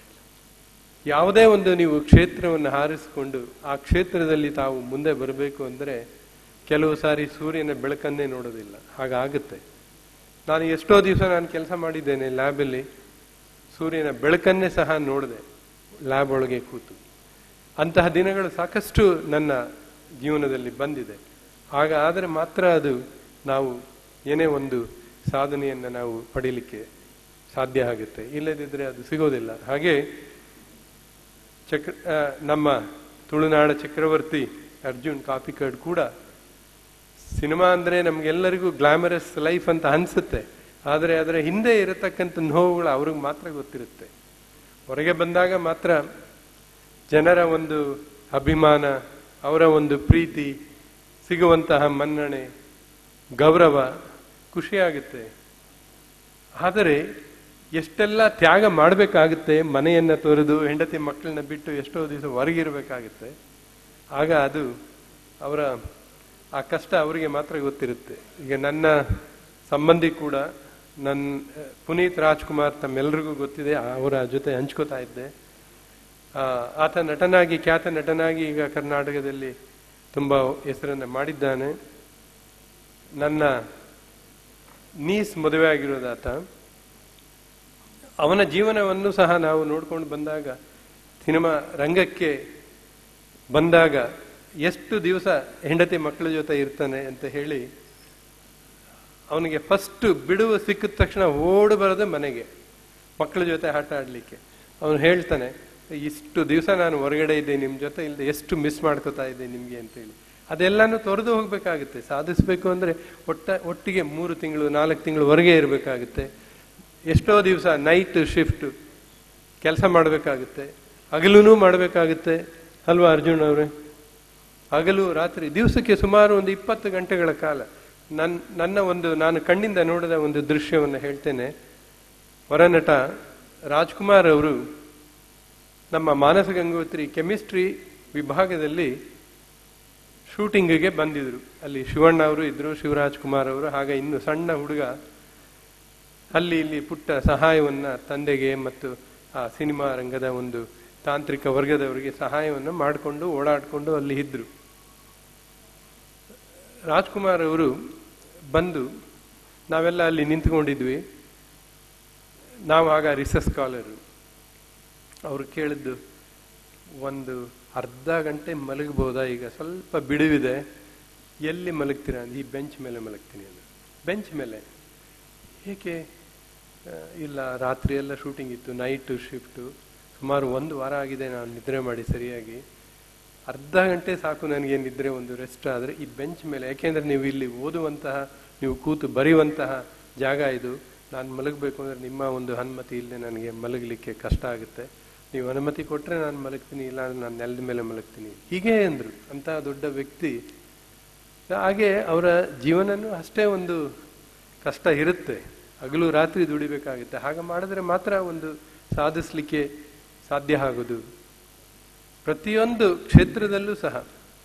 ಯಾವುದೇ ಒಂದು ನೀವು ಕ್ಷೇತ್ರವನ್ನು ಆರಿಸಿಕೊಂಡು ಆ ಕ್ಷೇತ್ರದಲ್ಲಿ ತಾವು ಮುಂದೆ ಬರಬೇಕು ಅಂದರೆ ಕೆಲವು ಸಾರಿ ಸೂರ್ಯನ ಬೆಳಕನ್ನೇ ನೋಡೋದಿಲ್ಲ, ಹಾಗಾಗುತ್ತೆ. ನಾನು ಎಷ್ಟೋ ದಿವಸ ನಾನು ಕೆಲಸ ಮಾಡಿದ್ದೇನೆ ಲ್ಯಾಬಲ್ಲಿ, ಸೂರ್ಯನ ಬೆಳಕನ್ನೇ ಸಹ ನೋಡಿದೆ ಲ್ಯಾಬ್ ಒಳಗೆ ಕೂತು. ಅಂತಹ ದಿನಗಳು ಸಾಕಷ್ಟು ನನ್ನ ಜೀವನದಲ್ಲಿ ಬಂದಿದೆ. ಆಗ ಆದರೆ ಮಾತ್ರ ಅದು ನಾವು ಏನೇ ಒಂದು ಸಾಧನೆಯನ್ನು ನಾವು ಪಡೀಲಿಕ್ಕೆ ಸಾಧ್ಯ ಆಗುತ್ತೆ, ಇಲ್ಲದಿದ್ದರೆ ಅದು ಸಿಗೋದಿಲ್ಲ. ಹಾಗೆ ಚಕ್ರ ನಮ್ಮ ತುಳುನಾಡ ಚಕ್ರವರ್ತಿ ಅರ್ಜುನ್ ಕಾಪಿಕಡ್ ಕೂಡ, ಸಿನಿಮಾ ಅಂದರೆ ನಮಗೆಲ್ಲರಿಗೂ ಗ್ಲಾಮರಸ್ ಲೈಫ್ ಅಂತ ಅನಿಸುತ್ತೆ, ಆದರೆ ಅದರ ಹಿಂದೆ ಇರತಕ್ಕಂಥ ನೋವುಗಳು ಅವ್ರಿಗೆ ಮಾತ್ರ ಗೊತ್ತಿರುತ್ತೆ. ಹೊರಗೆ ಬಂದಾಗ ಮಾತ್ರ ಜನರ ಒಂದು ಅಭಿಮಾನ, ಅವರ ಒಂದು ಪ್ರೀತಿ, ಸಿಗುವಂತಹ ಮನ್ನಣೆ, ಗೌರವ, ಖುಷಿಯಾಗುತ್ತೆ. ಆದರೆ ಎಷ್ಟೆಲ್ಲ ತ್ಯಾಗ ಮಾಡಬೇಕಾಗುತ್ತೆ, ಮನೆಯನ್ನು ತೊರೆದು ಹೆಂಡತಿ ಮಕ್ಕಳನ್ನ ಬಿಟ್ಟು ಎಷ್ಟೋ ದಿವಸ ಹೊರಗಿರಬೇಕಾಗುತ್ತೆ. ಆಗ ಅದು ಅವರ ಆ ಕಷ್ಟ ಅವರಿಗೆ ಮಾತ್ರ ಗೊತ್ತಿರುತ್ತೆ. ಈಗ ನನ್ನ ಸಂಬಂಧಿ ಕೂಡ, ನನ್ನ ಪುನೀತ್ ರಾಜ್ಕುಮಾರ್ ತಮ್ಮೆಲ್ಲರಿಗೂ ಗೊತ್ತಿದೆ, ಅವರ ಜೊತೆ ಹಂಚ್ಕೋತಾ ಇದ್ದೆ. ಆತ ನಟನಾಗಿ, ಖ್ಯಾತ ನಟನಾಗಿ ಈಗ ಕರ್ನಾಟಕದಲ್ಲಿ ತುಂಬ ಹೆಸರನ್ನು ಮಾಡಿದ್ದಾನೆ. ನನ್ನ ನೀಸ್ ಮದುವೆ ಆಗಿರೋದಾತ. ಅವನ ಜೀವನವನ್ನು ಸಹ ನಾವು ನೋಡ್ಕೊಂಡು ಬಂದಾಗ, ಸಿನಿಮಾ ರಂಗಕ್ಕೆ ಬಂದಾಗ ಎಷ್ಟು ದಿವಸ ಹೆಂಡತಿ ಮಕ್ಕಳ ಜೊತೆ ಇರ್ತಾನೆ ಅಂತ ಹೇಳಿ, ಅವನಿಗೆ ಫಸ್ಟ್ ಬಿಡುವು ಸಿಕ್ಕಿದ ತಕ್ಷಣ ಓಡಿ ಬರೋದು ಮನೆಗೆ ಮಕ್ಕಳ ಜೊತೆ ಆಟ ಆಡಲಿಕ್ಕೆ. ಅವನು ಹೇಳ್ತಾನೆ, ಇಷ್ಟು ದಿವಸ ನಾನು ಹೊರಗಡೆ ಇದ್ದೆ, ನಿಮ್ಮ ಜೊತೆ ಇಲ್ಲದೆ ಎಷ್ಟು ಮಿಸ್ ಮಾಡ್ಕೋತಾ ಇದ್ದೆ ನಿಮಗೆ ಅಂತೇಳಿ. ಅದೆಲ್ಲಾನು ತೊರೆದು ಹೋಗ್ಬೇಕಾಗುತ್ತೆ. ಸಾಧಿಸ್ಬೇಕು ಅಂದರೆ ಒಟ್ಟ ಒಟ್ಟಿಗೆ ಮೂರು ತಿಂಗಳು ನಾಲ್ಕು ತಿಂಗಳು ಹೊರಗೆ ಇರಬೇಕಾಗುತ್ತೆ. ಎಷ್ಟೋ ದಿವಸ ನೈಟ್ ಶಿಫ್ಟ್ ಕೆಲಸ ಮಾಡಬೇಕಾಗುತ್ತೆ, ಹಗಲೂ ಮಾಡಬೇಕಾಗುತ್ತೆ ಅಲ್ವಾ ಅರ್ಜುನ್ ಅವರೇ? ಹಗಲು ರಾತ್ರಿ, ದಿವಸಕ್ಕೆ ಸುಮಾರು ಒಂದು ಇಪ್ಪತ್ತು ಗಂಟೆಗಳ ಕಾಲ. ನನ್ನ ನನ್ನ ಒಂದು ನಾನು ಕಣ್ಣಿಂದ ನೋಡಿದ ಒಂದು ದೃಶ್ಯವನ್ನು ಹೇಳ್ತೇನೆ. ಹೊರನಟ ರಾಜ್ಕುಮಾರ್ ಅವರು ನಮ್ಮ ಮಾನಸ ಗಂಗೋತ್ರಿ ಕೆಮಿಸ್ಟ್ರಿ ವಿಭಾಗದಲ್ಲಿ ಶೂಟಿಂಗಿಗೆ ಬಂದಿದ್ರು. ಅಲ್ಲಿ ಶಿವಣ್ಣ ಅವರು ಇದ್ರು, ಶಿವರಾಜ್ ಕುಮಾರ್ ಅವರು, ಹಾಗೆ ಇನ್ನು ಸಣ್ಣ ಹುಡುಗ ಅಲ್ಲಿ ಇಲ್ಲಿ ಪುಟ್ಟ ಸಹಾಯವನ್ನ ತಂದೆಗೆ ಮತ್ತು ಆ ಸಿನಿಮಾ ರಂಗದ ಒಂದು ತಾಂತ್ರಿಕ ವರ್ಗದವರಿಗೆ ಸಹಾಯವನ್ನು ಮಾಡಿಕೊಂಡು ಓಡಾಡಿಕೊಂಡು ಅಲ್ಲಿ ಇದ್ರು. ರಾಜ್ಕುಮಾರ್ ಅವರು ಬಂದು ನಾವೆಲ್ಲ ಅಲ್ಲಿ ನಿಂತ್ಕೊಂಡಿದ್ವಿ. ನಾವು ಆಗ ರಿಸರ್ಚ್ ಸ್ಕಾಲರು. ಅವರು ಕೇಳಿದ್ದು, ಒಂದು ಅರ್ಧ ಗಂಟೆ ಮಲಗಬಹುದಾ, ಈಗ ಸ್ವಲ್ಪ ಬಿಡುವಿದೆ, ಎಲ್ಲಿ ಮಲಗ್ತೀರಾ? ಈ ಬೆಂಚ್ ಮೇಲೆ ಮಲಗ್ತೀನಿ ಅಂದರು. ಬೆಂಚ್ ಮೇಲೆ ಏಕೆ? ಇಲ್ಲ, ರಾತ್ರಿ ಎಲ್ಲ ಶೂಟಿಂಗ್ ಇತ್ತು, ನೈಟು ಶಿಫ್ಟು, ಸುಮಾರು ಒಂದು ವಾರ ಆಗಿದೆ ನಾನು ನಿದ್ರೆ ಮಾಡಿ ಸರಿಯಾಗಿ, ಅರ್ಧ ಗಂಟೆ ಸಾಕು ನನಗೆ ನಿದ್ರೆ, ಒಂದು ರೆಸ್ಟ್ ಆದರೆ ಈ ಬೆಂಚ್ ಮೇಲೆ, ಯಾಕೆಂದರೆ ನೀವು ಇಲ್ಲಿ ಓದುವಂತಹ, ನೀವು ಕೂತು ಬರೆಯುವಂತಹ ಜಾಗ ಇದು, ನಾನು ಮಲಗಬೇಕು ಅಂದರೆ ನಿಮ್ಮ ಒಂದು ಅನುಮತಿ ಇಲ್ಲದೆ ನನಗೆ ಮಲಗಲಿಕ್ಕೆ ಕಷ್ಟ ಆಗುತ್ತೆ, ನೀವು ಅನುಮತಿ ಕೊಟ್ಟರೆ ನಾನು ಮಲಗ್ತೀನಿ, ಇಲ್ಲ ನಾನು ನೆಲದ ಮೇಲೆ ಮಲಗ್ತೀನಿ, ಹೀಗೆ ಅಂದರು. ಅಂತಹ ದೊಡ್ಡ ವ್ಯಕ್ತಿ. ಹಾಗೆ ಅವರ ಜೀವನನೂ ಅಷ್ಟೇ ಒಂದು ಕಷ್ಟ ಇರುತ್ತೆ, ಹಗಲು ರಾತ್ರಿ ದುಡಿಬೇಕಾಗುತ್ತೆ. ಹಾಗೆ ಮಾಡಿದ್ರೆ ಮಾತ್ರ ಒಂದು ಸಾಧಿಸ್ಲಿಕ್ಕೆ ಸಾಧ್ಯ ಆಗೋದು. ಪ್ರತಿಯೊಂದು ಕ್ಷೇತ್ರದಲ್ಲೂ ಸಹ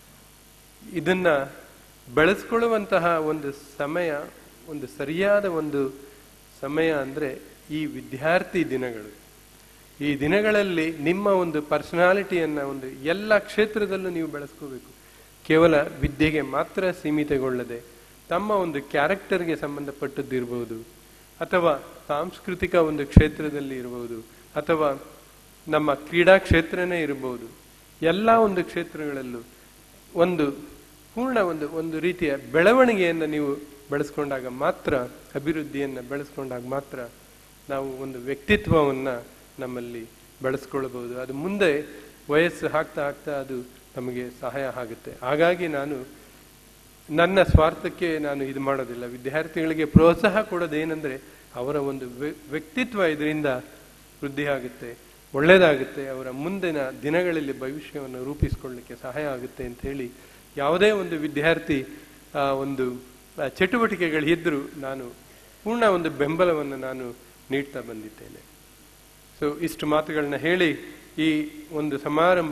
ಇದನ್ನ ಬೆಳೆಸ್ಕೊಳ್ಳುವಂತಹ ಒಂದು ಸಮಯ, ಒಂದು ಸರಿಯಾದ ಒಂದು ಸಮಯ ಅಂದರೆ ಈ ವಿದ್ಯಾರ್ಥಿ ದಿನಗಳು. ಈ ದಿನಗಳಲ್ಲಿ ನಿಮ್ಮ ಒಂದು ಪರ್ಸನಾಲಿಟಿಯನ್ನ ಒಂದು ಎಲ್ಲ ಕ್ಷೇತ್ರದಲ್ಲೂ ನೀವು ಬೆಳೆಸ್ಕೋಬೇಕು. ಕೇವಲ ವಿದ್ಯೆಗೆ ಮಾತ್ರ ಸೀಮಿತಗೊಳ್ಳದೆ ತಮ್ಮ ಒಂದು ಕ್ಯಾರೆಕ್ಟರ್ಗೆ ಸಂಬಂಧಪಟ್ಟದ್ದಿರ್ಬೋದು, ಅಥವಾ ಸಾಂಸ್ಕೃತಿಕ ಒಂದು ಕ್ಷೇತ್ರದಲ್ಲಿ ಇರಬಹುದು, ಅಥವಾ ನಮ್ಮ ಕ್ರೀಡಾ ಕ್ಷೇತ್ರನೇ ಇರಬಹುದು, ಎಲ್ಲ ಒಂದು ಕ್ಷೇತ್ರಗಳಲ್ಲೂ ಒಂದು ಪೂರ್ಣ ಒಂದು ಒಂದು ರೀತಿಯ ಬೆಳವಣಿಗೆಯನ್ನು ನೀವು ಬೆಳೆಸ್ಕೊಂಡಾಗ ಮಾತ್ರ, ಅಭಿವೃದ್ಧಿಯನ್ನು ಬೆಳೆಸ್ಕೊಂಡಾಗ ಮಾತ್ರ ನಾವು ಒಂದು ವ್ಯಕ್ತಿತ್ವವನ್ನು ನಮ್ಮಲ್ಲಿ ಬೆಳೆಸ್ಕೊಳ್ಬಹುದು. ಅದು ಮುಂದೆ ವಯಸ್ಸು ಆಗ್ತಾ ಆಗ್ತಾ ಅದು ನಮಗೆ ಸಹಾಯ ಆಗುತ್ತೆ. ಹಾಗಾಗಿ ನಾನು ನನ್ನ ಸ್ವಾರ್ಥಕ್ಕೆ ನಾನು ಇದು ಮಾಡೋದಿಲ್ಲ. ವಿದ್ಯಾರ್ಥಿಗಳಿಗೆ ಪ್ರೋತ್ಸಾಹ ಕೊಡೋದೇನೆಂದರೆ ಅವರ ಒಂದು ವ್ಯಕ್ತಿತ್ವ ಇದರಿಂದ ವೃದ್ಧಿ ಆಗುತ್ತೆ, ಒಳ್ಳೆಯದಾಗುತ್ತೆ, ಅವರ ಮುಂದಿನ ದಿನಗಳಲ್ಲಿ ಭವಿಷ್ಯವನ್ನು ರೂಪಿಸಿಕೊಳ್ಳಲಿಕ್ಕೆ ಸಹಾಯ ಆಗುತ್ತೆ ಅಂತ ಹೇಳಿ, ಯಾವುದೇ ಒಂದು ವಿದ್ಯಾರ್ಥಿ ಒಂದು ಚಟುವಟಿಕೆಗಳಿದ್ದರೂ ನಾನು ಪೂರ್ಣ ಒಂದು ಬೆಂಬಲವನ್ನು ನಾನು ನೀಡ್ತಾ ಬಂದಿದ್ದೇನೆ. ಸೊ ಇಷ್ಟು ಮಾತುಗಳನ್ನ ಹೇಳಿ ಈ ಒಂದು ಸಮಾರಂಭ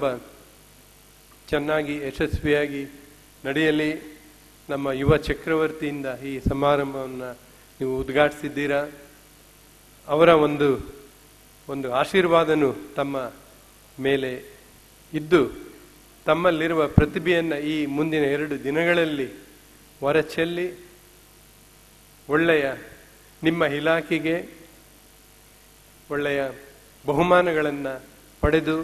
ಚೆನ್ನಾಗಿ ಯಶಸ್ವಿಯಾಗಿ ನಡೆಯಲಿ. ನಮ್ಮ ಯುವ ಚಕ್ರವರ್ತಿಯಿಂದ ಈ ಸಮಾರಂಭವನ್ನು ನೀವು ಉದ್ಘಾಟಿಸಿದ್ದೀರಾ. ಅವರ ಒಂದು ಒಂದು ಆಶೀರ್ವಾದನು ತಮ್ಮ ಮೇಲೆ ಇದ್ದು ತಮ್ಮಲ್ಲಿರುವ ಪ್ರತಿಭೆಯನ್ನು ಈ ಮುಂದಿನ ಎರಡು ದಿನಗಳಲ್ಲಿ ಹೊರಚೆಲ್ಲಿ ಒಳ್ಳೆಯ ನಿಮ್ಮ ಇಲಾಖೆಗೆ ಒಳ್ಳೆಯ ಬಹುಮಾನಗಳನ್ನು ಪಡೆದು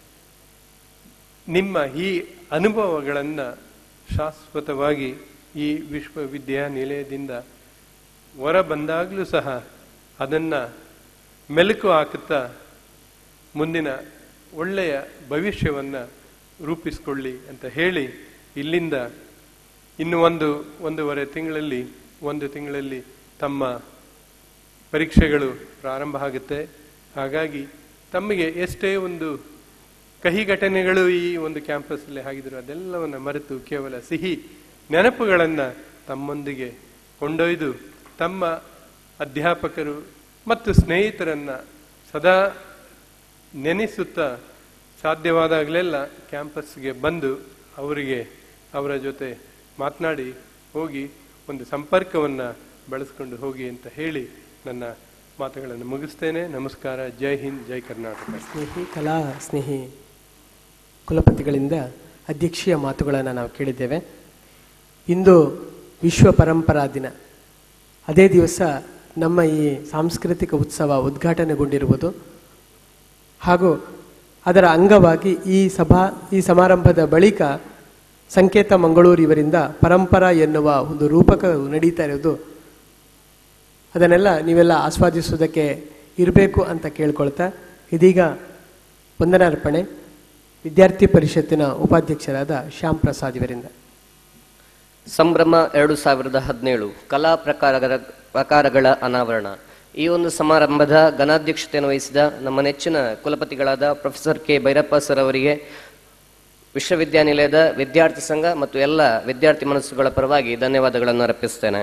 ನಿಮ್ಮ ಈ ಅನುಭವಗಳನ್ನು ಶಾಶ್ವತವಾಗಿ ಈ ವಿಶ್ವವಿದ್ಯಾನಿಲಯದಿಂದ ಹೊರ ಬಂದಾಗಲೂ ಸಹ ಅದನ್ನು ಮೆಲುಕು ಹಾಕುತ್ತಾ ಮುಂದಿನ ಒಳ್ಳೆಯ ಭವಿಷ್ಯವನ್ನು ರೂಪಿಸಿಕೊಳ್ಳಿ ಅಂತ ಹೇಳಿ, ಇಲ್ಲಿಂದ ಇನ್ನು ಒಂದು ಒಂದೂವರೆ ತಿಂಗಳಲ್ಲಿ ಒಂದು ತಿಂಗಳಲ್ಲಿ ತಮ್ಮ ಪರೀಕ್ಷೆಗಳು ಪ್ರಾರಂಭ ಆಗುತ್ತೆ. ಹಾಗಾಗಿ ತಮಗೆ ಎಷ್ಟೇ ಒಂದು ಕಹಿ ಘಟನೆಗಳು ಈ ಒಂದು ಕ್ಯಾಂಪಸ್ಸಲ್ಲಿ ಆಗಿದ್ರು ಅದೆಲ್ಲವನ್ನು ಮರೆತು ಕೇವಲ ಸಿಹಿ ನೆನಪುಗಳನ್ನು ತಮ್ಮೊಂದಿಗೆ ಕೊಂಡೊಯ್ದು ತಮ್ಮ ಅಧ್ಯಾಪಕರು ಮತ್ತು ಸ್ನೇಹಿತರನ್ನ ಸದಾ ನೆನೆಸುತ್ತಾ ಸಾಧ್ಯವಾದಾಗಲೆಲ್ಲ ಕ್ಯಾಂಪಸ್ಗೆ ಬಂದು ಅವರಿಗೆ ಅವರ ಜೊತೆ ಮಾತನಾಡಿ ಹೋಗಿ ಒಂದು ಸಂಪರ್ಕವನ್ನು ಬೆಳೆಸ್ಕೊಂಡು ಹೋಗಿ ಅಂತ ಹೇಳಿ ನನ್ನ ಮಾತುಗಳನ್ನು ಮುಗಿಸ್ತೇನೆ. ನಮಸ್ಕಾರ. ಜೈ ಹಿಂದ್, ಜೈ ಕರ್ನಾಟಕ. ಸ್ನೇಹಿ ಕಲಾ ಸ್ನೇಹಿ ಕುಲಪತಿಗಳಿಂದ ಅಧ್ಯಕ್ಷೀಯ ಮಾತುಗಳನ್ನು ನಾವು ಕೇಳಿದ್ದೇವೆ. ಇಂದು ವಿಶ್ವ ಪರಂಪರಾ ದಿನ. ಅದೇ ದಿವಸ ನಮ್ಮ ಈ ಸಾಂಸ್ಕೃತಿಕ ಉತ್ಸವ ಉದ್ಘಾಟನೆಗೊಂಡಿರುವುದು ಹಾಗೂ ಅದರ ಅಂಗವಾಗಿ ಈ ಸಭಾ ಈ ಸಮಾರಂಭದ ಬಳಿಕ ಸಂಕೇತ ಮಂಗಳೂರು ಇವರಿಂದ ಪರಂಪರಾ ಎನ್ನುವ ಒಂದು ರೂಪಕ ನಡೀತಾ ಇರೋದು, ಅದನ್ನೆಲ್ಲ ನೀವೆಲ್ಲ ಆಸ್ವಾದಿಸುವುದಕ್ಕೆ ಇರಬೇಕು ಅಂತ ಕೇಳ್ಕೊಳ್ತಾ ಇದೀಗ ವಂದನಾರ್ಪಣೆ ವಿದ್ಯಾರ್ಥಿ ಪರಿಷತ್ತಿನ ಉಪಾಧ್ಯಕ್ಷರಾದ ಶ್ಯಾಮ್ ಪ್ರಸಾದ್ ಇವರಿಂದ. ಸಂಭ್ರಮ ಎರಡು ಸಾವಿರದ ಹದಿನೇಳು ಕಲಾ ಪ್ರಕಾರಗಳ ಪ್ರಕಾರಗಳ ಅನಾವರಣ. ಈ ಒಂದು ಸಮಾರಂಭದ ಘನಾಧ್ಯಕ್ಷತೆಯನ್ನು ವಹಿಸಿದ ನಮ್ಮ ನೆಚ್ಚಿನ ಕುಲಪತಿಗಳಾದ ಪ್ರೊಫೆಸರ್ ಕೆ ಭೈರಪ್ಪ ಸರ್ ಅವರಿಗೆ ವಿಶ್ವವಿದ್ಯಾನಿಲಯದ ವಿದ್ಯಾರ್ಥಿ ಸಂಘ ಮತ್ತು ಎಲ್ಲ ವಿದ್ಯಾರ್ಥಿ ಮನಸ್ಸುಗಳ ಪರವಾಗಿ ಧನ್ಯವಾದಗಳನ್ನು ಅರ್ಪಿಸ್ತೇನೆ.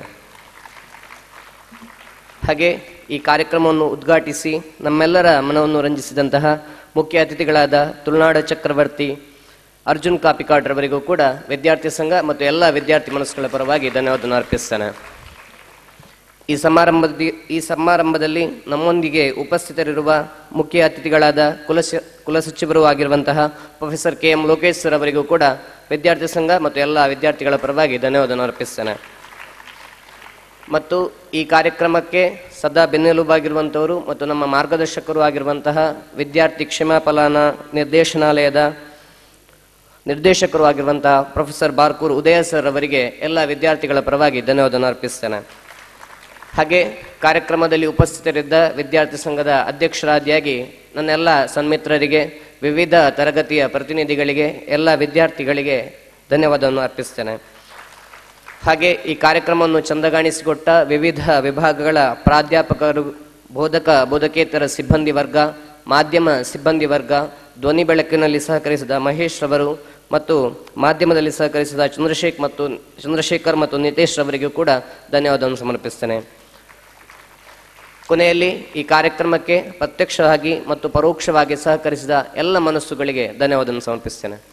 ಹಾಗೆ ಈ ಕಾರ್ಯಕ್ರಮವನ್ನು ಉದ್ಘಾಟಿಸಿ ನಮ್ಮೆಲ್ಲರ ಮನವನ್ನು ರಂಜಿಸಿದಂತಹ ಮುಖ್ಯ ಅತಿಥಿಗಳಾದ ತುಳುನಾಡ ಚಕ್ರವರ್ತಿ ಅರ್ಜುನ್ ಕಾಪಿಕಾಡ್ರವರಿಗೂ ಕೂಡ ವಿದ್ಯಾರ್ಥಿ ಸಂಘ ಮತ್ತು ಎಲ್ಲ ವಿದ್ಯಾರ್ಥಿ ಮನಸ್ಸುಗಳ ಪರವಾಗಿ ಧನ್ಯವಾದವನ್ನು ಅರ್ಪಿಸ್ತೇನೆ. ಈ ಸಮಾರಂಭದ ಈ ಸಮಾರಂಭದಲ್ಲಿ ನಮ್ಮೊಂದಿಗೆ ಉಪಸ್ಥಿತರಿರುವ ಮುಖ್ಯ ಅತಿಥಿಗಳಾದ ಕುಲಸ ಕುಲಸಚಿವರು ಆಗಿರುವಂತಹ professor K M Lokesh sir ಅವರಿಗೂ ಕೂಡ ವಿದ್ಯಾರ್ಥಿ ಸಂಘ ಮತ್ತು ಎಲ್ಲ ವಿದ್ಯಾರ್ಥಿಗಳ ಪರವಾಗಿ ಧನ್ಯವಾದವನ್ನು ಅರ್ಪಿಸ್ತೇನೆ. ಮತ್ತು ಈ ಕಾರ್ಯಕ್ರಮಕ್ಕೆ ಸದಾ ಬೆನ್ನೆಲುಬಾಗಿರುವಂಥವರು ಮತ್ತು ನಮ್ಮ ಮಾರ್ಗದರ್ಶಕರು ಆಗಿರುವಂತಹ ವಿದ್ಯಾರ್ಥಿ ಕ್ಷಮಾಫಲಾನ ನಿರ್ದೇಶನಾಲಯದ ನಿರ್ದೇಶಕರು ಆಗಿರುವಂತಹ ಪ್ರೊಫೆಸರ್ ಬಾರ್ಕೂರ್ ಉದಯ ಸರ್ ಅವರಿಗೆ ಎಲ್ಲ ವಿದ್ಯಾರ್ಥಿಗಳ ಪರವಾಗಿ ಧನ್ಯವಾದವನ್ನು ಅರ್ಪಿಸ್ತೇನೆ. ಹಾಗೆ ಕಾರ್ಯಕ್ರಮದಲ್ಲಿ ಉಪಸ್ಥಿತರಿದ್ದ ವಿದ್ಯಾರ್ಥಿ ಸಂಘದ ಅಧ್ಯಕ್ಷರಾದಿಯಾಗಿ ನನ್ನೆಲ್ಲ ಸನ್ಮಿತ್ರರಿಗೆ, ವಿವಿಧ ತರಗತಿಯ ಪ್ರತಿನಿಧಿಗಳಿಗೆ, ಎಲ್ಲ ವಿದ್ಯಾರ್ಥಿಗಳಿಗೆ ಧನ್ಯವಾದವನ್ನು ಅರ್ಪಿಸ್ತೇನೆ. ಹಾಗೆ ಈ ಕಾರ್ಯಕ್ರಮವನ್ನು ಚಂದಗಾಣಿಸಿಕೊಟ್ಟ ವಿವಿಧ ವಿಭಾಗಗಳ ಪ್ರಾಧ್ಯಾಪಕರು, ಬೋಧಕ ಬೋಧಕೇತರ ಸಿಬ್ಬಂದಿ ವರ್ಗ, ಮಾಧ್ಯಮ ಸಿಬ್ಬಂದಿ ವರ್ಗ, ಧ್ವನಿ ಬೆಳಕಿನಲ್ಲಿ ಸಹಕರಿಸಿದ ಮಹೇಶ್ ರವರು ಮತ್ತು ಮಾಧ್ಯಮದಲ್ಲಿ ಸಹಕರಿಸಿದ ಚಂದ್ರಶೇಖರ್ ಮತ್ತು ಚಂದ್ರಶೇಖರ್ ಮತ್ತು ನಿತೇಶ್ ರವರಿಗೂ ಕೂಡ ಧನ್ಯವಾದವನ್ನು ಸಮರ್ಪಿಸ್ತೇನೆ. ಕೊನೆಯಲ್ಲಿ ಈ ಕಾರ್ಯಕ್ರಮಕ್ಕೆ ಪ್ರತ್ಯಕ್ಷವಾಗಿ ಮತ್ತು ಪರೋಕ್ಷವಾಗಿ ಸಹಕರಿಸಿದ ಎಲ್ಲ ಮನಸ್ಸುಗಳಿಗೆ ಧನ್ಯವಾದವನ್ನು ಸಮರ್ಪಿಸ್ತೇನೆ.